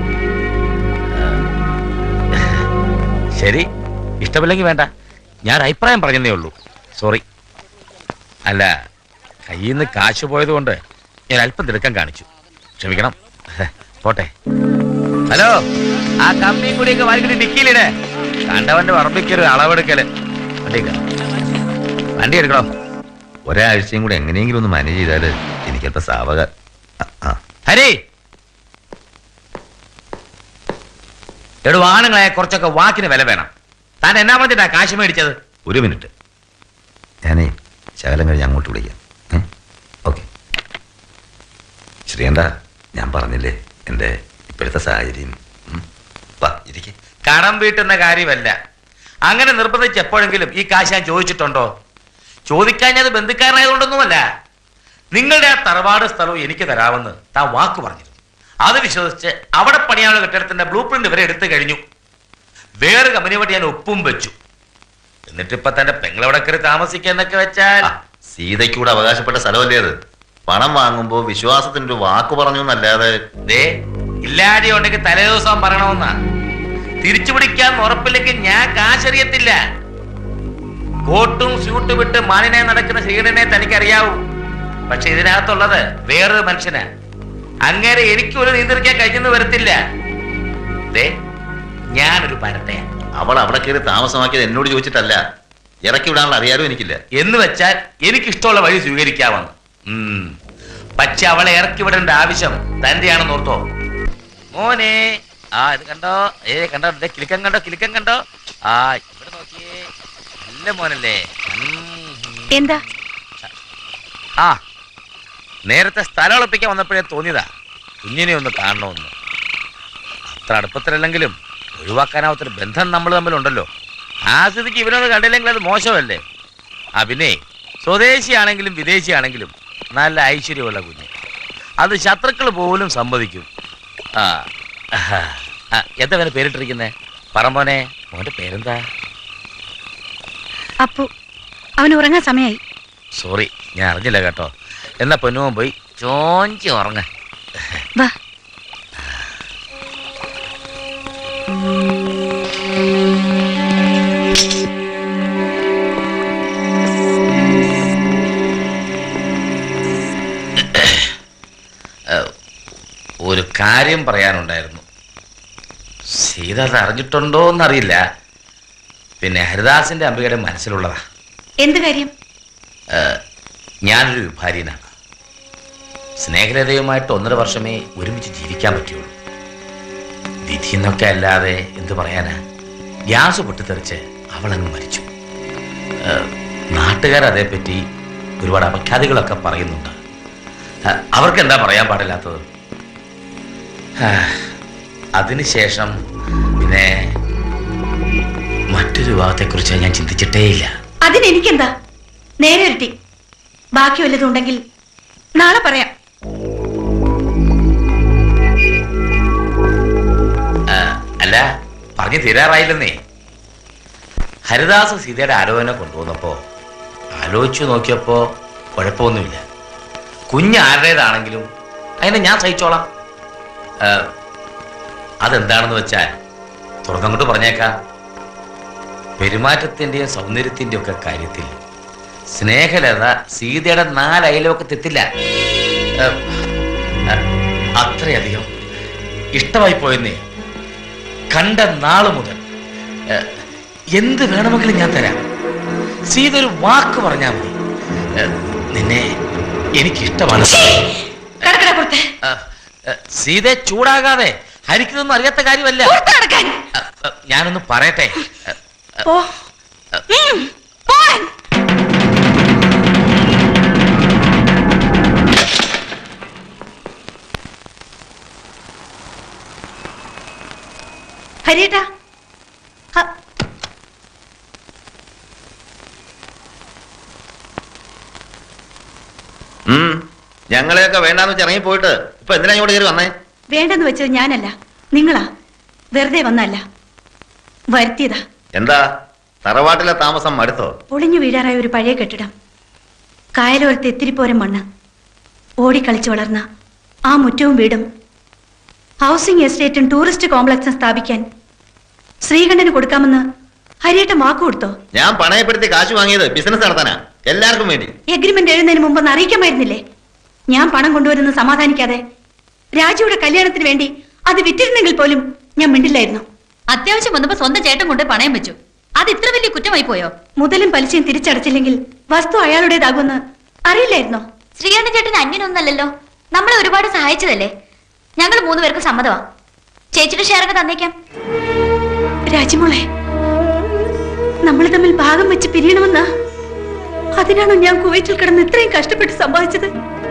ശരി, ഇഷ്ടമില്ലെങ്കിൽ വേണ്ട. ഞാൻ അഭിപ്രായം പറഞ്ഞതേ ഉള്ളൂ. സോറി. അല്ല, കയ്യിൽ നിന്ന് കാശ് പോയത് കൊണ്ട് ഞാൻ അല്പം തിടുക്കം കാണിച്ചു, ക്ഷമിക്കണം. പോട്ടെ. ഹലോ, ആ കമ്പിയും കൂടിയൊക്കെ വാങ്ങിട്ട് ഡിക്കിയിലിടെ. കണ്ടവന്റെ പറമ്പിക്കൊരു അളവെടുക്കല്. വണ്ടി വണ്ടി എടുക്കണോ? ഒരാഴ്ചയും കൂടെ എങ്ങനെയെങ്കിലും ഒന്ന് മാനേജ് ചെയ്താല് എനിക്കല്പ സാവക. ഹരി, എടു ആണുങ്ങളെ കുറച്ചൊക്കെ വാക്കിന് വില വേണം. താൻ എന്നാ പറഞ്ഞിട്ടാ കാശ് മേടിച്ചത്? ഒരു മിനിറ്റ്, ഞാനേ ശകലം കഴിഞ്ഞ് അങ്ങോട്ട് വിളിക്കാം. ഓക്കെ. ശ്രീകണ്ഠ, ഞാൻ പറഞ്ഞില്ലേ എൻ്റെ ഇപ്പോഴത്തെ സാഹചര്യം. കടം വീട്ടുന്ന കാര്യമല്ല. അങ്ങനെ നിർബന്ധിച്ച് എപ്പോഴെങ്കിലും ഈ കാശ് ഞാൻ ചോദിച്ചിട്ടുണ്ടോ? ചോദിക്കാഞ്ഞത് ബന്ധുക്കാരനായതുകൊണ്ടൊന്നുമല്ല. നിങ്ങളുടെ ആ തറവാട് സ്ഥലവും എനിക്ക് തരാമെന്ന് താൻ വാക്ക് പറഞ്ഞിരുന്നു. അത് വിശ്വസിച്ച് അവിടെ പണിയാനുള്ള കെട്ടിടത്തിന്റെ ബ്ലൂ പ്രിന്റ് വരെ എടുത്തു കഴിഞ്ഞു. വേറെ കമ്പനിയോട്ട് ഞാൻ ഒപ്പും വെച്ചു. എന്നിട്ട് ഇപ്പൊ തന്റെ പെങ്ങളവിടെ കയറി താമസിക്കുക എന്നൊക്കെ വെച്ചാൽ സീതയ്ക്ക് കൂടെ അവകാശപ്പെട്ട സ്ഥലമല്ലേ അത്? പണം വാങ്ങുമ്പോ വിശ്വാസത്തിന്റെ ഒരു വാക്ക് പറഞ്ഞു എന്നല്ലാതെ. ദേ, ഇല്ലാതെ ഉണ്ടെങ്കിൽ തലേ ദിവസം പറയണമെന്നാ. തിരിച്ചു പിടിക്കാൻ ഉറപ്പില്ലെങ്കിൽ ഞാൻ കാശറിയത്തില്ല. കോട്ടും സ്യൂട്ടും വിട്ട് മാനിനെ നടക്കുന്ന ശ്രീകണ്ഠനെ തനിക്കറിയാവൂ. പക്ഷെ ഇതിനകത്തുള്ളത് വേറൊരു മനുഷ്യനാ. അങ്ങനെ എനിക്ക് ഒരു നിയന്ത്രിക്കാൻ കഴിഞ്ഞെന്ന് വരത്തില്ല. ദേ, ഞാനൊരു പരത്തയാ. അവൾ അവിടെ കയറി താമസമാക്കിയത് എന്നോട് ചോദിച്ചിട്ടല്ല, ഇറക്കി വിടാനുള്ള അറിയാലും എനിക്കില്ല. എന്ന് വെച്ചാൽ എനിക്കിഷ്ടമുള്ള വഴി സ്വീകരിക്കാമെന്ന്. ഉം പക്ഷെ അവളെ ഇറക്കി വിടേണ്ട ആവശ്യം തന്റെയാണെന്ന് ഓർത്തോ മോനെ. ആ ഇത് കണ്ടോ, ഏ കണ്ടോ, കിലുക്കം കണ്ടോ, കിലുക്കം കണ്ടോ. ആ ഇവിടെ നോക്കിയേ, നല്ല മോനല്ലേ. എന്താ? ആ നേരത്തെ സ്ഥലം ഉറപ്പിക്കാൻ വന്നപ്പോഴേ തോന്നിയതാ കുഞ്ഞിനെ ഒന്ന് കാണണമെന്ന്. അത്ര അടുപ്പത്തിലല്ലെങ്കിലും ഒഴിവാക്കാനാവാത്തൊരു ബന്ധം നമ്മൾ തമ്മിലുണ്ടല്ലോ. ആ സ്ഥിതിക്ക് ഇവനൊന്ന് കണ്ടില്ലെങ്കിൽ അത് മോശമല്ലേ? ആ പിന്നെ സ്വദേശിയാണെങ്കിലും വിദേശിയാണെങ്കിലും നല്ല ഐശ്വര്യമുള്ള കുഞ്ഞ്. അത് ശത്രുക്കൾ പോലും സമ്മതിക്കും. ആ എന്താ അവനെ പേരിട്ടിരിക്കുന്നേ? പറമ്പോനെ, മോന്റെ പേരെന്താ? അപ്പു. അവന് ഉറങ്ങാൻ സമയായി. സോറി, ഞാൻ അറിഞ്ഞില്ല കേട്ടോ. എന്നാ പൊന്നുമോൻ പോയി ചോഞ്ചി ഉറങ്ങ. വാ. ഒരു കാര്യം പറയാനുണ്ടായിരുന്നു. സീത അത് അറിഞ്ഞിട്ടുണ്ടോ എന്നറിയില്ല. പിന്നെ ഹരിദാസിന്റെ അംബികയുടെ മനസ്സിലുള്ളതാ. എന്ത് കാര്യം? ഞാനൊരു ഭാര്യനാണ്. സ്നേഹലതയുമായിട്ട് ഒന്നര വർഷമേ ഒരുമിച്ച് ജീവിക്കാൻ പറ്റുള്ളൂ. വിധി എന്നൊക്കെ അല്ലാതെ എന്ത് പറയാനാ? ഗ്യാസ് പൊട്ടിത്തെറിച്ച് അവളങ്ങ് മരിച്ചു. നാട്ടുകാർ അതേപ്പറ്റി ഒരുപാട് അപഖ്യാതികളൊക്കെ പറയുന്നുണ്ട്. അവർക്ക് എന്താ പറയാൻ പാടില്ലാത്തത്? അതിനുശേഷം പിന്നെ മറ്റൊരു വിവാഹത്തെക്കുറിച്ച് ഞാൻ ചിന്തിച്ചിട്ടേയില്ല. അതിനെനിക്കെന്താ, നേരെ ഇരട്ടി. ബാക്കി വല്ലതും ഉണ്ടെങ്കിൽ നാളെ പറയാം. അല്ല, പറഞ്ഞു തീരാറായില്ലെന്നേ. ഹരിദാസ് സീതയുടെ ആലോചന കൊണ്ടുവന്നപ്പോ ആലോചിച്ചു നോക്കിയപ്പോ കുഴപ്പമൊന്നുമില്ല. കുഞ്ഞ് ആരുടേതാണെങ്കിലും അതിനെ ഞാൻ സഹിച്ചോളാം. അതെന്താണെന്ന് വെച്ചാൽ തുറന്നങ്ങോട്ട് പറഞ്ഞേക്കാം. പെരുമാറ്റത്തിന്റെയും സൗന്ദര്യത്തിന്റെയും ഒക്കെ കാര്യത്തിൽ സ്നേഹലത സീതയുടെ നാലയലോക്കത്തെത്തില്ല. അത്രയധികം ഇഷ്ടമായി പോയെന്നേ. കണ്ട നാള് മുതൽ എന്ത് വേണമെങ്കിലും ഞാൻ തരാം. സീത ഒരു വാക്ക് പറഞ്ഞാൽ മതി. നിന്നെ എനിക്കിഷ്ടമാണ്. സീത ചൂടാകാതെ, ഹരിക്കുന്നൊന്നും അറിയാത്ത കാര്യമല്ല. ഞാനൊന്ന് പറയട്ടെ. ഹരിയേട്ടാ, ഞങ്ങളെയൊക്കെ വേണ്ടാന്ന് വെച്ച് ഇറങ്ങി പോയിട്ട് ഇപ്പൊ എന്തിനാ ഇങ്ങോട്ട് കയറി വന്നേ? വേണ്ടെന്ന് വെച്ചത് ഞാനല്ല, നിങ്ങളാ. വെറുതെ വന്നല്ല, വരുത്തിയതാ. എന്താ തറവാട്ടിലെ താമസം മടുത്തോ? പൊളിഞ്ഞു വീഴാറായ ഒരു പഴയ കെട്ടിടം, കായലോരത്ത് എത്തിരിപ്പോരം മണ്ണ്, ഓടിക്കളിച്ചു വളർന്ന ആ മുറ്റവും വീടും ഹൗസിംഗ് എസ്റ്റേറ്റും ടൂറിസ്റ്റ് കോംപ്ലക്സും സ്ഥാപിക്കാൻ ശ്രീകണ്ഠന് കൊടുക്കാമെന്ന് ഹരിയേട്ടൻ വാക്ക് കൊടുത്തോ? ഞാൻ പണയപ്പെടുത്തി കാശ് വാങ്ങിയത് ബിസിനസ് നടത്താനാ, എല്ലാവർക്കും വേണ്ടി. എഗ്രിമെന്റ് എഴുതുന്നതിന് മുമ്പ് അറിയിക്കാമായിരുന്നില്ലേ? ഞാൻ പണം കൊണ്ടുവരുന്ന സമാധാനിക്കാതെ രാജുവിടെ കല്യാണത്തിന് വേണ്ടി അത് വിറ്റിരുന്നെങ്കിൽ പോലും ഞാൻ മിണ്ടില്ലായിരുന്നു. അത്യാവശ്യം വന്നപ്പോ സ്വന്തം ചേട്ടൻ കൊണ്ട് പണയം വെച്ചു. അത് ഇത്ര വലിയ കുറ്റമായി പോയോ? മുതലും പലിശയും തിരിച്ചടച്ചില്ലെങ്കിൽ വസ്തു അയാളുടേതാകുമെന്ന് അറിയില്ലായിരുന്നോ? ശ്രീകണ്ഠൻ ചേട്ടൻ അന്യനൊന്നല്ലല്ലോ, നമ്മളെ ഒരുപാട് സഹായിച്ചതല്ലേ. ഞങ്ങൾ മൂന്ന് പേർക്ക് സമ്മതമാ. ചേച്ചിയുടെ ഷെയറൊക്കെ തന്നേക്കാം. രാജിമോളെ, നമ്മൾ തമ്മിൽ ഭാഗം വെച്ച് പിരിയണമെന്നാ? അതിനാണോ ഞാൻ കുവൈറ്റിൽ കിടന്ന് ഇത്രയും കഷ്ടപ്പെട്ട് സമ്പാദിച്ചത്?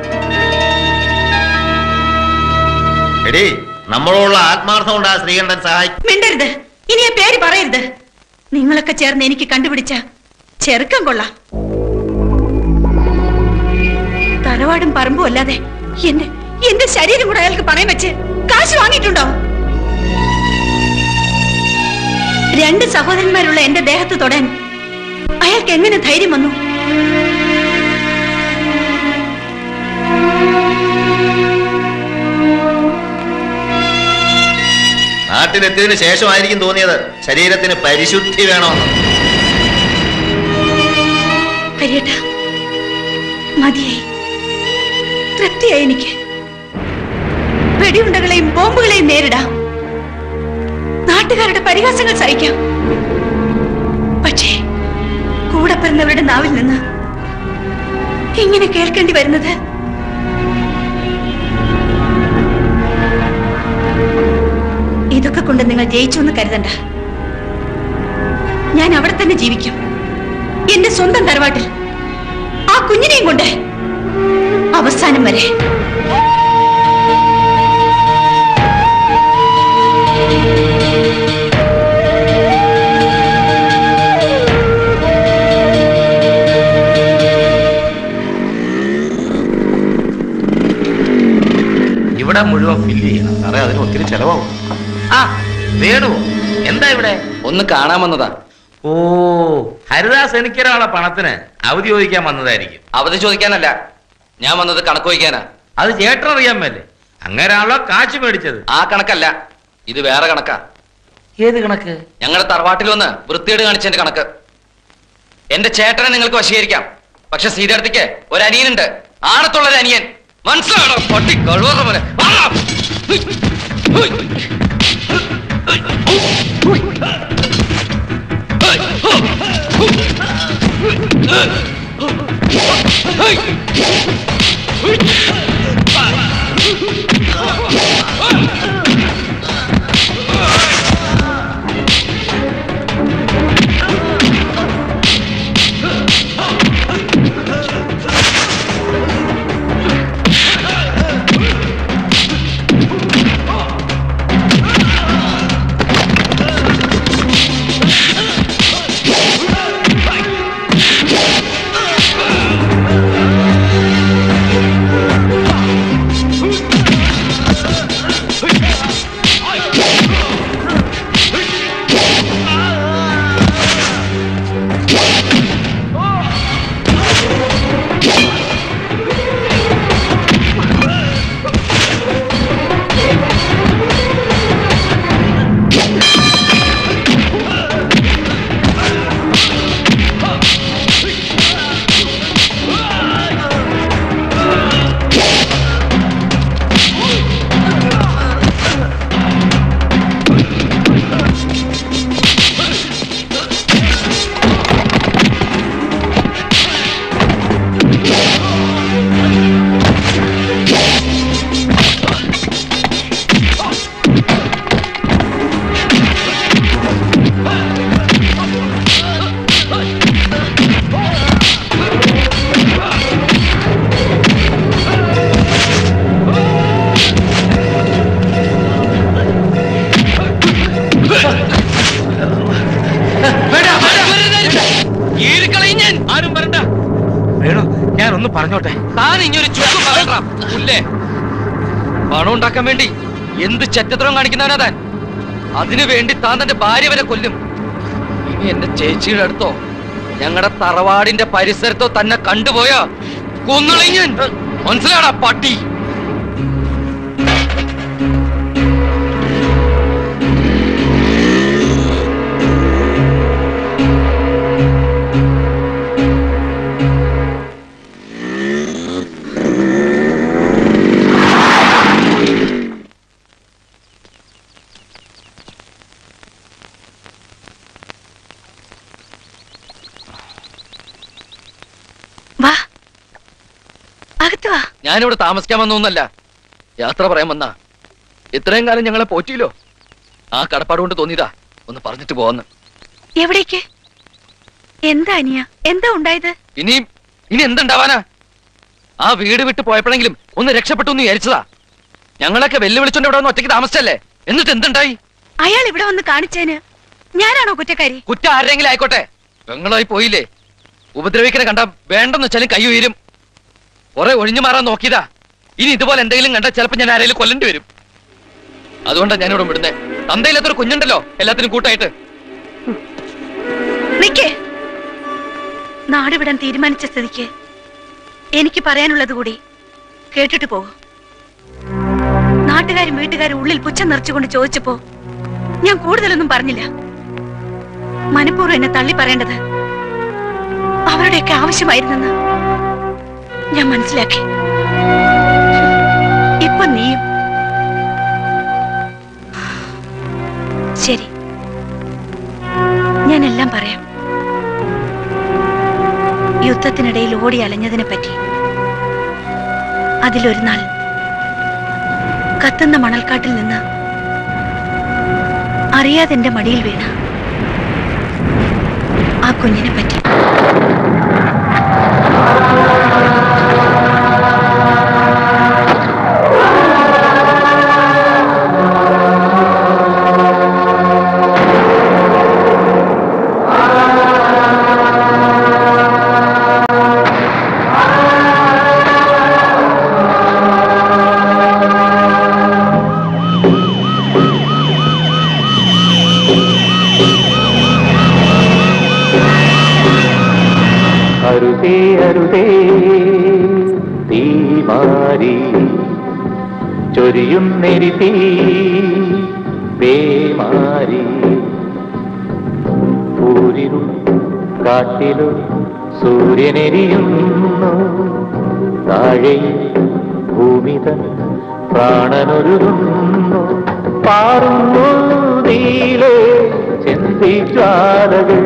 എടീ, നമ്മളോടുള്ള ആത്മാർത്ഥം കൊണ്ടാ ശ്രീകണ്ഠൻ സഹായിക്കും. മിണ്ടരുത്, ഇനി ആ പേര് പറയരുത്. നിങ്ങളൊക്കെ ചേർന്ന് എനിക്ക് കണ്ടുപിടിച്ച ചെറുക്കം കൊള്ളാം. തറവാടും പറമ്പും അല്ലാതെ എന്റെ എന്റെ ശരീരം കൂടെ അയാൾക്ക് പണയം വെച്ച് കാശ് വാങ്ങിയിട്ടുണ്ടോ? രണ്ട് സഹോദരന്മാരുള്ള എന്റെ ദേഹത്ത് തൊടാൻ അയാൾക്ക് എങ്ങനെ ധൈര്യം വന്നു? നാട്ടിലെത്തിയതിനു ശേഷമായിരിക്കും തോന്നിയത് ശരീരത്തിന് പരിശുദ്ധി വേണമെന്ന്. ഹരിയേട്ടാ, മതിയായി, തൃപ്തിയായി. എനിക്ക് വെടിയുണ്ടകളെയും ബോംബുകളെയും നേരിടാം, നാട്ടുകാരുടെ പരിഹാസങ്ങൾ സഹിക്കാം. പക്ഷേ കൂടെ പിറന്നവരുടെ നാവിൽ നിന്ന് ഇങ്ങനെ കേൾക്കേണ്ടി വരുന്നത് ഇതൊക്കെ കൊണ്ട് നിങ്ങൾ ജയിച്ചു എന്ന് കരുതണ്ട. ഞാൻ അവിടെ തന്നെ ജീവിക്കും, എന്റെ സ്വന്തം തറവാട്ടിൽ, ആ കുഞ്ഞിനെയും കൊണ്ട് അവസാനം വരെ. ഇവിടെ മുഴുവൻ ഫില്ല് ചെയ്യണം സാറേ, അതിന് ഒത്തിരി ചെലവാകും. ആ വേണുവോ? എന്താ ഇവിടെ? ഒന്ന് കാണാൻ വന്നതാ. ഓ, ഹരിദാസ് എനിക്കൊരാളെ പണത്തിന് അവധി ചോദിക്കാൻ വന്നതായിരിക്കും. അവധി ചോദിക്കാനല്ല, ഞാൻ വന്നത് കണക്ക് ചോദിക്കാനാ. അത് ചേട്ടൻ അറിയാൻ മേലെ, അങ്ങനെയാണല്ലോ കാശ് മേടിച്ചത്. ആ കണക്കല്ല, ഇത് വേറെ കണക്കാ. ഏത് കണക്ക്? ഞങ്ങളുടെ തറവാട്ടിൽ വന്ന് വൃത്തിയേട് കാണിച്ചതിന്റെ കണക്ക്. എന്റെ ചേട്ടനെ നിങ്ങൾക്ക് വശീകരിക്കാം, പക്ഷെ സീതടുത്തേക്ക് ഒരു അനിയനുണ്ട്, ആണത്തുള്ളൊരു അനിയൻ. മനസ്സിലാണോ? പൊട്ടി കഴിവറ പോലെ. വേണു ഞാൻ ഒന്ന് പറഞ്ഞോട്ടെ. താൻ ഇങ്ങൊരു ചുക്കും പറയല്ലേ? പണം ഉണ്ടാക്കാൻ വേണ്ടി എന്ത് ചെറ്റത്രം കാണിക്കുന്നവനാ താൻ? അതിനു വേണ്ടി താൻ തന്റെ ഭാര്യ വരെ കൊല്ലും. ഇനി എന്റെ ചേച്ചിയുടെ അടുത്തോ ഞങ്ങളുടെ തറവാടിന്റെ പരിസരത്തോ തന്നെ കണ്ടുപോയാ കൊന്നുളഞ്ഞൻ. മനസ്സിലാടാ പട്ടി? ഞാനിവിടെ താമസിക്കാൻ വന്നൊന്നല്ല, യാത്ര പറയാൻ വന്ന. ഇത്രയും കാലം ഞങ്ങളെ പോറ്റിയില്ലോ, ആ കടപ്പാട് കൊണ്ട് തോന്നിയതാ ഒന്ന് പറഞ്ഞിട്ട് പോവാന്ന്. എവിടേക്ക്? എന്താ അനിയ, എന്താ ഉണ്ടായത്? ഇനി ഇനി എന്തുണ്ടാവാനാ? ആ വീട് വിട്ട് പോയപ്പോഴെങ്കിലും ഒന്ന് രക്ഷപ്പെട്ടു എന്ന് വിചാരിച്ചതാ. ഞങ്ങളൊക്കെ വെല്ലുവിളിച്ചോണ്ട് ഇവിടെ വന്ന് ഒറ്റയ്ക്ക് താമസിച്ചല്ലേ, എന്നിട്ട് എന്തുണ്ടായി? അയാൾ ഇവിടെ വന്ന് കാണിച്ചേന് ഞാനാണോ കുറ്റക്കാരി? കുറ്റം ആരെങ്കിലും ആയിക്കോട്ടെ, പെങ്ങളായി പോയില്ലേ. ഉപദ്രവിക്കനെ കണ്ട വേണ്ടെന്ന് വെച്ചാലും കൈ ഉയരും. കുറെ ഒഴിഞ്ഞു മാറാൻ നോക്കിയതാ. ഇനി ഇതുപോലെ എന്തെങ്കിലും കണ്ടാൽ ചിലപ്പോൾ ഞാൻ ആരെങ്കിലും കൊല്ലേണ്ടി വരും. അതുകൊണ്ടാണ് ഞാനിവിടെ വിടുന്നേ. തന്തയില്ലാത്തൊരു കുഞ്ഞുണ്ടല്ലോ എല്ലാത്തിനും കൂട്ടായിട്ട്. നിക്കേ, നാട് വിടാൻ തീരുമാനിച്ച സ്ഥിതിക്ക് എനിക്ക് പറയാനുള്ളത് കൂടി കേട്ടിട്ട് പോകും. നാട്ടുകാരും വീട്ടുകാരും ഉള്ളിൽ പുച്ഛം നിറച്ചുകൊണ്ട് ചോദിച്ചപ്പോ ഞാൻ കൂടുതലൊന്നും പറഞ്ഞില്ല. മനഃപൂർവ്വം എന്നെ തള്ളി പറയേണ്ടത് അവരുടെയൊക്കെ ആവശ്യമായിരുന്നെന്ന് ഞാൻ മനസ്സിലാക്കി. ഇപ്പൊ നീയും. ശരി, ഞാനെല്ലാം പറയാം. യുദ്ധത്തിനിടയിൽ ഓടി അലഞ്ഞതിനെ പറ്റി. അതിലൊരു നാൾ കത്തുന്ന മണൽക്കാട്ടിൽ നിന്ന് അറിയാതെ എന്റെ മടിയിൽ വീണ ആ കുഞ്ഞിനെ പറ്റി. അരുതേ അരുതേ തീമാരി ചൊരിയുന്നെരി തീ പേമാരി ൂരിലും കാട്ടിലും സൂര്യനെരിയുന്നു താഴെ ഭൂമിതൻ പ്രാണനൊരുന്നു പാറുന്നു നീലേ ചെന്തിജ്വാലകൾ.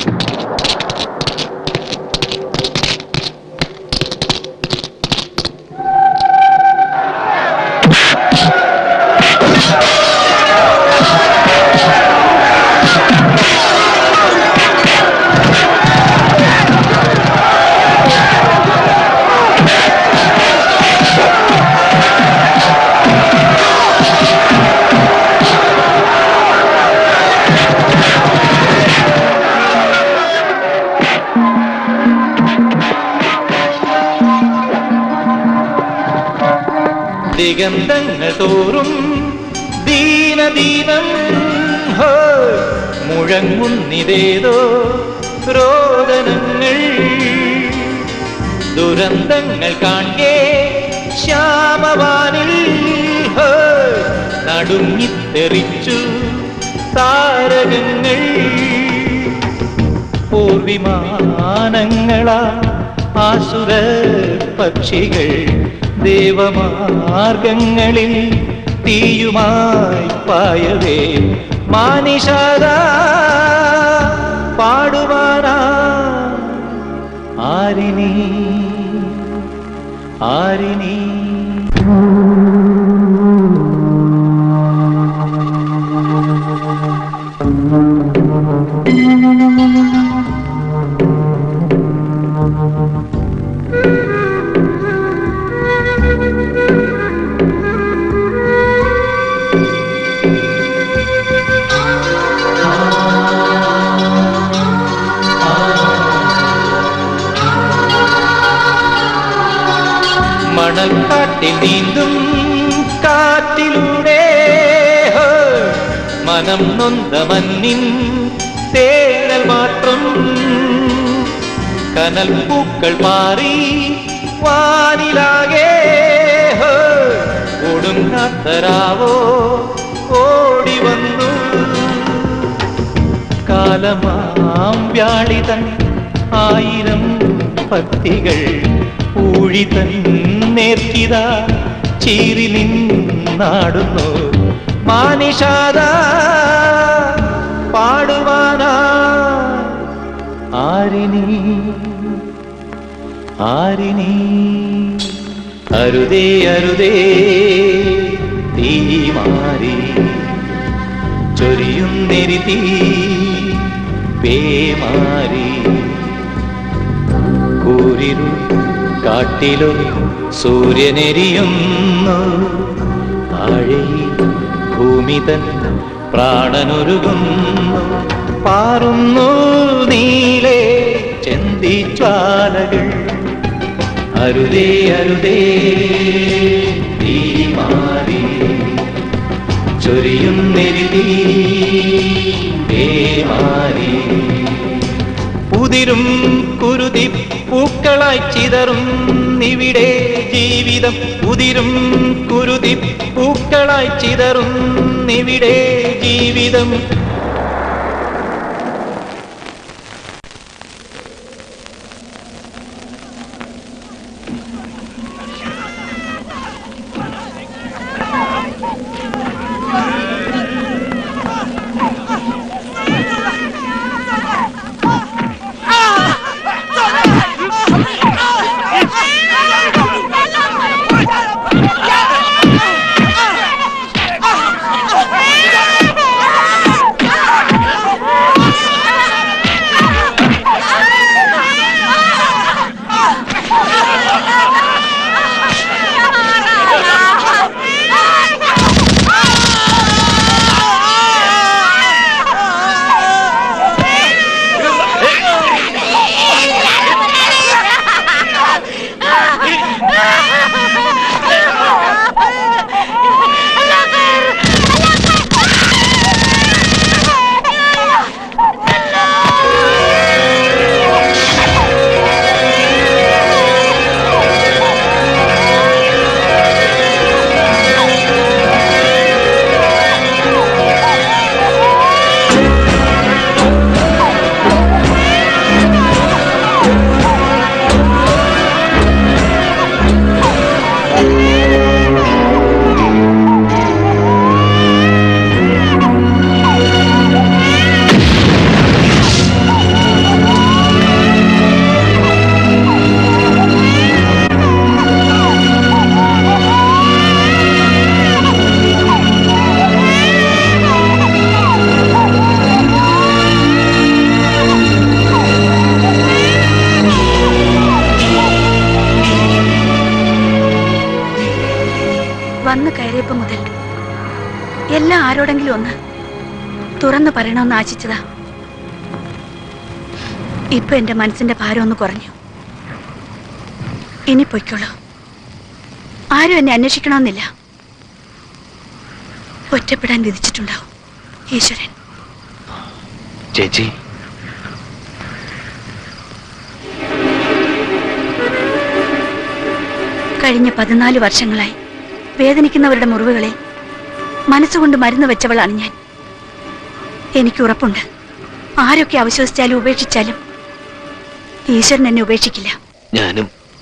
ദിഗന്ധങ്ങൾ തോറും ദീനദീനം മുഴങ്ങുന്നിതേതോ രോദനങ്ങൾ. ദുരന്തങ്ങൾ കാണേ ശ്യാമവാനിൽ നടുങ്ങിത്തെറിച്ചു താരകങ്ങൾ. പൂർവിമാനങ്ങളാ ആസുര പക്ഷികൾ ദേവമാർഗങ്ങളിൽ തീയുമായി പായവേ മാനിഷാദ പാടുവാനാ ആരിനി ആരിനി. മണൽക്കാട്ടിൽ നീന്തും കാറ്റിലൂടെ മനം നൊന്ത മഞ്ഞിൻ തേനൽ മാത്രം കനൽ പൂക്കൾ പാറി വാനിലാകെ ഒടുങ്ങാത്തരാവോ ഓടി വന്നു കാലമാം വ്യാളിതൻ ആയിരം പത്തികൾ ഊഴിതൻ നേർക്കിത ചീറി നിന്നാടുന്നു മാനിഷാദ പാടുവാനാ ആരിനി ആരിനി അരുതേ അരുതേ തീ മാറി ചൊരിയുന്നെരി തീ പേമാരി കൂരിരു കാട്ടിലോ സൂര്യനെരിയുന്നു താഴെ ഭൂമി തൻ പ്രാണനൊരുകുന്നു പാറുന്നു നീലേ ചെന്തിജ്വാലകൾ അരുതേ അരുതേ തീ മാറി ചൊരിയുന്നെരി തീ പേമാരി ഉതിരും കുരുതി പൂക്കളായി ചിതറും ഇവിടെ ജീവിതം ഉതിരും കുരുതി പൂക്കളായി ചിതറും ഇവിടെ ജീവിതം വന്നു കയറിയപ്പോ മുതൽ എല്ലാം ആരോടെങ്കിലും ഒന്ന് തുറന്നു പറയണമെന്ന് ആശിച്ചതാ. ഇപ്പൊ എന്റെ മനസ്സിന്റെ ഭാരം ഒന്ന് കുറഞ്ഞു. ഇനി പൊയ്ക്കോളൂ. ആരും എന്നെ അന്വേഷിക്കണമെന്നില്ല. ഒറ്റപ്പെടാൻ വിധിച്ചിട്ടുണ്ടാവും ഈശ്വരൻ. ചേച്ചി, കഴിഞ്ഞ പതിനാല് വർഷങ്ങളായി വേദനിക്കുന്നവരുടെ മുറിവുകളിൽ മനസ്സുകൊണ്ട് മരുന്ന് വെച്ചവളാണ് ഞാൻ. എനിക്ക് ഉറപ്പുണ്ട്, ആരൊക്കെ അവിശ്വസിച്ചാലും ഉപേക്ഷിച്ചാലും ഈശ്വരൻ എന്നെ ഉപേക്ഷിക്കില്ല. ഞാനും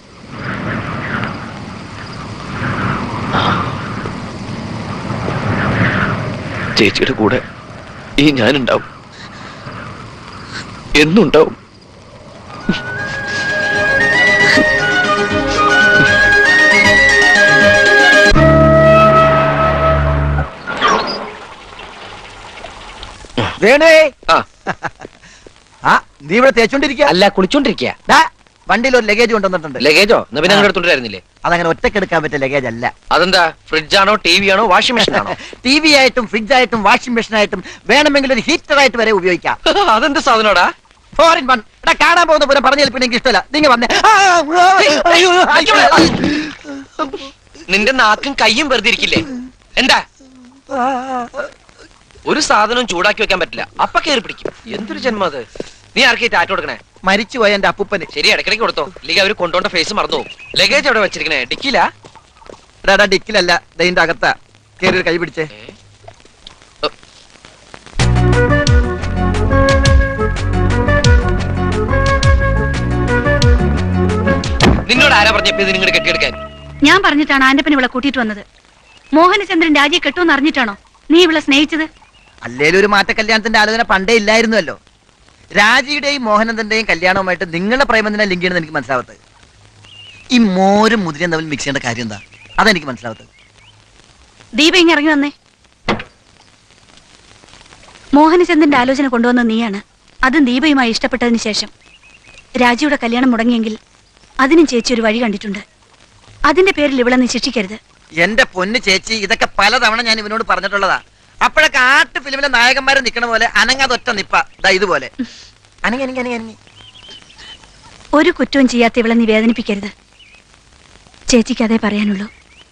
ചേച്ചിയുടെ കൂടെ ഈ ഞാനുണ്ടാവും, എന്നുണ്ടാവും. നീ ഇവിടെ തേച്ചോണ്ടിരിക്കുക? അല്ല, കുളിച്ചോണ്ടിരിക്കുക. വണ്ടിയിൽ ഒരു ലഗേജ് കൊണ്ടുവന്നിട്ടുണ്ട്. ലഗേജോ? പിന്നെ അങ്ങനെ എടുത്തോണ്ടിരുന്നില്ലേ? അതങ്ങനെ ഒറ്റക്കെടുക്കാൻ പറ്റിയ ലഗേജ് അല്ല. അതെന്താ? ഫ്രിഡ്ജാണോ, ടി വി ആണോ, വാഷിംഗ് മെഷീൻ ആണോ? ടി വി ആയിട്ടും ഫ്രിഡ്ജ് ആയിട്ടും വാഷിംഗ് മെഷീൻ ആയിട്ടും വേണമെങ്കിൽ ഒരു ഹീറ്റർ ആയിട്ട് വരെ ഉപയോഗിക്കാം. അതെന്ത് സാധനോടാ? Four in one. എടാ, കാണാൻ പോകുന്ന പോലെ പറഞ്ഞു ഏൽപ്പിന് എനിക്ക് ഇഷ്ടമല്ല. നിങ്ങൾ വന്നേ. നിന്റെ നാക്കും കയ്യും വെറുതെ ഇരിക്കില്ലേ? എന്താ ഒരു സാധനവും ചൂടാക്കി വെക്കാൻ പറ്റില്ല, അപ്പ കയറി പിടിക്കും. എന്തൊരു ജന്മം അത്. നീ ആർക്കേ ടാറ്റ കൊടുക്കണേ? മരിച്ചുപോയ എന്റെ അപ്പൂപ്പന്. ശരി, ഇടയ്ക്കിടയ്ക്ക് കൊടുത്തോ, ഇല്ലെങ്കിൽ അവര് കൊണ്ടോണ്ട ഫേസ് മറന്നു പോകും. ലഗേജ് എവിടെ വെച്ചിരിക്കണേ? ഡിക്കില? ഡിക്കിലല്ല, ദൈന്റെ അകത്താ. കേറി കൈ പിടിച്ചേ. നിന്നോട് ആരാ പറഞ്ഞത് നിങ്ങളുടെ കെട്ടിയെടുക്കാൻ? ഞാൻ പറഞ്ഞിട്ടാണ് ആന്റപ്പൻ ഇവളെ കൂട്ടിയിട്ട് വന്നത്. മോഹനചന്ദ്രൻ രാജിയെ കെട്ടുമെന്ന് അറിഞ്ഞിട്ടാണോ നീ ഇവളെ സ്നേഹിച്ചത്? അല്ലേലും ഒരു മാറ്റ കല്യാണത്തിന്റെ ആലോചന പണ്ടേ ഇല്ലായിരുന്നല്ലോ. രാജിയുടെയും മോഹനന്ദന്റെയും കല്യാണവുമായിട്ട് നിങ്ങളുടെ പ്രേമത്തിനെ ലിങ്ക് ചെയ്യണമെന്ന് എനിക്ക് മനസ്സിലാവത്തത്. ഈ മോരും മുതിരയും തമ്മിൽ മിക്സ് ചെയ്യേണ്ട കാര്യം എന്താ? അതെനിക്ക് മനസ്സിലാവത്തത്. ദീപ ഇങ്ങ് ഇറങ്ങി വന്നേ. മോഹനചന്ദ്രന്റെ ആലോചന കൊണ്ടുവന്ന നീയാണ്. അതും ദീപയുമായി ഇഷ്ടപ്പെട്ടതിന് ശേഷം. രാജിയുടെ കല്യാണം മുടങ്ങിയെങ്കിൽ അതിനും ചേച്ചി ഒരു വഴി കണ്ടിട്ടുണ്ട്. അതിന്റെ പേരിൽ ഇവളെ നീ ശിക്ഷിക്കരുത്. എന്റെ പൊന്ന് ചേച്ചി, ഇതൊക്കെ പലതവണ ഞാൻ ഇവനോട് പറഞ്ഞിട്ടുള്ളതാ. അപ്പോഴൊക്കെ ആർട്ട് ഫിലിമിലെ നായകന്മാരെ നിൽക്കണ പോലെ അനങ്ങാതൊറ്റ നിപ്പ ദാ ഇതുപോലെ അനങ്ങി അനങ്ങി അനങ്ങി അനങ്ങി. ഒരു കുറ്റവും ചെയ്യാത്ത ഇവളെ നീ വേദനിപ്പിക്കരുത്. ചേച്ചിക്ക് അതേ പറയാനുള്ളൂ.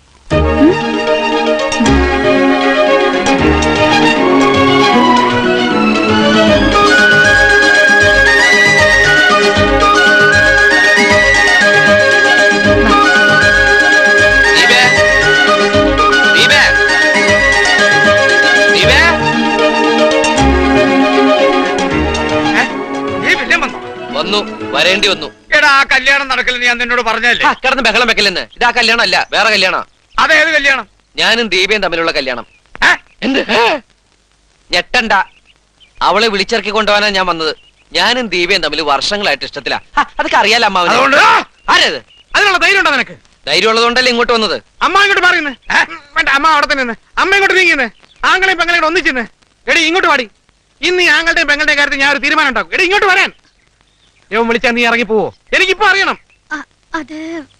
വന്നു, വരേണ്ടി വന്നു. എടാ, ആ കല്യാണം നടക്കില്ലെന്ന് ഞാൻ നിന്നോട് പറഞ്ഞല്ലേ? കിടന്ന് ബഹളം വെക്കലെന്ന്. ഇതാ കല്യാണം അല്ല, വേറെ കല്യാണം. അതേത് കല്യാണം? ഞാനും ദീപയും തമ്മിലുള്ള കല്യാണം. എന്ത് ഞെട്ടണ്ട, അവളെ വിളിച്ചിറക്കി കൊണ്ടുപോകാനാ ഞാൻ വന്നത്. ഞാനും ദീപയും തമ്മിൽ വർഷങ്ങളായിട്ട് ഇഷ്ടത്തിലാ. അതൊക്കെ അറിയാലോ അമ്മാവന്. ആരേത്? അതിനുള്ള ധൈര്യം ഉണ്ടോ നിനക്ക്? ധൈര്യം ഉള്ളതുകൊണ്ടല്ലേ ഇങ്ങോട്ട് വന്നത്. അമ്മ ഇങ്ങോട്ട് മാറിയെന്ന് വേണ്ട, അമ്മ അവിടെ തന്നെ നിന്ന്. അമ്മ ഇങ്ങോട്ട് നീങ്ങിന്ന്. ആങ്ങളെയും പെങ്ങളെയും ഒന്നിച്ചിന്ന്. എടി ഇങ്ങോട്ട് പാടി. ഇന്ന് ഈ ആങ്ങളുടെയും പെങ്ങളുടെയും കാര്യത്തിൽ ഞാൻ ഒരു തീരുമാനം ഉണ്ടാക്കും. എടി ഇങ്ങോട്ട് വരാൻ. ഞാൻ വിളിച്ചാ നീ ഇറങ്ങി പോവോ? എനിക്കിപ്പോ അറിയണം. അത്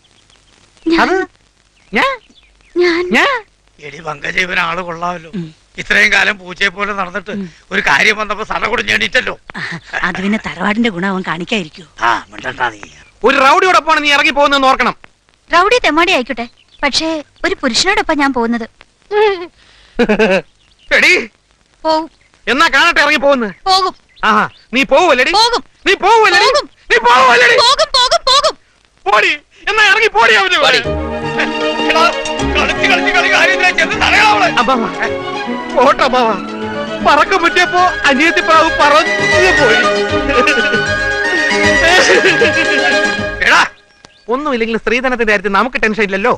എടി പങ്കജീവൻ ആള് കൊള്ളാമല്ലോ. ഇത്രയും കാലം പൂച്ചയെ പോലെ നടന്നിട്ട് ഒരു കാര്യം വന്നപ്പോ സട കൂടി ഞെടിച്ചല്ലോ. അത് പിന്നെ തറവാടിന്റെ ഗുണം അവൻ കാണിക്കായിരിക്കോ? ഒരു റൗഡിയോടൊപ്പമാണ് നീ ഇറങ്ങി പോകുന്നതെന്ന് ഓർക്കണം. റൗഡി തെമ്മാടി ആയിക്കോട്ടെ, പക്ഷേ ഒരു പുരുഷനോടൊപ്പം ഞാൻ പോകുന്നത്. പോവും. എന്നാ കാണട്ടെ ഇറങ്ങി പോകുന്നത്. പോകും. ആഹാ, നീ പോവല്ലേ? പോകും. നീ പോവല്ലേ? നീ പോവല്ലേ? പോകും പോകും പോകും. പോടി. എന്നാ ഇറങ്ങി പോടി. അവന് പോട്ടോ ബാവ. പറക്കം പറ്റിയപ്പോ അനിയത്തി പ്രാവ് പറഞ്ഞു പോയി. എടാ, ഒന്നുമില്ലെങ്കിൽ സ്ത്രീധനത്തിന്റെ കാര്യത്തിൽ നമുക്ക് ടെൻഷൻ ഇല്ലല്ലോ.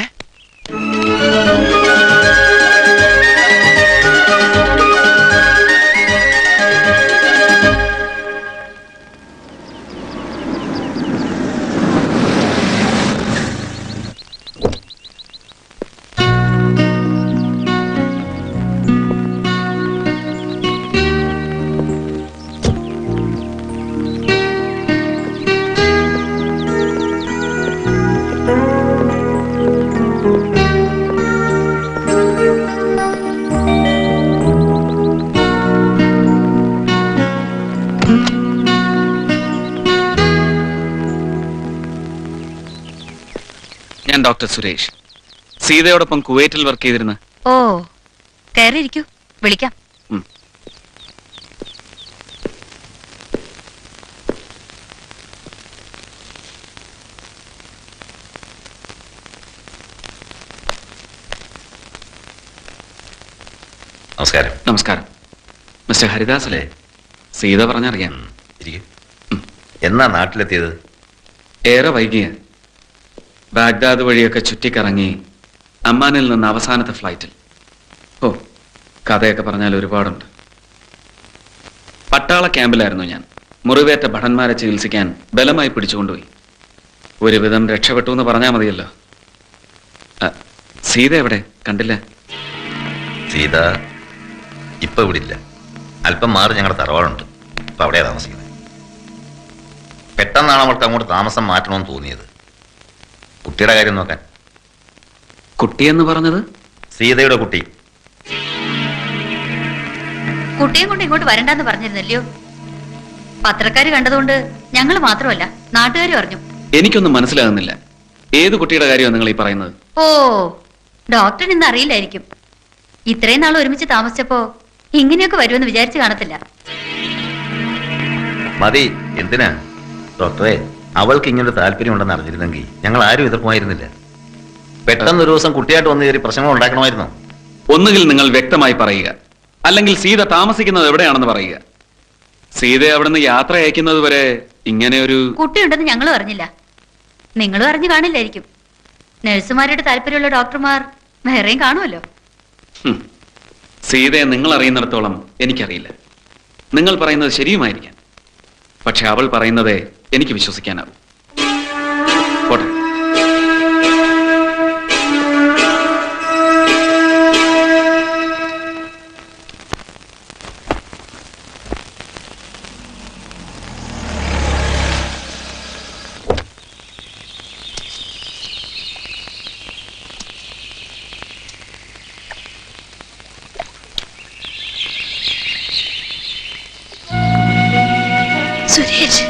ഞാൻ ഡോക്ടർ സുരേഷ്, സീതയോടൊപ്പം കുവൈറ്റിൽ വർക്ക് ചെയ്തിരുന്ന. ഓ, കയറിയിരിക്കൂ, വിളിക്കാം. നമസ്കാരം. നമസ്കാരം. മിസ്റ്റർ ഹരിദാസ് അല്ലേ? സീത പറഞ്ഞറിയാം. എന്നാ നാട്ടിലെത്തിയത്? ഏറെ വൈകിയ. ബാഗ്ദാദ് വഴിയൊക്കെ ചുറ്റിക്കറങ്ങി അമ്മാനിൽ നിന്ന് അവസാനത്തെ ഫ്ലൈറ്റിൽ. ഓ, കഥയൊക്കെ പറഞ്ഞാൽ ഒരുപാടുണ്ട്. പട്ടാള ക്യാമ്പിലായിരുന്നു ഞാൻ. മുറിവേറ്റ ഭടന്മാരെ ചികിത്സിക്കാൻ ബലമായി പിടിച്ചുകൊണ്ടുപോയി. ഒരുവിധം രക്ഷപ്പെട്ടു എന്ന് പറഞ്ഞാൽ മതിയല്ലോ. സീത എവിടെ? കണ്ടില്ല. സീത ഇപ്പൊ ഇവിടെ ഇല്ല. അല്പം മാറി ഞങ്ങളുടെ തറവാടുണ്ട്. ഇപ്പൊ അവിടെയാ താമസിക്കുന്നത്. പെട്ടെന്നാണ് അവൾക്ക് അങ്ങോട്ട് താമസം മാറ്റണമെന്ന് തോന്നിയത്. കുട്ടിയുടെ കാര്യം നോക്കാൻ. കുട്ടിയെന്ന് പറഞ്ഞത്? സീതയുടെ കുട്ടി. കുട്ടിയെ കൊണ്ട് ഇങ്ങോട്ട് വരണ്ടെന്ന് പറഞ്ഞിരുന്നല്ലയോ? പത്രക്കാര് കണ്ടതുകൊണ്ട് ഞങ്ങൾ മാത്രമല്ല നാട്ടുകാരും അറിഞ്ഞു. എനിക്കൊന്നും മനസ്സിലാകുന്നില്ല. ഏത് കുട്ടിയുടെ കാര്യമാണ് നിങ്ങൾ ഈ പറയുന്നത്? ഓ, ഡോക്ടറിന് ഇന്ന് അറിയില്ലായിരിക്കും. ഇത്രയും നാൾ ഒരുമിച്ച് താമസിച്ചപ്പോ ഇങ്ങനെയൊക്കെ വരുമെന്ന് വിചാരിച്ചു കാണത്തില്ല. മതി, എന്തിനാ ഡോക്ടറെ? അവൾക്ക് ഇങ്ങനെ താല്പര്യം ഉണ്ടെന്ന് അറിഞ്ഞിരുന്നെങ്കിൽ ഞങ്ങൾ ആരും എതിർക്കുമായിരുന്നില്ല. പെട്ടെന്ന് ഒരു ദിവസം കുട്ടിയായിട്ട് വന്ന് കയറി പ്രശ്നങ്ങൾ ഉണ്ടാക്കണമായിരുന്നോ? ഒന്നുകിൽ നിങ്ങൾ വ്യക്തമായി പറയുക, അല്ലെങ്കിൽ സീത താമസിക്കുന്നത് എവിടെയാണെന്ന് പറയുക. സീതയെ അവിടുന്ന് യാത്ര അയക്കുന്നത് വരെ ഇങ്ങനെ ഒരു കുട്ടിയുണ്ടെന്ന് ഞങ്ങളും അറിഞ്ഞില്ല. നിങ്ങളും അറിഞ്ഞു കാണില്ലായിരിക്കും. നഴ്സുമാരുടെ താല്പര്യമുള്ള ഡോക്ടർമാർ വേറെയും കാണുമല്ലോ. സീതയെ നിങ്ങൾ അറിയുന്നിടത്തോളം എനിക്കറിയില്ല. നിങ്ങൾ പറയുന്നത് ശരിയുമായിരിക്കാം, പക്ഷെ അവൾ പറയുന്നതേ എനിക്ക് വിശ്വസിക്കാനാവും. പോട്ടെ. സുരേഷ്,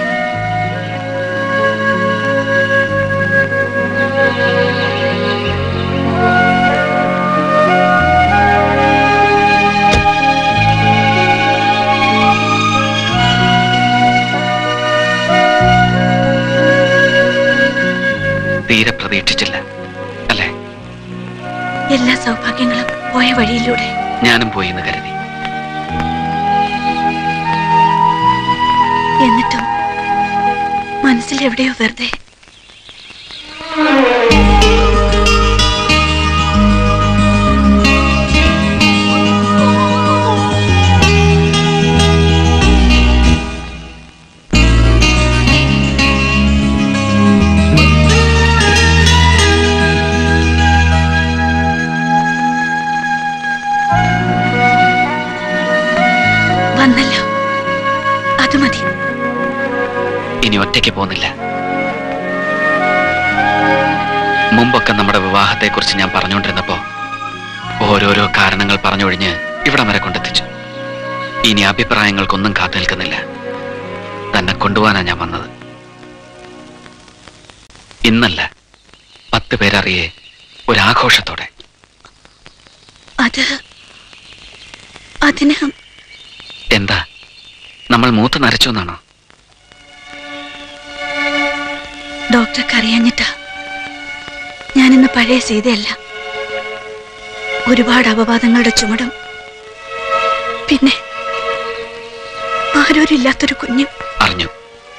തീരെ പ്രതീക്ഷിച്ചില്ല അല്ലേ? എല്ലാ സൗഭാഗ്യങ്ങളും പോയ വഴിയിലൂടെ ഞാനും പോയി എന്ന് കരുതി. എന്നിട്ടും മനസ്സിൽ എവിടെയോ വെറുതെ വന്നല്ലോ. അത് മതി. ഇനി ഒറ്റയ്ക്ക് പോകുന്നില്ല. മുമ്പൊക്കെ നമ്മുടെ വിവാഹത്തെക്കുറിച്ച് ഞാൻ പറഞ്ഞുകൊണ്ടിരുന്നപ്പോ ഓരോരോ കാരണങ്ങൾ പറഞ്ഞൊഴിഞ്ഞ് ഇവിടം വരെ കൊണ്ടെത്തിച്ചു. ഇനി അഭിപ്രായങ്ങൾക്കൊന്നും കാത്തു നിൽക്കുന്നില്ല. തന്നെ കൊണ്ടുപോകാനാ ഞാൻ വന്നത്. ഇന്നല്ല, പത്ത് പേരറിയേ ഒരാഘോഷത്തോടെ. അത് അതിന് എന്താ, നമ്മൾ മൂത്ത് നരച്ചു എന്നാണോ? ഡോക്ടർക്ക് അറിയാഞ്ഞിട്ടാ. ഞാനിന്ന് പഴയ സീതയല്ല. ഒരുപാട് അപവാദങ്ങളുടെ ചുമടും പിന്നെ ആരോരില്ലാത്തൊരു കുഞ്ഞും. അറിഞ്ഞു.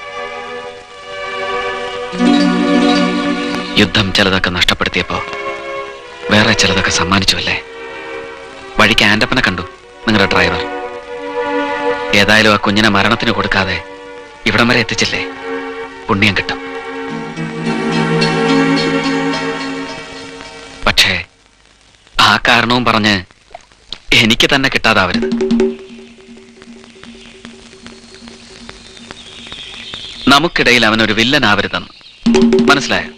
യുദ്ധം ചിലതൊക്കെ നഷ്ടപ്പെടുത്തിയപ്പോ വേറെ ചിലതൊക്കെ സമ്മാനിച്ചു അല്ലേ? വഴിക്ക് ആൻഡപ്പനെ കണ്ടു, നിങ്ങളുടെ ഡ്രൈവർ. ഏതായാലും ആ കുഞ്ഞിനെ മരണത്തിന് കൊടുക്കാതെ ഇവിടം വരെ എത്തിച്ചില്ലേ? പുണ്യം കിട്ടും. പക്ഷേ ആ കാരണവും പറഞ്ഞ് എനിക്ക് തന്നെ കിട്ടാതാവരുത്. നമുക്കിടയിൽ അവനൊരു വില്ലനാവരുതെന്ന് മനസ്സിലായോ?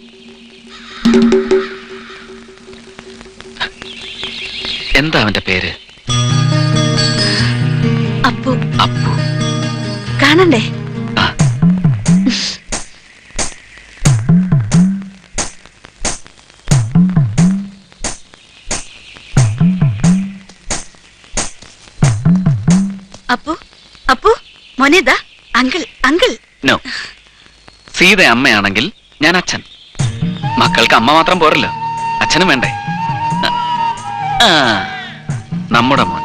എന്താ അവന്റെ പേര്? അപ്പു. അപ്പു. കാണണ്ടേ? അപ്പു, അപ്പു മോനേതാ? Uncle, uncle. നോ, സീത അമ്മയാണെങ്കിൽ ഞാൻ അച്ഛൻ. മക്കൾക്ക് അമ്മ മാത്രം പോരല്ലോ, അച്ഛനും വേണ്ടേ? ആ, നമ്മുടെ മോൻ.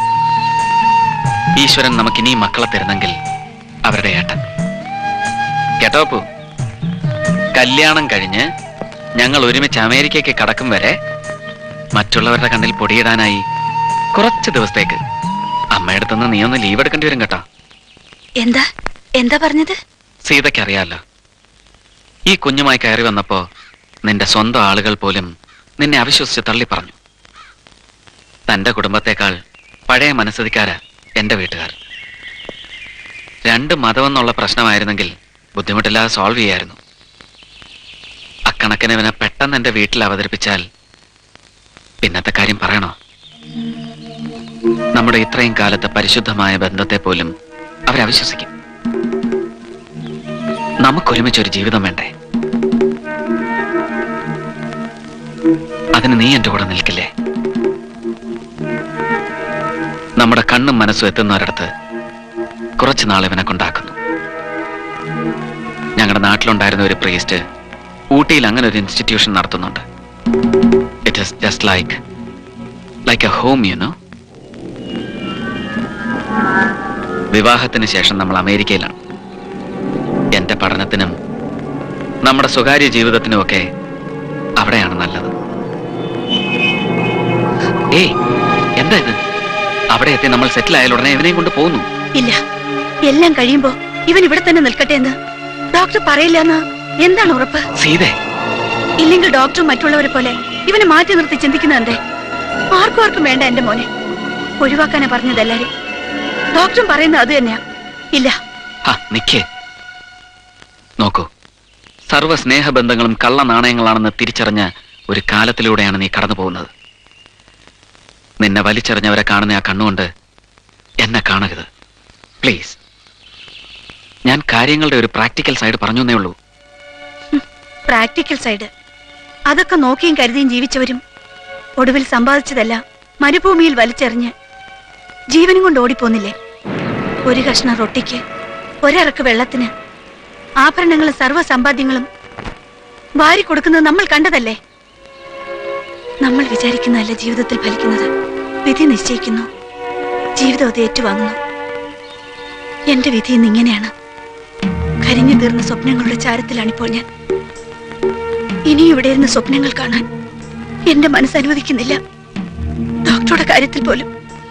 ഈശ്വരൻ നമുക്കിനി മക്കളെ തരുന്നെങ്കിൽ അവരുടെ ഏട്ടൻ. കേട്ടോ അപ്പു, കല്യാണം കഴിഞ്ഞ് ഞങ്ങൾ ഒരുമിച്ച് അമേരിക്കയ്ക്ക് കടക്കും വരെ മറ്റുള്ളവരുടെ കണ്ണിൽ പൊടിയിടാനായി കുറച്ച് ദിവസത്തേക്ക് അമ്മയടുത്തുനിന്ന് നീ ഒന്ന് ലീവ് എടുക്കേണ്ടി വരും കേട്ടോ. എന്താ എന്താ പറഞ്ഞത്? സീതയ്ക്കറിയാലോ, ഈ കുഞ്ഞുമായി കയറി വന്നപ്പോ നിന്റെ സ്വന്തം ആളുകൾ പോലും നിന്നെ അവിശ്വസിച്ച് തള്ളി പറഞ്ഞു. തന്റെ കുടുംബത്തെക്കാൾ പഴയ മനസ്ഥിതിക്കാരാ എന്റെ വീട്ടുകാർ. രണ്ട് മതമെന്നുള്ള പ്രശ്നമായിരുന്നെങ്കിൽ ബുദ്ധിമുട്ടില്ലാതെ സോൾവ് ചെയ്യായിരുന്നു. അക്കണക്കിന് ഇവനെ പെട്ടെന്ന് എന്റെ വീട്ടിൽ അവതരിപ്പിച്ചാൽ പിന്നത്തെ കാര്യം പറയണോ? നമ്മുടെ ഇത്രയും കാലത്തെ പരിശുദ്ധമായ ബന്ധത്തെ പോലും അവരവിശ്വസിക്കും. നമുക്കൊരുമിച്ചൊരു ജീവിതം വേണ്ടേ? അതിന് നീ എന്റെ കൂടെ നിൽക്കില്ലേ? നമ്മുടെ കണ്ണും മനസ്സും എത്തുന്നവരടുത്ത് കുറച്ചു നാൾ ഇവനെ കൊണ്ടാക്കുന്നു. ഞങ്ങളുടെ നാട്ടിലുണ്ടായിരുന്ന ഒരു പ്രീസ്റ്റ് ഊട്ടിയിൽ അങ്ങനെ ഒരു ഇൻസ്റ്റിറ്റ്യൂഷൻ നടത്തുന്നുണ്ട്. It is just like like a home, you know. വിവാഹത്തിന് ശേഷം നമ്മൾ അമേരിക്കയിലാണ്. എന്റെ പഠനത്തിനും നമ്മുടെ സ്വകാര്യ ജീവിതത്തിനുമൊക്കെ അവിടെയാണ് നല്ലത്. ഏയ്, എന്താ ഇത്? അവിടെ എത്തി നമ്മൾ സെറ്റിൽ ആയാൽ ഉടനെ ഇവനെയും കൊണ്ട് പോകുന്നു? ഇല്ല, എല്ലാം കഴിയുമ്പോ ഇവൻ ഇവിടെ തന്നെ നിൽക്കട്ടെ എന്ന് ഡോക്ടർ പറയില്ലെന്ന് എന്താണ് ഉറപ്പ്? സീതേ, ഇല്ലെങ്കിൽ ഡോക്ടറും മറ്റുള്ളവരെ പോലെ ഇവനെ മാറ്റി നിർത്തി ചിന്തിക്കുന്നുണ്ടേ. ആർക്കും ആർക്കും വേണ്ട എന്റെ മോനെ. ഒഴിവാക്കാനാ പറഞ്ഞത് എല്ലാരും. ഡോക്ടറും പറയുന്നത് അത് തന്നെയാ. ഇല്ല. നിക്കേ, നോക്കൂ, സർവ്വ സ്നേഹബന്ധങ്ങളും കള്ള നാണയങ്ങളാണെന്ന് തിരിച്ചറിഞ്ഞ ഒരു കാലത്തിലൂടെയാണ് നീ കടന്നു പോകുന്നത്. നിന്നെ വലിച്ചെറിഞ്ഞവരെ കാണുന്ന ആ കണ്ണുകൊണ്ട് എന്നെ കാണരുത് പ്ലീസ്. ഞാൻ കാര്യങ്ങളുടെ ഒരു പ്രാക്ടിക്കൽ സൈഡ് പറഞ്ഞു എന്നേ ഉള്ളൂ. പ്രാക്ടിക്കൽ സൈഡ് അതൊക്കെ നോക്കിയും കരുതിയും ജീവിച്ചവരും ഒടുവിൽ സമ്പാദിച്ചതെല്ലാം മരുഭൂമിയിൽ വലിച്ചെറിഞ്ഞ് ജീവനും കൊണ്ട് ഓടിപ്പോന്നില്ലേ? ഒരു കഷ്ണം റൊട്ടിക്ക്, ഒരിറക്ക് വെള്ളത്തിന് ആഭരണങ്ങളും സർവ്വ സമ്പാദ്യങ്ങളും വാരി കൊടുക്കുന്നത് നമ്മൾ കണ്ടതല്ലേ? നമ്മൾ വിചാരിക്കുന്നതല്ല ജീവിതത്തിൽ ഫലിക്കുന്നത്. വിധി നിശ്ചയിക്കുന്നു, ജീവിതം അത് ഏറ്റുവാങ്ങുന്നു. എന്റെ വിധി ഇന്ന് ഇങ്ങനെയാണ്. കരിഞ്ഞു തീർന്ന സ്വപ്നങ്ങളുടെ ചാരത്തിലാണിപ്പോൾ ഞാൻ. ഇനി ഇവിടെ ഇരുന്ന് സ്വപ്നങ്ങൾ കാണാൻ എന്റെ മനസ്സ് അനുവദിക്കുന്നില്ല. ഡോക്ടറുടെ കാര്യത്തിൽ പോലും.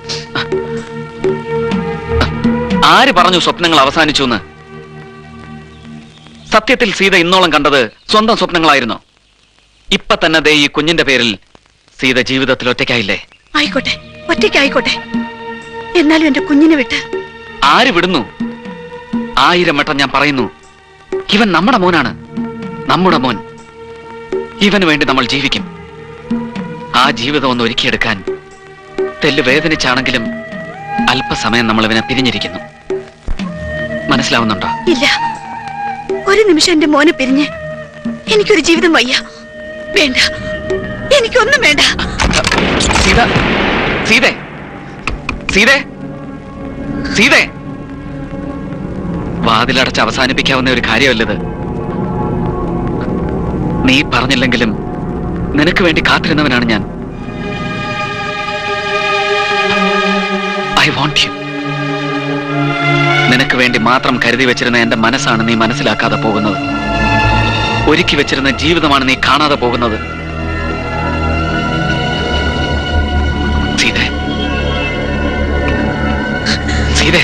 ആര് പറഞ്ഞു സ്വപ്നങ്ങൾ അവസാനിച്ചു എന്ന്? സത്യത്തിൽ സീത ഇന്നോളം കണ്ടത് സ്വന്തം സ്വപ്നങ്ങളായിരുന്നോ? ഇപ്പൊ തന്നെ ദേ ഈ കുഞ്ഞിന്റെ പേരിൽ സീത ജീവിതത്തിൽ ഒറ്റയ്ക്കായില്ലേ? ആയിക്കോട്ടെ, ഒറ്റയ്ക്കായിക്കോട്ടെ. എന്നാലും എന്റെ കുഞ്ഞിനെ വിട്ട്. ആര് വിടുന്നു? ആയിരം വട്ടം ഞാൻ പറയുന്നു, ഇവൻ നമ്മുടെ മോനാണ്, നമ്മുടെ മോൻ. ഇവന് വേണ്ടി നമ്മൾ ജീവിക്കും. ആ ജീവിതം ഒന്ന് ഒരുക്കിയെടുക്കാൻ തെല്ല് വേദനിച്ചാണെങ്കിലും അല്പസമയം നമ്മൾ ഇവനെ പിരിഞ്ഞിരിക്കുന്നു. മനസ്സിലാവുന്നുണ്ടോ? ഇല്ല, ഒരു നിമിഷം എന്റെ മോനെ പിരിഞ്ഞ് എനിക്കൊരു ജീവിതം വയ്യ. വേണ്ട, എനിക്കൊന്നും വേണ്ട. സീത, സീതേ, സീതേ, സീതേ, വാതിലടച്ച് അവസാനിപ്പിക്കാവുന്ന ഒരു കാര്യമല്ലത്. നീ പറഞ്ഞില്ലെങ്കിലും നിനക്ക് വേണ്ടി കാത്തിരുന്നവനാണ് ഞാൻ. I want you. നിനക്ക് വേണ്ടി മാത്രം കരുതി വെച്ചിരുന്ന എന്റെ മനസ്സാണ് നീ മനസ്സിലാക്കാതെ പോകുന്നത്. ഒരുക്കി വെച്ചിരുന്ന ജീവിതമാണ് നീ കാണാതെ പോകുന്നത്. സീതേ, സീതേ,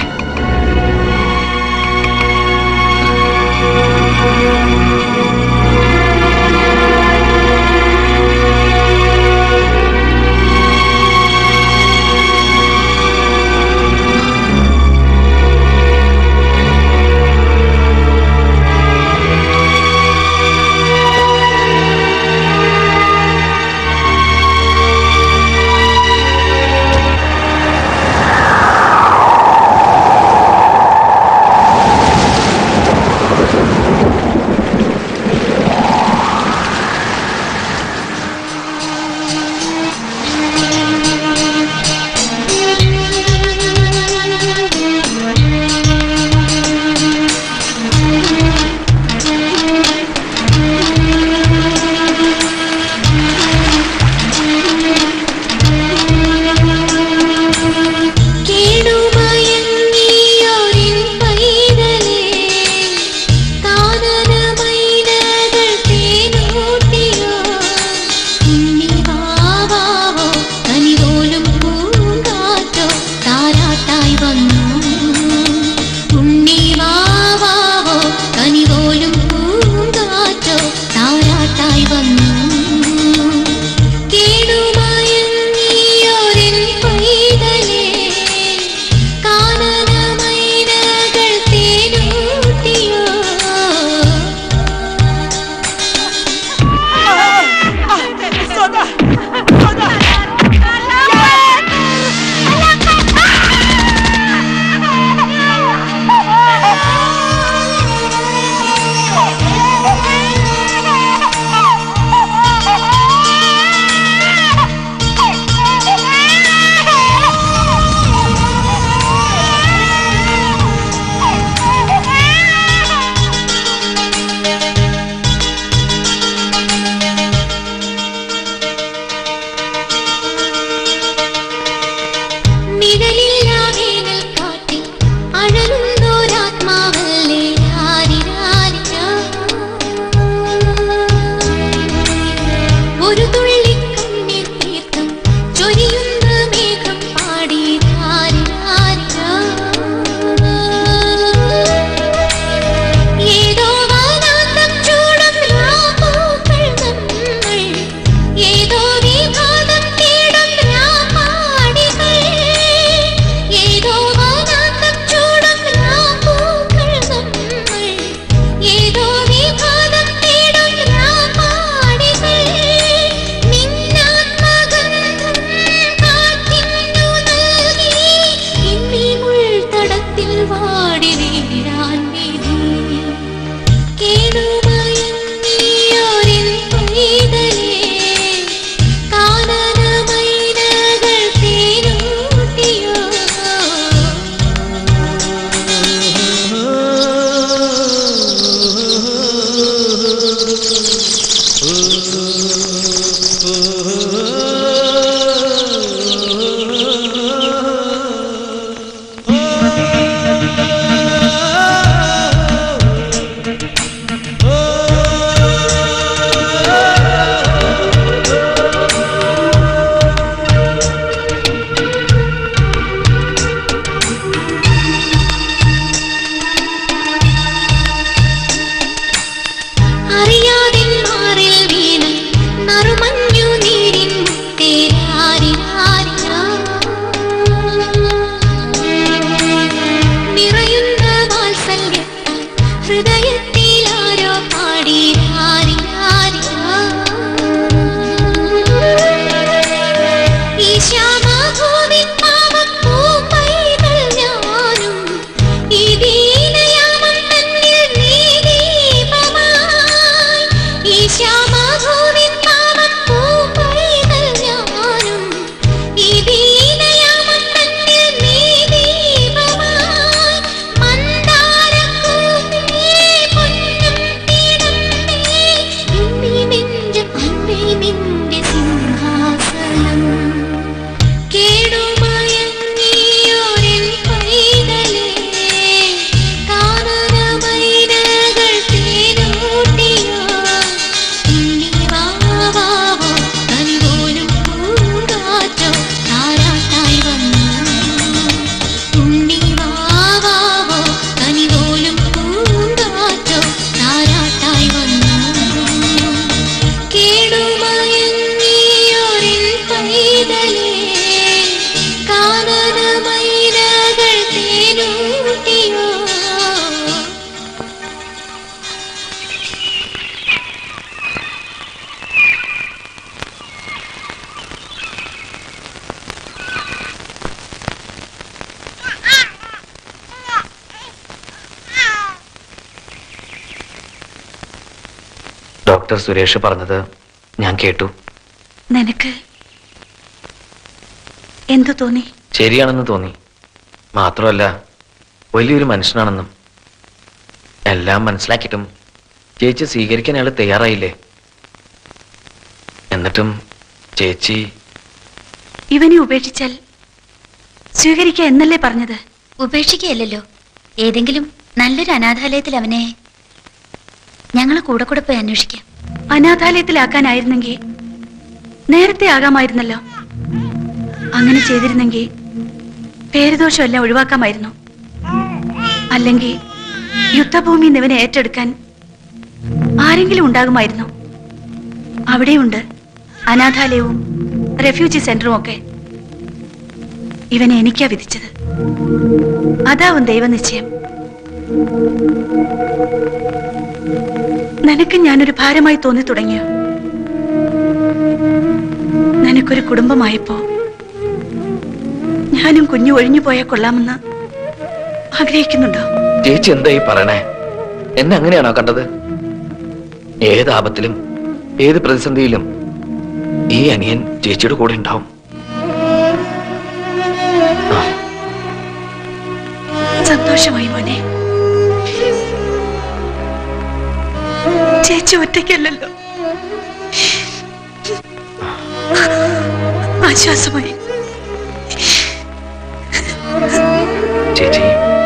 ഡോക്ടർ സുരേഷ് പറഞ്ഞത് ഞാൻ കേട്ടു. നിനക്ക് എന്തു തോന്നി? ശരിയാണെന്ന് തോന്നി. മാത്രമല്ല വലിയൊരു മനുഷ്യനാണെന്നും. എല്ലാം മനസ്സിലാക്കിയിട്ടും ചേച്ചി സ്വീകരിക്കാൻ അയാൾ തയ്യാറായില്ലേ? എന്നിട്ടും ചേച്ചി ഇവനെ ഉപേക്ഷിച്ചാൽ സ്വീകരിക്കുക എന്നല്ലേ പറഞ്ഞത്? ഉപേക്ഷിക്കുകയല്ലോ, ഏതെങ്കിലും നല്ലൊരു അനാഥാലയത്തിൽ അവനെ ഞങ്ങൾ കൂടെ കൂടെ പോയി അന്വേഷിക്കാം. അനാഥാലയത്തിലാക്കാനായിരുന്നെങ്കിൽ നേരത്തെ ആകാമായിരുന്നല്ലോ. അങ്ങനെ ചെയ്തിരുന്നെങ്കിൽ പേരുദോഷമെല്ലാം ഒഴിവാക്കാമായിരുന്നു. അല്ലെങ്കിൽ യുദ്ധഭൂമി ഇവനെ ഏറ്റെടുക്കാൻ ആരെങ്കിലും ഉണ്ടാകുമായിരുന്നു. അവിടെയുണ്ട് അനാഥാലയവും റെഫ്യൂജി സെന്ററും ഒക്കെ. ഇവനെ എനിക്കാ വിധിച്ചത്. അതാവും ദൈവനിശ്ചയം. നിനക്ക് ഞാനൊരു ഭാരമായി തോന്നി തുടങ്ങിയോ? നിനക്കൊരു കുടുംബമായപ്പോ ഞാനും കുഞ്ഞു ഒഴിഞ്ഞു പോയാൽ കൊള്ളാമെന്ന് ആഗ്രഹിക്കുന്നുണ്ടോ? ചേച്ചി എന്തായി പറയണേ? എന്നെ അങ്ങനെയാണോ കണ്ടത്? ഏത് ആപത്തിലും ഏത് പ്രതിസന്ധിയിലും ഈ അനിയൻ ചേച്ചിയുടെ കൂടെ ഉണ്ടാവും. സന്തോഷമായി മോനെ. ചേച്ചി ഒറ്റയ്ക്കല്ലല്ലോ. ആശ്വാസമായി. ചേച്ചി,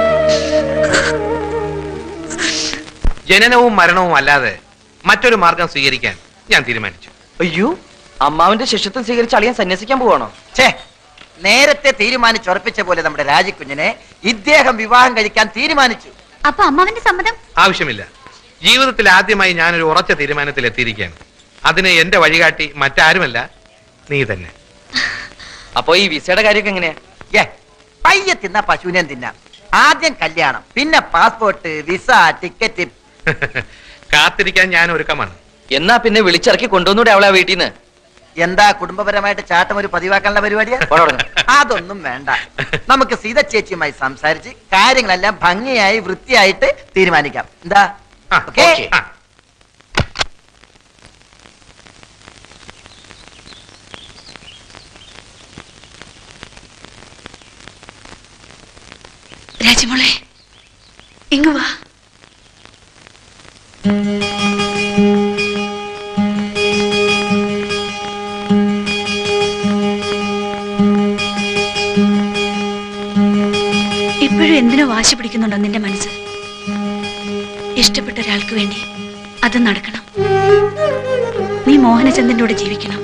ജനനവും മരണവും അല്ലാതെ മറ്റൊരു മാർഗം സ്വീകരിക്കാൻ ഞാൻ തീരുമാനിച്ചു. അയ്യോ, അമ്മാവിന്റെ ശിഷ്യത്വം സ്വീകരിച്ച് അളിയാൻ സന്യസിക്കാൻ പോവാണോ? ഛേ, നേരത്തെ തീരുമാനിച്ചുറപ്പിച്ച പോലെ നമ്മുടെ രാജിക്കുഞ്ഞിനെ ഇദ്ദേഹം വിവാഹം കഴിക്കാൻ തീരുമാനിച്ചു. അപ്പൊ അമ്മാവന്റെ സമ്മതം? ആവശ്യമില്ല. ജീവിതത്തിൽ ആദ്യമായി ഞാനൊരു ഉറച്ച തീരുമാനത്തിൽ എത്തിയിരിക്കുകയാണ്. അതിന് എന്റെ വഴികാട്ടി മറ്റാരുമല്ല, നീ തന്നെ. അപ്പൊ ഈ വിസയുടെ കാര്യമൊക്കെ എങ്ങനെയാ? ഏ, പയ്യെ തിന്ന പശുവിനെ തിന്നാം. ആദ്യം കല്യാണം, പിന്നെ പാസ്പോർട്ട്, വിസ, ടിക്കറ്റ്. കാത്തിരിക്കാൻ ഞാൻ ഒരുക്കമാണ്. എന്നാ പിന്നെ വിളിച്ചിറക്കി കൊണ്ടുവന്നൂടെ അവളെ വീട്ടിൽ നിന്ന്? എന്താ കുടുംബപരമായിട്ട് ചാട്ടം ഒരു പതിവാക്കാനുള്ള പരിപാടിയാ? അതൊന്നും വേണ്ട. നമുക്ക് സീത ചേച്ചിയുമായി സംസാരിച്ച് കാര്യങ്ങളെല്ലാം ഭംഗിയായി വൃത്തിയായിട്ട് തീരുമാനിക്കാം. എന്താ? ഓക്കേ. രാജമോളെ, ഇങ്ങ് വാ. വാശി പിടിക്കുന്നുണ്ടോ നിന്റെ മനസ്സ്? ഇഷ്ടപ്പെട്ട ഒരാൾക്ക് വേണ്ടി അത് നടക്കണം. നീ മോഹനചന്ദ്രന്റെ കൂടെ ജീവിക്കണം.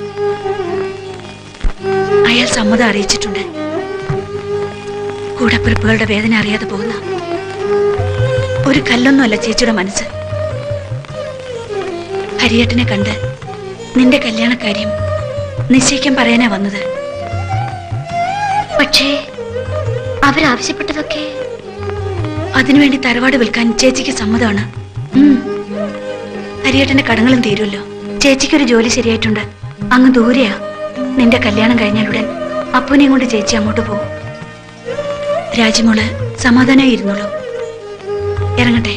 അയാൾ സമ്മതം അറിയിച്ചിട്ടുണ്ട്. കൂടപ്പിറപ്പുകളുടെ വേദന അറിയാതെ പോകുന്ന ഒരു കല്ലൊന്നുമല്ല ചേച്ചിയുടെ മനസ്സ്. ഹരിയേട്ടനെ കണ്ട് നിന്റെ കല്യാണക്കാര്യം നിശ്ചയിക്കാൻ പറയാനാ വന്നത്. പക്ഷേ അവരാവശ്യപ്പെട്ടതൊക്കെ അതിനുവേണ്ടി തറവാട് വിൽക്കാൻ ചേച്ചിക്ക് സമ്മതമാണ്. ഹരിയേട്ടന്റെ കടങ്ങളും തീരുമല്ലോ. ചേച്ചിക്കൊരു ജോലി ശരിയായിട്ടുണ്ട്. അങ്ങ് ദൂരെയാ. നിന്റെ കല്യാണം കഴിഞ്ഞാലുടൻ അപ്പൂനെയും കൊണ്ട് ചേച്ചി അങ്ങോട്ട് പോകും. രാജിമോള് സമാധാനമായി ഇരുന്നോളൂ. ഇറങ്ങട്ടെ.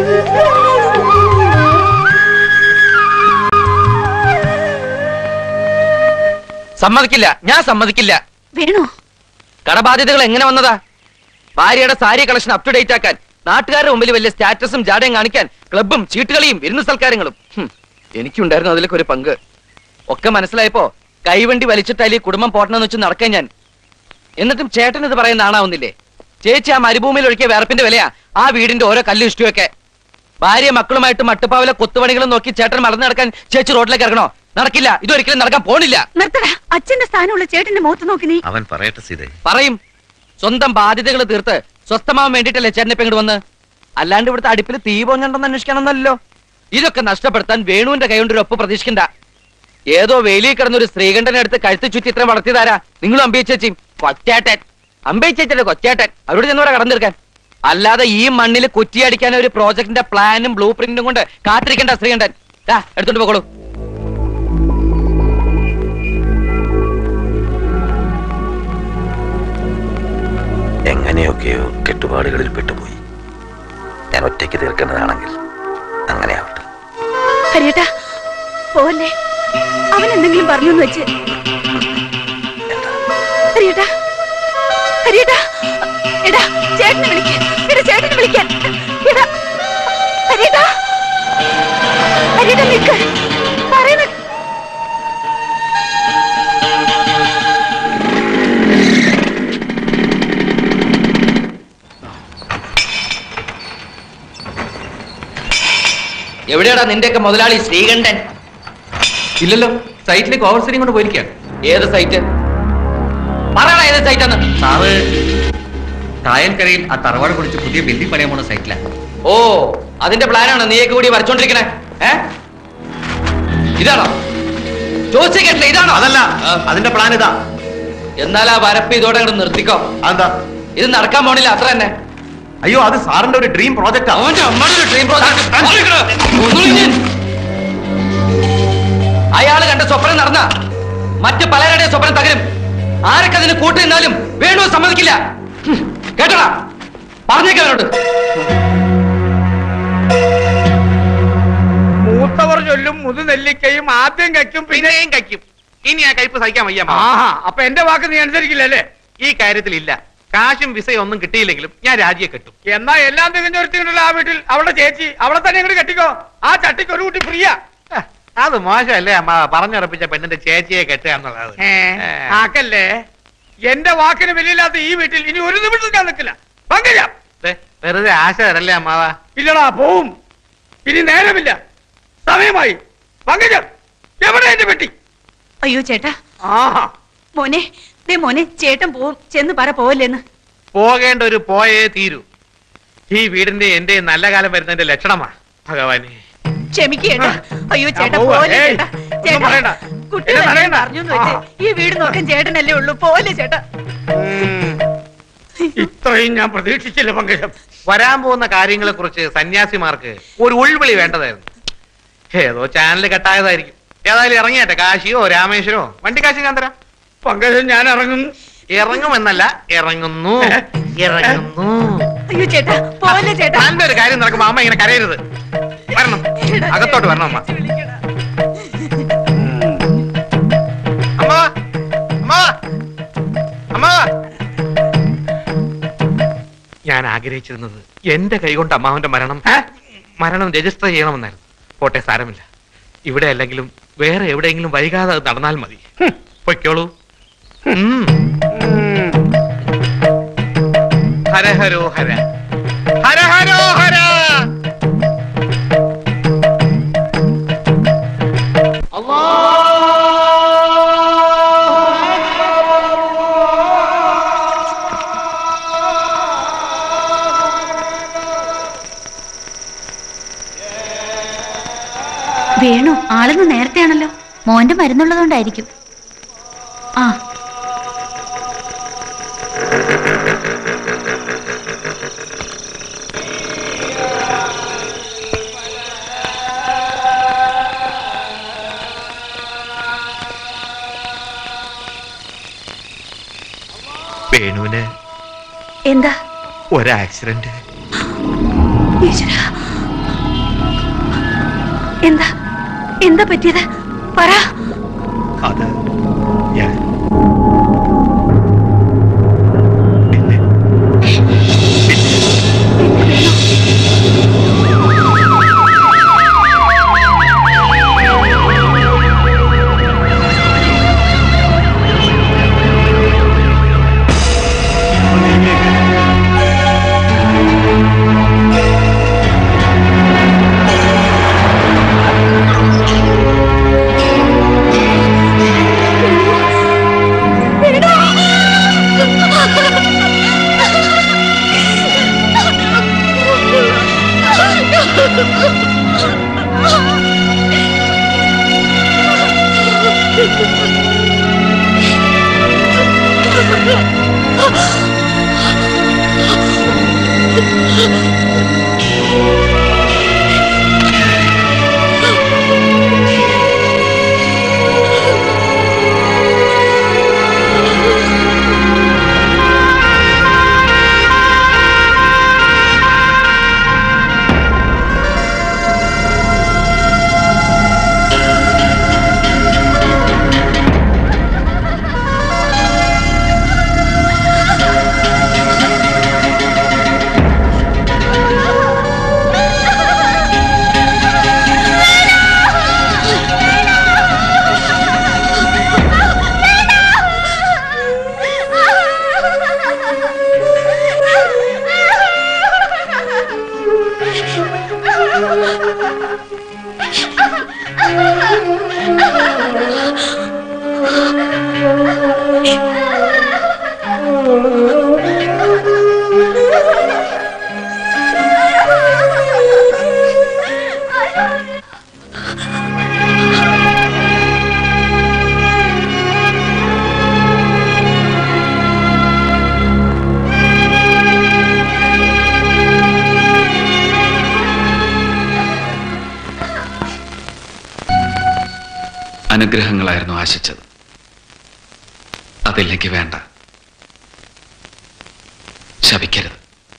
സമ്മതിക്കില്ല, ഞാൻ സമ്മതിക്കില്ല. വേണോ? കടബാധ്യതകൾ എങ്ങനെ വന്നതാ? ഭാര്യയുടെ sari collection up to date ആക്കാൻ, നാട്ടുകാരുടെ മുമ്പിൽ വലിയ സ്റ്റാറ്റസും ജാടയും കാണിക്കാൻ ക്ലബും ചീട്ടുകളിയും വിരുന്ന് സൽക്കാരങ്ങളും. എനിക്കുണ്ടായിരുന്നു അതിലൊക്കെ ഒരു പങ്ക്. ഒക്കെ മനസ്സിലായപ്പോ കൈവണ്ടി വലിച്ചിട്ടാലി കുടുംബം പോട്ടണമെന്ന് വെച്ച് നടക്കാൻ ഞാൻ. എന്നിട്ടും ചേട്ടൻ ഇത് പറയുന്ന ആണാവുന്നില്ലേ? ചേച്ചി ആ മരുഭൂമിയിൽ ഒഴുക്കിയ വേർപ്പിന്റെ വിലയാ ആ വീടിന്റെ ഓരോ കല്ലും ഇഷ്ടിയൊക്കെ. ഭാര്യ മക്കളുമായിട്ട് മട്ടുപ്പാവിലെ കൊത്തുപണികളും നോക്കി ചേട്ടൻ മറന്നു നടക്കാൻ ചേച്ചി റോഡിലേക്ക് ഇറങ്ങണോ? നടക്കില്ല. ഇതൊരിക്കലും നടക്കാൻ പോണില്ല. നിർത്തടാ. അച്ഛന്റെ സ്ഥാനമുള്ള ചേട്ടന്റെ മുഖത്ത് നോക്കി നീ. അവൻ പറയട്ടെ സീതേ. പറയും. സ്വന്തം ബാധ്യതകൾ തീർത്ത് സ്വസ്ഥമാവാൻ വേണ്ടിയിട്ടല്ലേ ചേട്ടനെ ഇപ്പൊ ഇങ്ങോട്ട് വന്ന്. അല്ലാണ്ട് ഇവിടുത്തെ അടുപ്പിൽ തീ പോഞ്ഞുണ്ടെന്ന് അന്വേഷിക്കണമെന്നല്ലോ. ഇതൊക്കെ നഷ്ടപ്പെടുത്താൻ വേണുവിന്റെ കൈകൊണ്ട് ഒരു ഒപ്പ് പ്രതീക്ഷിക്കണ്ട. ഏതോ വേലി കിടന്നൊരു ശ്രീകണ്ഠനെ അടുത്ത് കഴുത്ത് ചുറ്റി ഇത്രയും വളർത്തിയതാരാ? നിങ്ങളും അമ്പയിച്ചേച്ചിയും. കൊച്ചേട്ടൻ അമ്പയിച്ചേച്ചല്ലേ കൊച്ചേട്ടൻ. അവരോട് ചെന്നവരെ കടന്നിരിക്കാൻ. അല്ലാതെ ഈ മണ്ണിൽ കുറ്റിയടിക്കാൻ ഒരു പ്രോജക്ടിന്റെ പ്ലാനും ബ്ലൂ പ്രിന്റും കൊണ്ട് കാത്തിരിക്കണ്ട ശ്രീകണ്ഠൻ. എടുത്തോണ്ട് പോകോളൂ. എങ്ങനെയൊക്കെയോ കെട്ടുപാടുകളിൽ പെട്ടുപോയി. ഞാൻ ഒറ്റയ്ക്ക് തീർക്കുന്നതാണെങ്കിൽ അങ്ങനെ ആവട്ടെ. ഹരിയേട്ടാ പോലെ അവൻ എന്തെങ്കിലും പറഞ്ഞു വെച്ച്. ഹരിയേട്ടാ ഹരിയേട്ടാ എടാ ചേട്ടനെ വിളിക്കാൻ. എടാ ചേട്ടനെ വിളിക്കാൻ. എടാ ഹരിയേട്ടാ ഹരിയേട്ടാ നിൽക്ക്. പറയുന്ന എവിടെയാടാ നിന്റെയൊക്കെ മുതലാളി ശ്രീകണ്ഠൻ? ഇല്ലല്ലോ, സൈറ്റിലേക്ക് ഓവർ സീലിംഗ് കൊണ്ട് പോയിരിക്കാൻ. ഏത് സൈറ്റ്? പറയണ ഏത് സൈറ്റാന്ന്. സാറ് കായൽക്കരയിൽ ആ തറവാട് പൊളിച്ച് പുതിയ ബിൽഡിംഗ് പണിയാൻ പോണ സൈറ്റിലാണ്. ഓ, അതിന്റെ പ്ലാനാണ് നീയൊക്കെ കൂടി വരച്ചോണ്ടിരിക്കണേ? ഏ ഇതാണോ? ചോദിച്ചു കേട്ടില്ല. ഇതാണോ? അതല്ല, അതിന്റെ പ്ലാൻ ഇതാ. എന്നാൽ ആ വരപ്പ് ഇതോടെ അങ്ങോട്ട് നിർത്തിക്കോ. അതെന്താ? ഇത് നടക്കാൻ പോണില്ല, അത്ര തന്നെ. അയ്യോ, അത് സാറിന്റെ ഒരു ഡ്രീം പ്രോജക്റ്റ്. അവന്റെ അമ്മയുടെ ഡ്രീം പ്രോജക്റ്റ്. അയാള് കണ്ട സ്വപ്നം നടന്ന മറ്റ് പലരുടെയും സ്വപ്നം തകരും. ആരൊക്കെ അതിന് കൂട്ടു നിന്നാലും വേണു സമ്മതിക്കില്ല. കേട്ടോടാ, പറഞ്ഞേക്കവരോട്. മൂത്തവർ ചൊല്ലും മുതുനെല്ലിക്കയും ആദ്യം കയ്ക്കും പിന്നെയും കയ്ക്കും. ഇനി ആ കയ്പ് സഹിക്കാൻ വയ്യ. ആഹാ, അപ്പൊ എന്റെ വാക്ക് നീ അനുസരിക്കില്ലല്ലേ? ഈ കാര്യത്തിലില്ല. കാശും വിസയും ഒന്നും കിട്ടിയില്ലെങ്കിലും ഞാൻ രാജിയെ കെട്ടും. എന്നാ എല്ലാം തികഞ്ഞൊരുത്തിണ്ടല്ലോ ആ വീട്ടിൽ. അവളുടെ ചേച്ചി അവളെ തന്നെ ഇങ്ങോട്ട് കെട്ടിക്കോ. ആ ചട്ടിക്ക് ഒരു കുട്ടി ഫ്രീയാ. അത് മോശമല്ലേ അമ്മ? പറഞ്ഞുറപ്പിച്ച പെണ്ണിന്റെ ചേച്ചിയെ കെട്ടുക എന്നുള്ളത്. ആക്കല്ലേ. എന്റെ വാക്കിന് വിലയില്ലാത്ത ഈ വീട്ടിൽ ഇനി ഒരു നിമിഷം ഞാൻ നിൽക്കില്ല. പങ്കില്ല. വെറുതെ ആശ തരല്ലേ അമ്മാവ? ഇല്ലടാ, പോവും. ഇനി നേരമില്ല, സമയമായി. പങ്കില്ല. എവിടെ എന്റെ പെട്ടി? അയ്യോ ചേട്ടാ. ആഹാ മോനെ, ദേ മോനെ, ചേട്ടൻ പോവും. ചെന്ന് പറ പോവല്ലേന്ന്. പോകേണ്ട ഒരു പോയേ തീരൂ. ഈ വീടിന്റെ എന്റെ നല്ല കാലം വരുന്നതിന്റെ ലക്ഷണമാ ഭഗവാനെ. ക്ഷമിക്കേട്ടാ. അയ്യോ ചേട്ടാ പോലെ. ചേട്ടാ കുട്ടികളെ പറഞ്ഞു വെച്ച് ഈ വീട് നോക്കാൻ ചേട്ടനല്ലേ ഉള്ളൂ. പോലെ ചേട്ടാ. ഇത്രയും ഞാൻ പ്രതീക്ഷിച്ചില്ല പങ്കജം. വരാൻ പോകുന്ന കാര്യങ്ങളെ കുറിച്ച് സന്യാസിമാർക്ക് ഒരു ഉൾവിളി വേണ്ടതായിരുന്നു. ഏതോ ചാനൽ കെട്ടായതായിരിക്കും. ഏതായാലും ഇറങ്ങിയാട്ടെ. കാശിയോ രാമേശ്വരോ വണ്ടി കാശി ഞാൻ തരാം. പങ്കജം ഞാൻ ഇറങ്ങുന്നു. ഇറങ്ങുമെന്നല്ല, ഇറങ്ങുന്നു. ഇറങ്ങുന്നു. അയ്യോ ചേട്ടാ പോലെ ചേട്ടാ. നല്ലൊരു കാര്യം നടക്കുമ്പോ അമ്മ ഇങ്ങനെ കരയരുത്. വരണം, അകത്തോട്ട് വരണം അമ്മ. അമ്മ അമ്മ അമ്മ ഞാൻ ആഗ്രഹിച്ചിരുന്നത് എന്റെ കൈകൊണ്ട് അമ്മാവന്റെ മരണം മരണം രജിസ്റ്റർ ചെയ്യണമെന്നായിരുന്നു. പോട്ടെ, സാരമില്ല. ഇവിടെ അല്ലെങ്കിലും വേറെ എവിടെയെങ്കിലും വൈകാതെ അത് നടന്നാൽ മതി. പൊയ്ക്കോളൂ. ഹരഹരോ ഹര. ചടങ്ങ് നേരത്തെയാണല്ലോ. മോന്റെ മരുന്നുള്ളതുകൊണ്ടായിരിക്കും. ആ വേണുവിന് എന്താ ഒരു ആക്സിഡന്റ്. എന്താ എന്താ പറ്റിയത്? പറ. അത് ഞാൻ അനുഗ്രഹങ്ങളായിരുന്നു ആശിച്ചത്. അതിലേക്ക് വേണ്ട. ശപിക്കരുത്.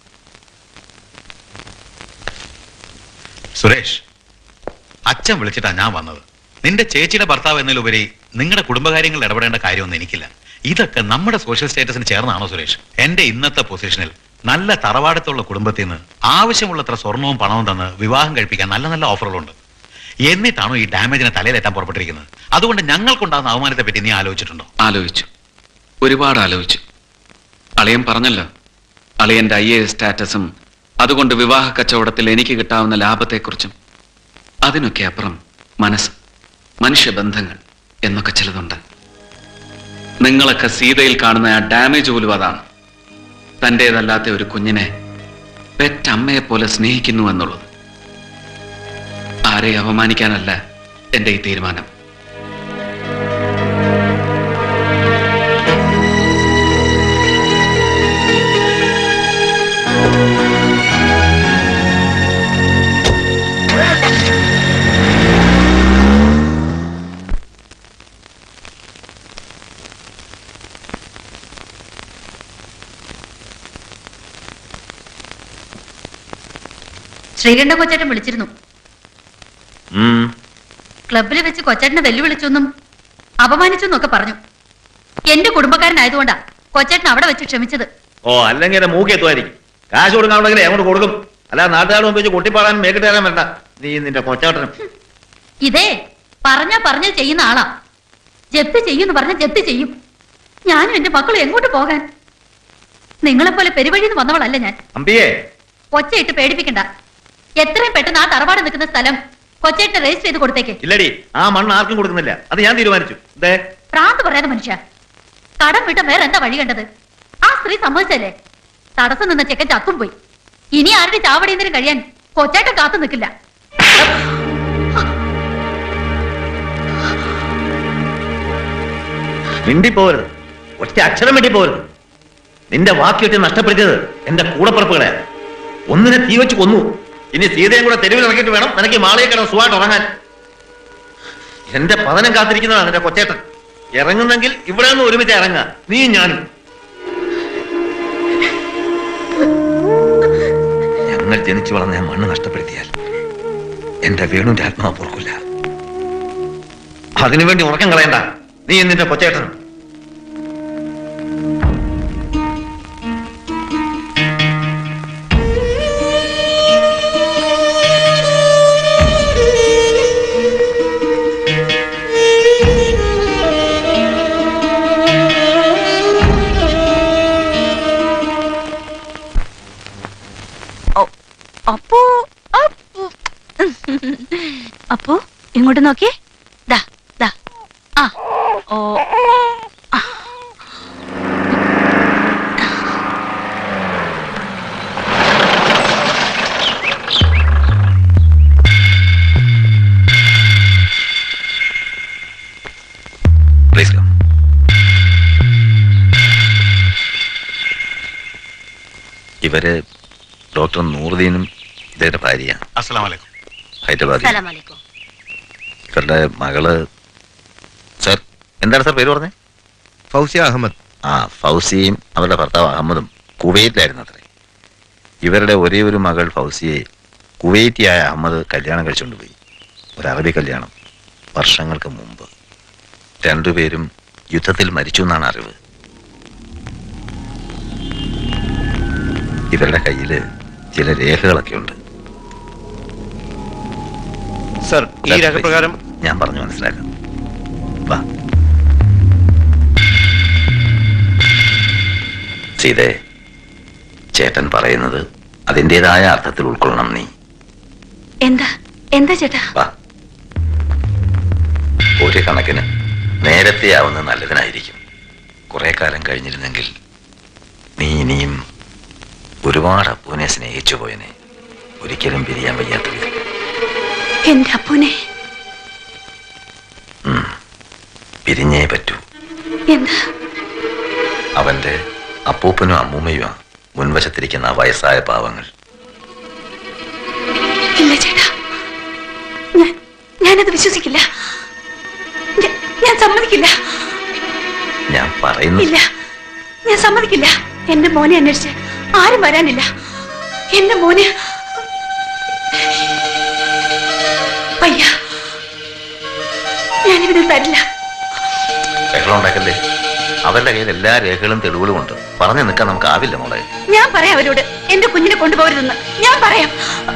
സുരേഷ്, അച്ഛൻ വിളിച്ചിട്ടാ ഞാൻ വന്നത്. നിന്റെ ചേച്ചിയുടെ ഭർത്താവ് എന്നതിലുപരി നിങ്ങളുടെ കുടുംബകാര്യങ്ങളിൽ ഇടപെടേണ്ട കാര്യമൊന്നും എനിക്കില്ല. ഇതൊക്കെ നമ്മുടെ സോഷ്യൽ സ്റ്റേറ്റസിന് ചേർന്നാണോ സുരേഷ്? എന്റെ ഇന്നത്തെ പൊസിഷനിൽ നല്ല തറവാടത്തുള്ള കുടുംബത്തിൽ നിന്ന് ആവശ്യമുള്ളത്ര സ്വർണവും പണവും തന്ന് വിവാഹം കഴിപ്പിക്കാൻ നല്ല നല്ല ഓഫറുകളുണ്ട്. എന്നിട്ടാണോ ഈ ഡാമേജിനെ തലയിലെത്താൻ പുറപ്പെട്ടിരിക്കുന്നത്? അതുകൊണ്ട് ഞങ്ങൾക്കുണ്ടാകുന്ന അവമാനത്തെ പറ്റി നീ ആലോചിച്ചിട്ടുണ്ടോ? ആലോചിച്ചു, ഒരുപാട് ആലോചിച്ചു. അളിയൻ പറഞ്ഞല്ലോ, അളിയന്റെ ഐ എ എസ് സ്റ്റാറ്റസും അതുകൊണ്ട് വിവാഹ കച്ചവടത്തിൽ എനിക്ക് കിട്ടാവുന്ന ലാഭത്തെക്കുറിച്ചും. അതിനൊക്കെ അപ്പുറം മനസ്സ്, മനുഷ്യബന്ധങ്ങൾ എന്നൊക്കെ ചിലതുണ്ട്. നിങ്ങളൊക്കെ സീതയിൽ കാണുന്ന ആ ഡാമേജ് പോലും അതാണ്. തൻ്റേതല്ലാത്ത ഒരു കുഞ്ഞിനെ പെറ്റമ്മയെ പോലെ സ്നേഹിക്കുന്നു എന്നുള്ളത്. ആരെ അപമാനിക്കാനല്ല എന്റെ ഈ തീരുമാനം. ശ്രീകണ്ഠ കൊച്ചേട്ടൻ വിളിച്ചിരുന്നു. ക്ലബിൽ വെച്ച് കൊച്ചേട്ടനെ വെല്ലുവിളിച്ചൊന്നും അപമാനിച്ചെന്നും ഒക്കെ പറഞ്ഞു. എന്റെ കുടുംബക്കാരനായതുകൊണ്ടാ കൊച്ചേട്ടൻ അവിടെ വെച്ച് ക്ഷമിച്ചത്. ഓ, അല്ലെങ്കിൽ എന്റെ മൂക്കി എത്തുമായിരിക്കും. കാശ് കൊടുക്കാണെങ്കിൽ എങ്ങോട്ട് കൊടുക്കും? അല്ല നാട്ടുകാർ മുമ്പിച്ച് കുട്ടിപ്പാടാൻ മേക്കിട്ട് തരാൻ വേണ്ട നീ നിന്റെ കൊച്ചേട്ടനും. ഇതേ പറഞ്ഞാ പറഞ്ഞ ചെയ്യുന്ന ആളാ. ജപ്തി ചെയ്യുമെന്ന് പറഞ്ഞ ജപ്തി ചെയ്യും. ഞാനും എന്റെ മക്കളും എങ്ങോട്ട് പോകാൻ? നിങ്ങളെപ്പോലെ പെരുവഴിന്ന് വന്നവളല്ല ഞാൻ. അമ്പിയേ, കൊച്ചയിട്ട് പേടിപ്പിക്കണ്ട. എത്രയും പെട്ടെന്ന് ആ തറവാട് നിൽക്കുന്ന സ്ഥലം കൊച്ചേട്ടിന് രജിസ്റ്റർ ചെയ്ത് കൊടുത്തേക്ക്. ഇല്ലടി, ആ മണ്ണ് ആർക്കും കൊടുക്കുന്നില്ല. അത് ഞാൻ തീരുമാനിച്ചു. പ്രാന്ത് പറയാതെ മനുഷ്യ, കടം വിട്ട വേറെ എന്താ വഴി കണ്ടത്? ആ സ്ത്രീ സമ്മതിച്ചല്ലേ? തടസ്സം നിന്ന ചെക്കൻ ചത്തും പോയി. ഇനി ആരുടെ ചാവടിയെങ്കിലും കഴിയാൻ കൊച്ചേട്ടൻ കാത്തു നിൽക്കില്ല. മിണ്ടിപ്പോരുത്, ഒറ്റ അക്ഷരം മിണ്ടിപ്പോരുത്. നിന്റെ വാക്യൊക്കെ നഷ്ടപ്പെടുത്തിയത് എന്റെ കൂടപ്പുറപ്പുകളെ. ഒന്നിനെ തീ വെച്ച് കൊന്നു. ഇനി സീതയും കൂടെ തെരുവിൽ ഇറങ്ങിയിട്ട് വേണം നിനക്ക് മാളിയെ കിടന്ന് സുഖമായിട്ട് ഉറങ്ങാൻ. എന്റെ പതനം കാത്തിരിക്കുന്നതാണ് നിന്റെ കൊച്ചേട്ടൻ. ഇറങ്ങുന്നെങ്കിൽ ഇവിടെ നിന്ന് ഒരുമിച്ച് ഇറങ്ങുക, നീയും ഞാനും. ഞങ്ങൾ ജനിച്ചു വളർന്ന മണ്ണ് നഷ്ടപ്പെടുത്തിയാൽ എന്റെ വേണുവിന്റെ ആത്മാവ് പൊറുക്കില്ല. അതിനുവേണ്ടി ഉറക്കം കളയണ്ട നീ നിന്റെ കൊച്ചേട്ടൻ. അപ്പോ അപ്പോ ഇങ്ങോട്ട് നോക്കിയേ. ദാ ദാ ആ ഓ ഇവര് ഡോക്ടർ നൂറുദ്ദീനും ഇദ്ദേഹത്തെ ഭാര്യയാണ്. ഹൈദരാബാദ്. ഇവരുടെ മകള് സർ എന്താണ് സാർ പേര് പറഞ്ഞേ? ഫൗസിയ അഹമ്മദ്. ആ ഫൗസിയും അവരുടെ ഭർത്താവ് അഹമ്മദും കുവൈറ്റിലായിരുന്നു അത്രേ. ഇവരുടെ ഒരേ ഒരു മകൾ ഫൗസിയെ കുവൈറ്റിയായ അഹമ്മദ് കല്യാണം കഴിച്ചുകൊണ്ടുപോയി. ഒരു അറബി കല്യാണം വർഷങ്ങൾക്ക് മുമ്പ്. രണ്ടുപേരും യുദ്ധത്തിൽ മരിച്ചു എന്നാണ് അറിവ്. ഇവരുടെ കയ്യില് ചില രേഖകളൊക്കെ ഉണ്ട്. സർ ഈ രേഖപ്രകാരം ഞാൻ പറഞ്ഞു മനസ്സിലാക്കാം. വാ സീതേ, ചേട്ടൻ പറയുന്നത് അതിൻ്റെതായ അർത്ഥത്തിൽ ഉൾക്കൊള്ളണം നീ. എന്താ എന്താ ചേട്ടാ? വാ, ഒരു കണക്കിന് നേരത്തെ ആവുന്നത് നല്ലതിനായിരിക്കും. കുറെ കാലം കഴിഞ്ഞിരുന്നെങ്കിൽ നീ ഇനിയും ഒരുപാട് അപ്പൂനെ സ്നേഹിച്ചു പോയനെ. ഒരിക്കലും പിരിയാൻ വയ്യാത്ത വിധം. എന്റെ അപ്പൂനെ പിരിഞ്ഞേ പറ്റൂ. എന്താ? അവന്റെ അപ്പൂപ്പനും അമ്മൂമ്മയും മുൻവശത്തിരിക്കുന്ന വയസ്സായ പാവങ്ങൾ. ഇല്ല ചേട്ടാ, ഞാൻ ഞാനത് വിശ്വസിക്കില്ല. ഞാൻ സമ്മതിക്കില്ല. ഞാൻ പറയുന്നു ഇല്ല, ഞാൻ സമ്മതിക്കില്ല. എന്റെ മോനെ അന്വേഷിച്ച് ആരും വരാനില്ല. എന്റെ മോന് അയ്യ, ഞാനിതിന് തരില്ല. ബഹളം ഉണ്ടാക്കല്ലേ. അവരുടെ കയ്യിൽ എല്ലാ രേഖകളും തെളിവുകളും ഉണ്ട്. പറഞ്ഞു നിൽക്കാൻ നമുക്ക് ആവില്ല മോളെ. ഞാൻ പറയാം അവരോട് എന്റെ കുഞ്ഞിനെ കൊണ്ടുപോകരുതെന്ന്. ഞാൻ പറയാം.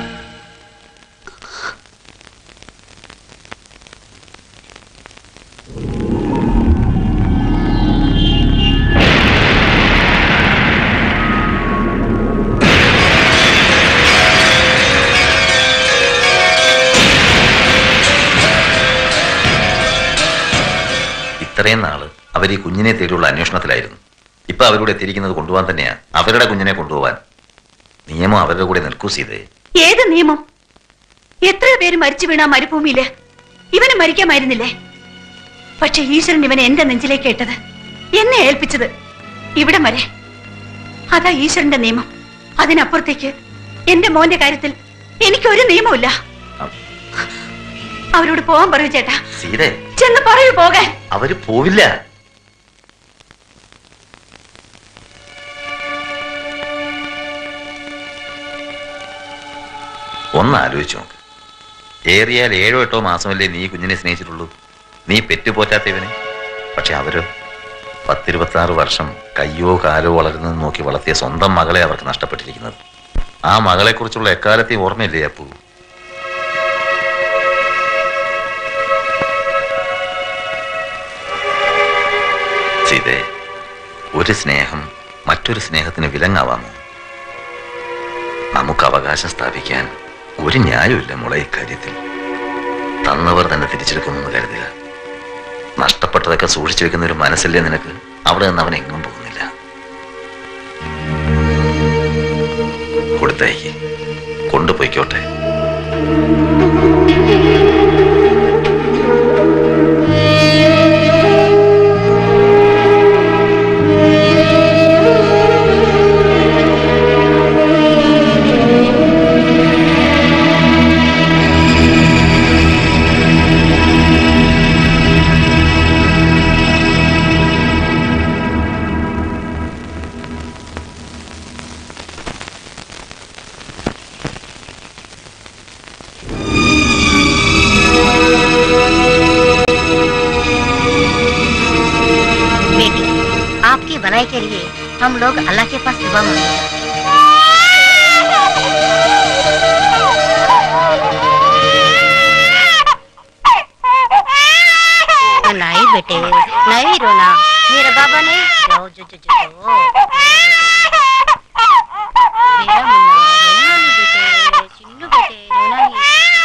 ഇത്രയും നാള് അവർ ഈ കുഞ്ഞിനെ തേടിയുള്ള അന്വേഷണത്തിലായിരുന്നു. ഇപ്പൊ അവരോട് എത്തിയിരിക്കുന്നത് കൊണ്ടുപോകാൻ തന്നെയാ. അവരുടെ കുഞ്ഞിനെ കൊണ്ടുപോകാൻ. നിയമം അവരുടെ കൂടെ നിൽക്കൂ സീതേ. ഏത് നിയമം? എത്രയോ പേര് മരിച്ചു വീണ മരുഭൂമിയില് ഇവന് മരിക്കാമായിരുന്നില്ലേ? പക്ഷെ ഈശ്വരൻ ഇവനെ എന്റെ നെഞ്ചിലേക്ക് ഇട്ടത്, എന്നെ ഏൽപ്പിച്ചത് ഇവിടം വരെ. അതാ ഈശ്വരന്റെ നിയമം. അതിനപ്പുറത്തേക്ക് എന്റെ മോന്റെ കാര്യത്തിൽ എനിക്കൊരു നിയമമില്ല. അവരോട് പോവാൻ പറയൂ ചേട്ടാ. സീതേ, ചെന്ന് പറയൂ പോകാൻ. അവര് പോവില്ല. ഒന്ന് ആലോചിച്ചു നോക്ക്. ഏറിയാൽ ഏഴോ എട്ടോ മാസമല്ലേ നീ കുഞ്ഞിനെ സ്നേഹിച്ചിട്ടുള്ളൂ. നീ പെറ്റുപോറ്റാത്തവനെ. പക്ഷെ അവര് പത്തിരുപത്തി ആറ് വർഷം കയ്യോ കാലോ വളരുന്നത് നോക്കി വളർത്തിയ സ്വന്തം മകളെ അവർക്ക് നഷ്ടപ്പെട്ടിരിക്കുന്നത്. ആ മകളെ കുറിച്ചുള്ള എക്കാലത്തെയും ഓർമ്മയില്ലേ അപ്പു? സീതേ, ഒരു സ്നേഹം മറ്റൊരു സ്നേഹത്തിന് വിലങ്ങാവാമോ? നമുക്ക് അവകാശം സ്ഥാപിക്കാൻ ഒരു ന്യായമില്ല മോളെ ഇക്കാര്യത്തിൽ. തന്നവർ തന്നെ തിരിച്ചെടുക്കുമെന്ന് കരുതുക. നഷ്ടപ്പെട്ടതൊക്കെ സൂക്ഷിച്ചു വെക്കുന്ന ഒരു മനസ്സല്ലേ നിനക്ക്? അവിടെ നിന്ന് അവൻ എങ്ങും പോകുന്നില്ല. കൊടുത്തയക്ക്, കൊണ്ടുപോയിക്കോട്ടെ. समय के लिए हम लोग अल्लाह के पास दुआ मांगते हैं। नहीं बेटे, नहीं रोना, मेरा बाबा नहीं। जाओ जो जो जो मेरा मुन्ना, रोना नहीं बेटे, चिन्नू बेटे, रोना नहीं।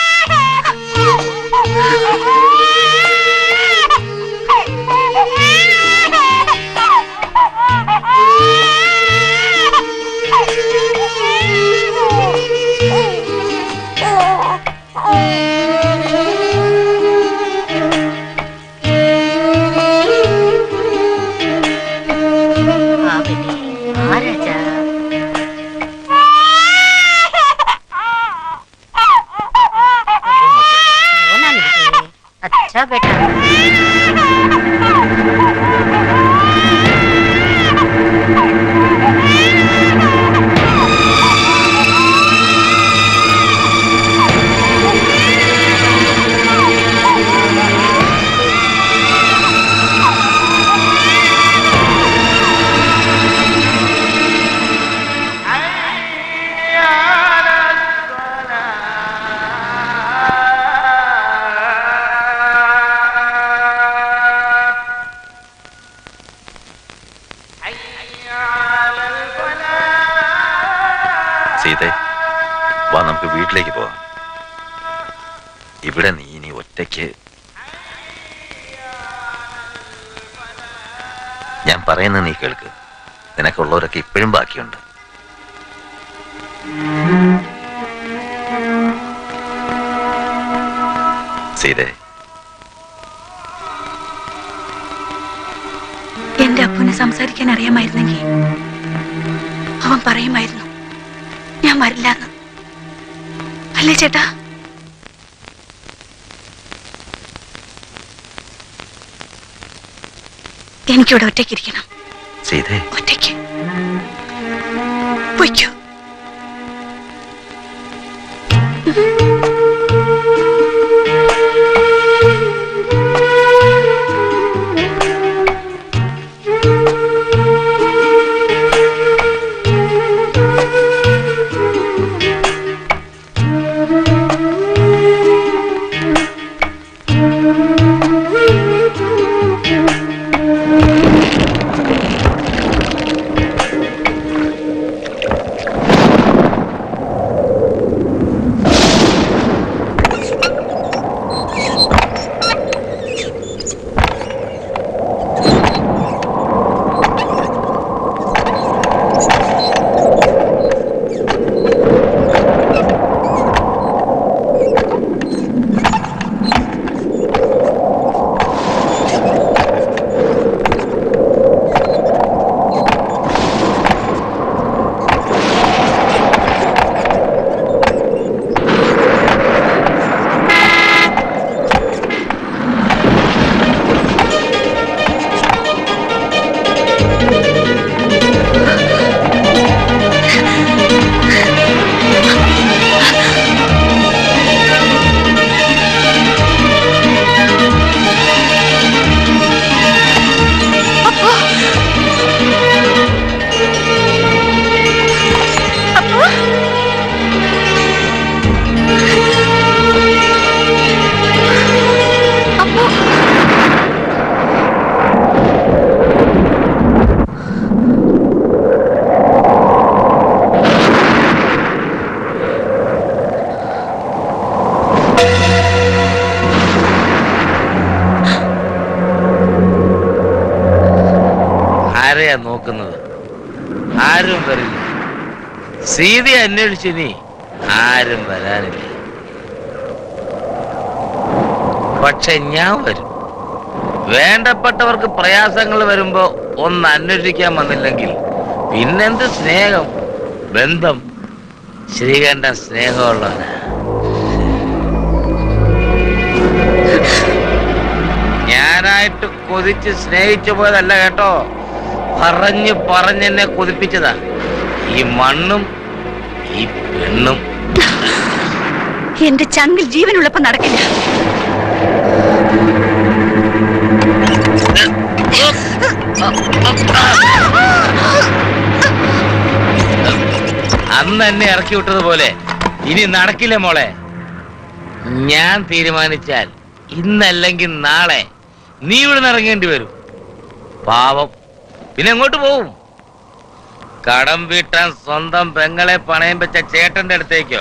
अच्छा बेटा। സീതേ, വാ നമുക്ക് വീട്ടിലേക്ക് പോവാം. ഇവിടെ നീ ഇനി ഒറ്റയ്ക്ക്. ഞാൻ പറയുന്നത് നീ കേൾക്ക്. നിനക്കുള്ളവരൊക്കെ ഇപ്പോഴും ബാക്കിയുണ്ട്. സീതേ, എന്റെ അപ്പുവിനെ സംസാരിക്കാൻ അറിയാമായിരുന്നെങ്കിൽ അവൻ പറയുമായിരുന്നു ഞാൻ വരില്ലെന്ന്. അല്ലേ ചേട്ടാ? എനിക്കിവിടെ ഒറ്റയ്ക്കിരിക്കണം. സീതേ, ഒറ്റയ്ക്ക് പൊയ്ക്കോ. നോക്കുന്നത് ആരും വരില്ല. സീതയെ അന്വേഷിച്ചിനി ആരും വരാനില്ല. പക്ഷെ ഞാൻ വരും. വേണ്ടപ്പെട്ടവർക്ക് പ്രയാസങ്ങൾ വരുമ്പോ ഒന്ന് അന്വേഷിക്കാൻ വന്നില്ലെങ്കിൽ പിന്നെന്ത് സ്നേഹം, ബന്ധം. ശ്രീകണ്ഠൻ സ്നേഹമുള്ളവനാ. ഞാനായിട്ട് കൊതിച്ച് സ്നേഹിച്ചു പോയതല്ല കേട്ടോ, പറഞ്ഞു പറഞ്ഞെന്നെ കൊതിപ്പിച്ചതാ ഈ മണ്ണും ഈ പെണ്ണും. എന്റെ ചങ്കിൽ ജീവനുള്ളപ്പോ നടക്കില്ല. ആ അന്ന് എന്നെ ഇറക്കി വിട്ടതുപോലെ ഇനി നടക്കില്ല മോളെ. ഞാൻ തീരുമാനിച്ചാൽ ഇന്നല്ലെങ്കിൽ നാളെ നീ ഇവിടെ നിന്ന് ഇറങ്ങേണ്ടി വരും. പാവം. പിന്നെ എങ്ങോട്ട് പോവും? കടം വീട്ടാൻ സ്വന്തം പെങ്ങളെ പണയം വെച്ച ചേട്ടന്റെ അടുത്തേക്കോ?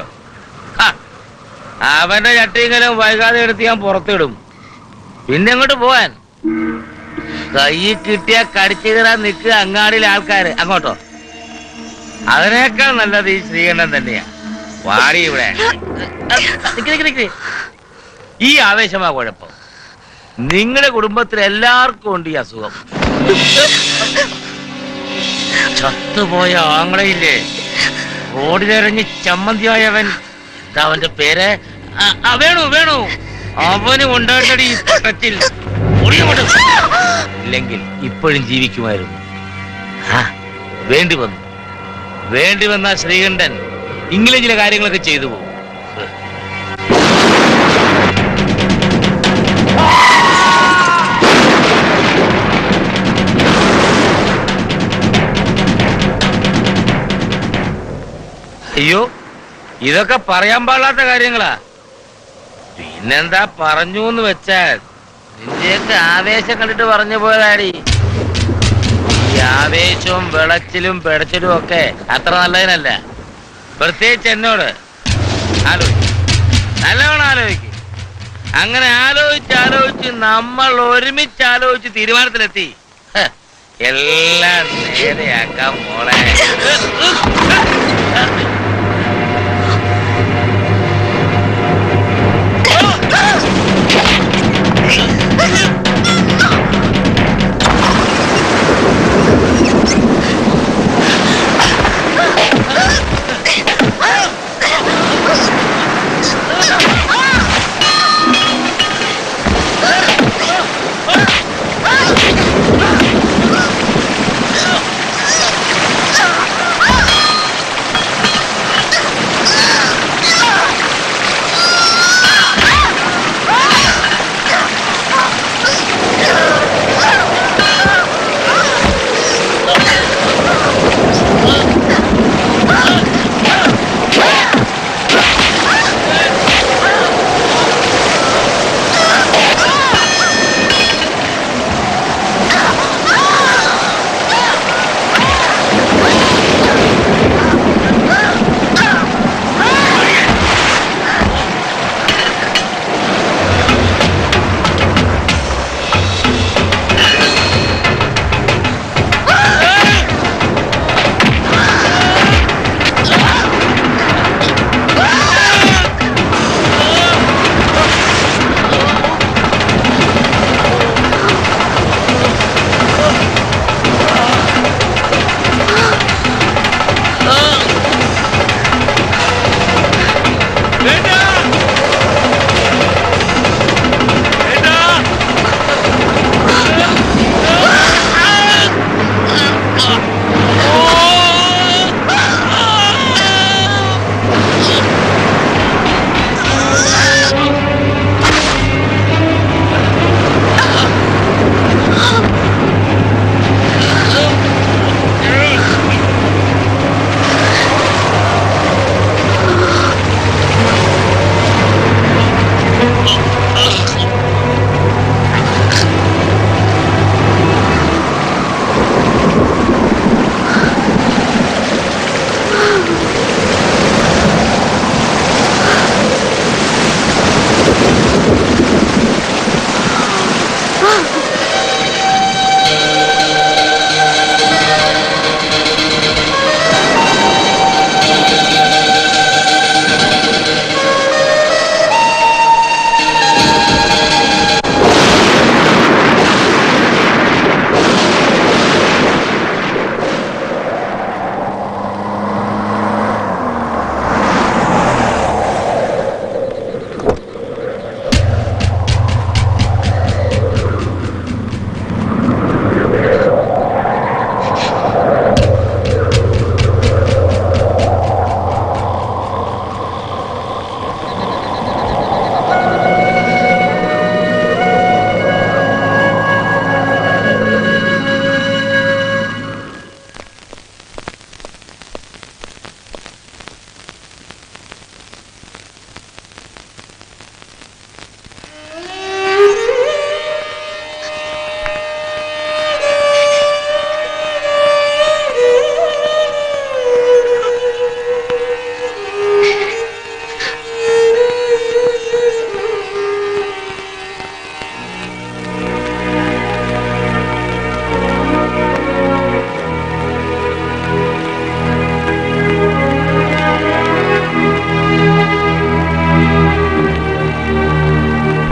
അവന്റെ ചട്ടിയെങ്കിലും വൈകാതെ എടുത്ത് ഞാൻ പുറത്തിടും. പിന്നെ എങ്ങോട്ട് പോവാൻ? കൈ കിട്ടിയാ കടിച്ചു കയറാൻ നിൽക്കുക അങ്ങാടിയിലെ ആൾക്കാര്. അങ്ങോട്ടോ? അതിനേക്കാൾ നല്ലത് ഈ ശ്രീകണ്ഠൻ തന്നെയാ. വാടി ഇവിടെ. ഈ ആവേശമാ കുഴപ്പം. നിങ്ങളുടെ കുടുംബത്തിൽ എല്ലാവർക്കും ഉണ്ട് ഈ അസുഖം. ചത്തുപോയ ആങ്ങളയില്ലേ, റോഡിലിറങ്ങി ചമ്മന്തിയായവൻ, എന്താ അവന്റെ പേര്? വേണു വേണു അവന് ഉണ്ടായിട്ടടി ഈ പട്ടത്തിൽ. ഇല്ലെങ്കിൽ ഇപ്പോഴും ജീവിക്കുമായിരുന്നു. വേണ്ടി വന്നു വേണ്ടി വന്ന ശ്രീകണ്ഠൻ ഇങ്ങനെ ചില കാര്യങ്ങളൊക്കെ ചെയ്തു പോകും. അയ്യോ, ഇതൊക്കെ പറയാൻ പാടില്ലാത്ത കാര്യങ്ങളാ. പിന്നെന്താ പറഞ്ഞു എന്ന് വെച്ചാൽ നിന്റെയൊക്കെ ആവേശം കണ്ടിട്ട് പറഞ്ഞു പോയതാടി. ഈ ആവേശവും വിളച്ചിലും പിടച്ചിലും ഒക്കെ അത്ര നല്ലതിനല്ല. പ്രത്യേകിച്ച് എന്നോട് ആലോചിക്കും, നല്ലവണ്ണം ആലോചിക്കും. അങ്ങനെ ആലോചിച്ച് ആലോചിച്ച് നമ്മൾ ഒരുമിച്ച് ആലോചിച്ച് തീരുമാനത്തിലെത്തി. എല്ലാം നേരെയാക്കാം മോളെ.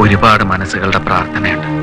ഒരുപാട് മനസ്സുകളുടെ പ്രാർത്ഥനയുണ്ട്.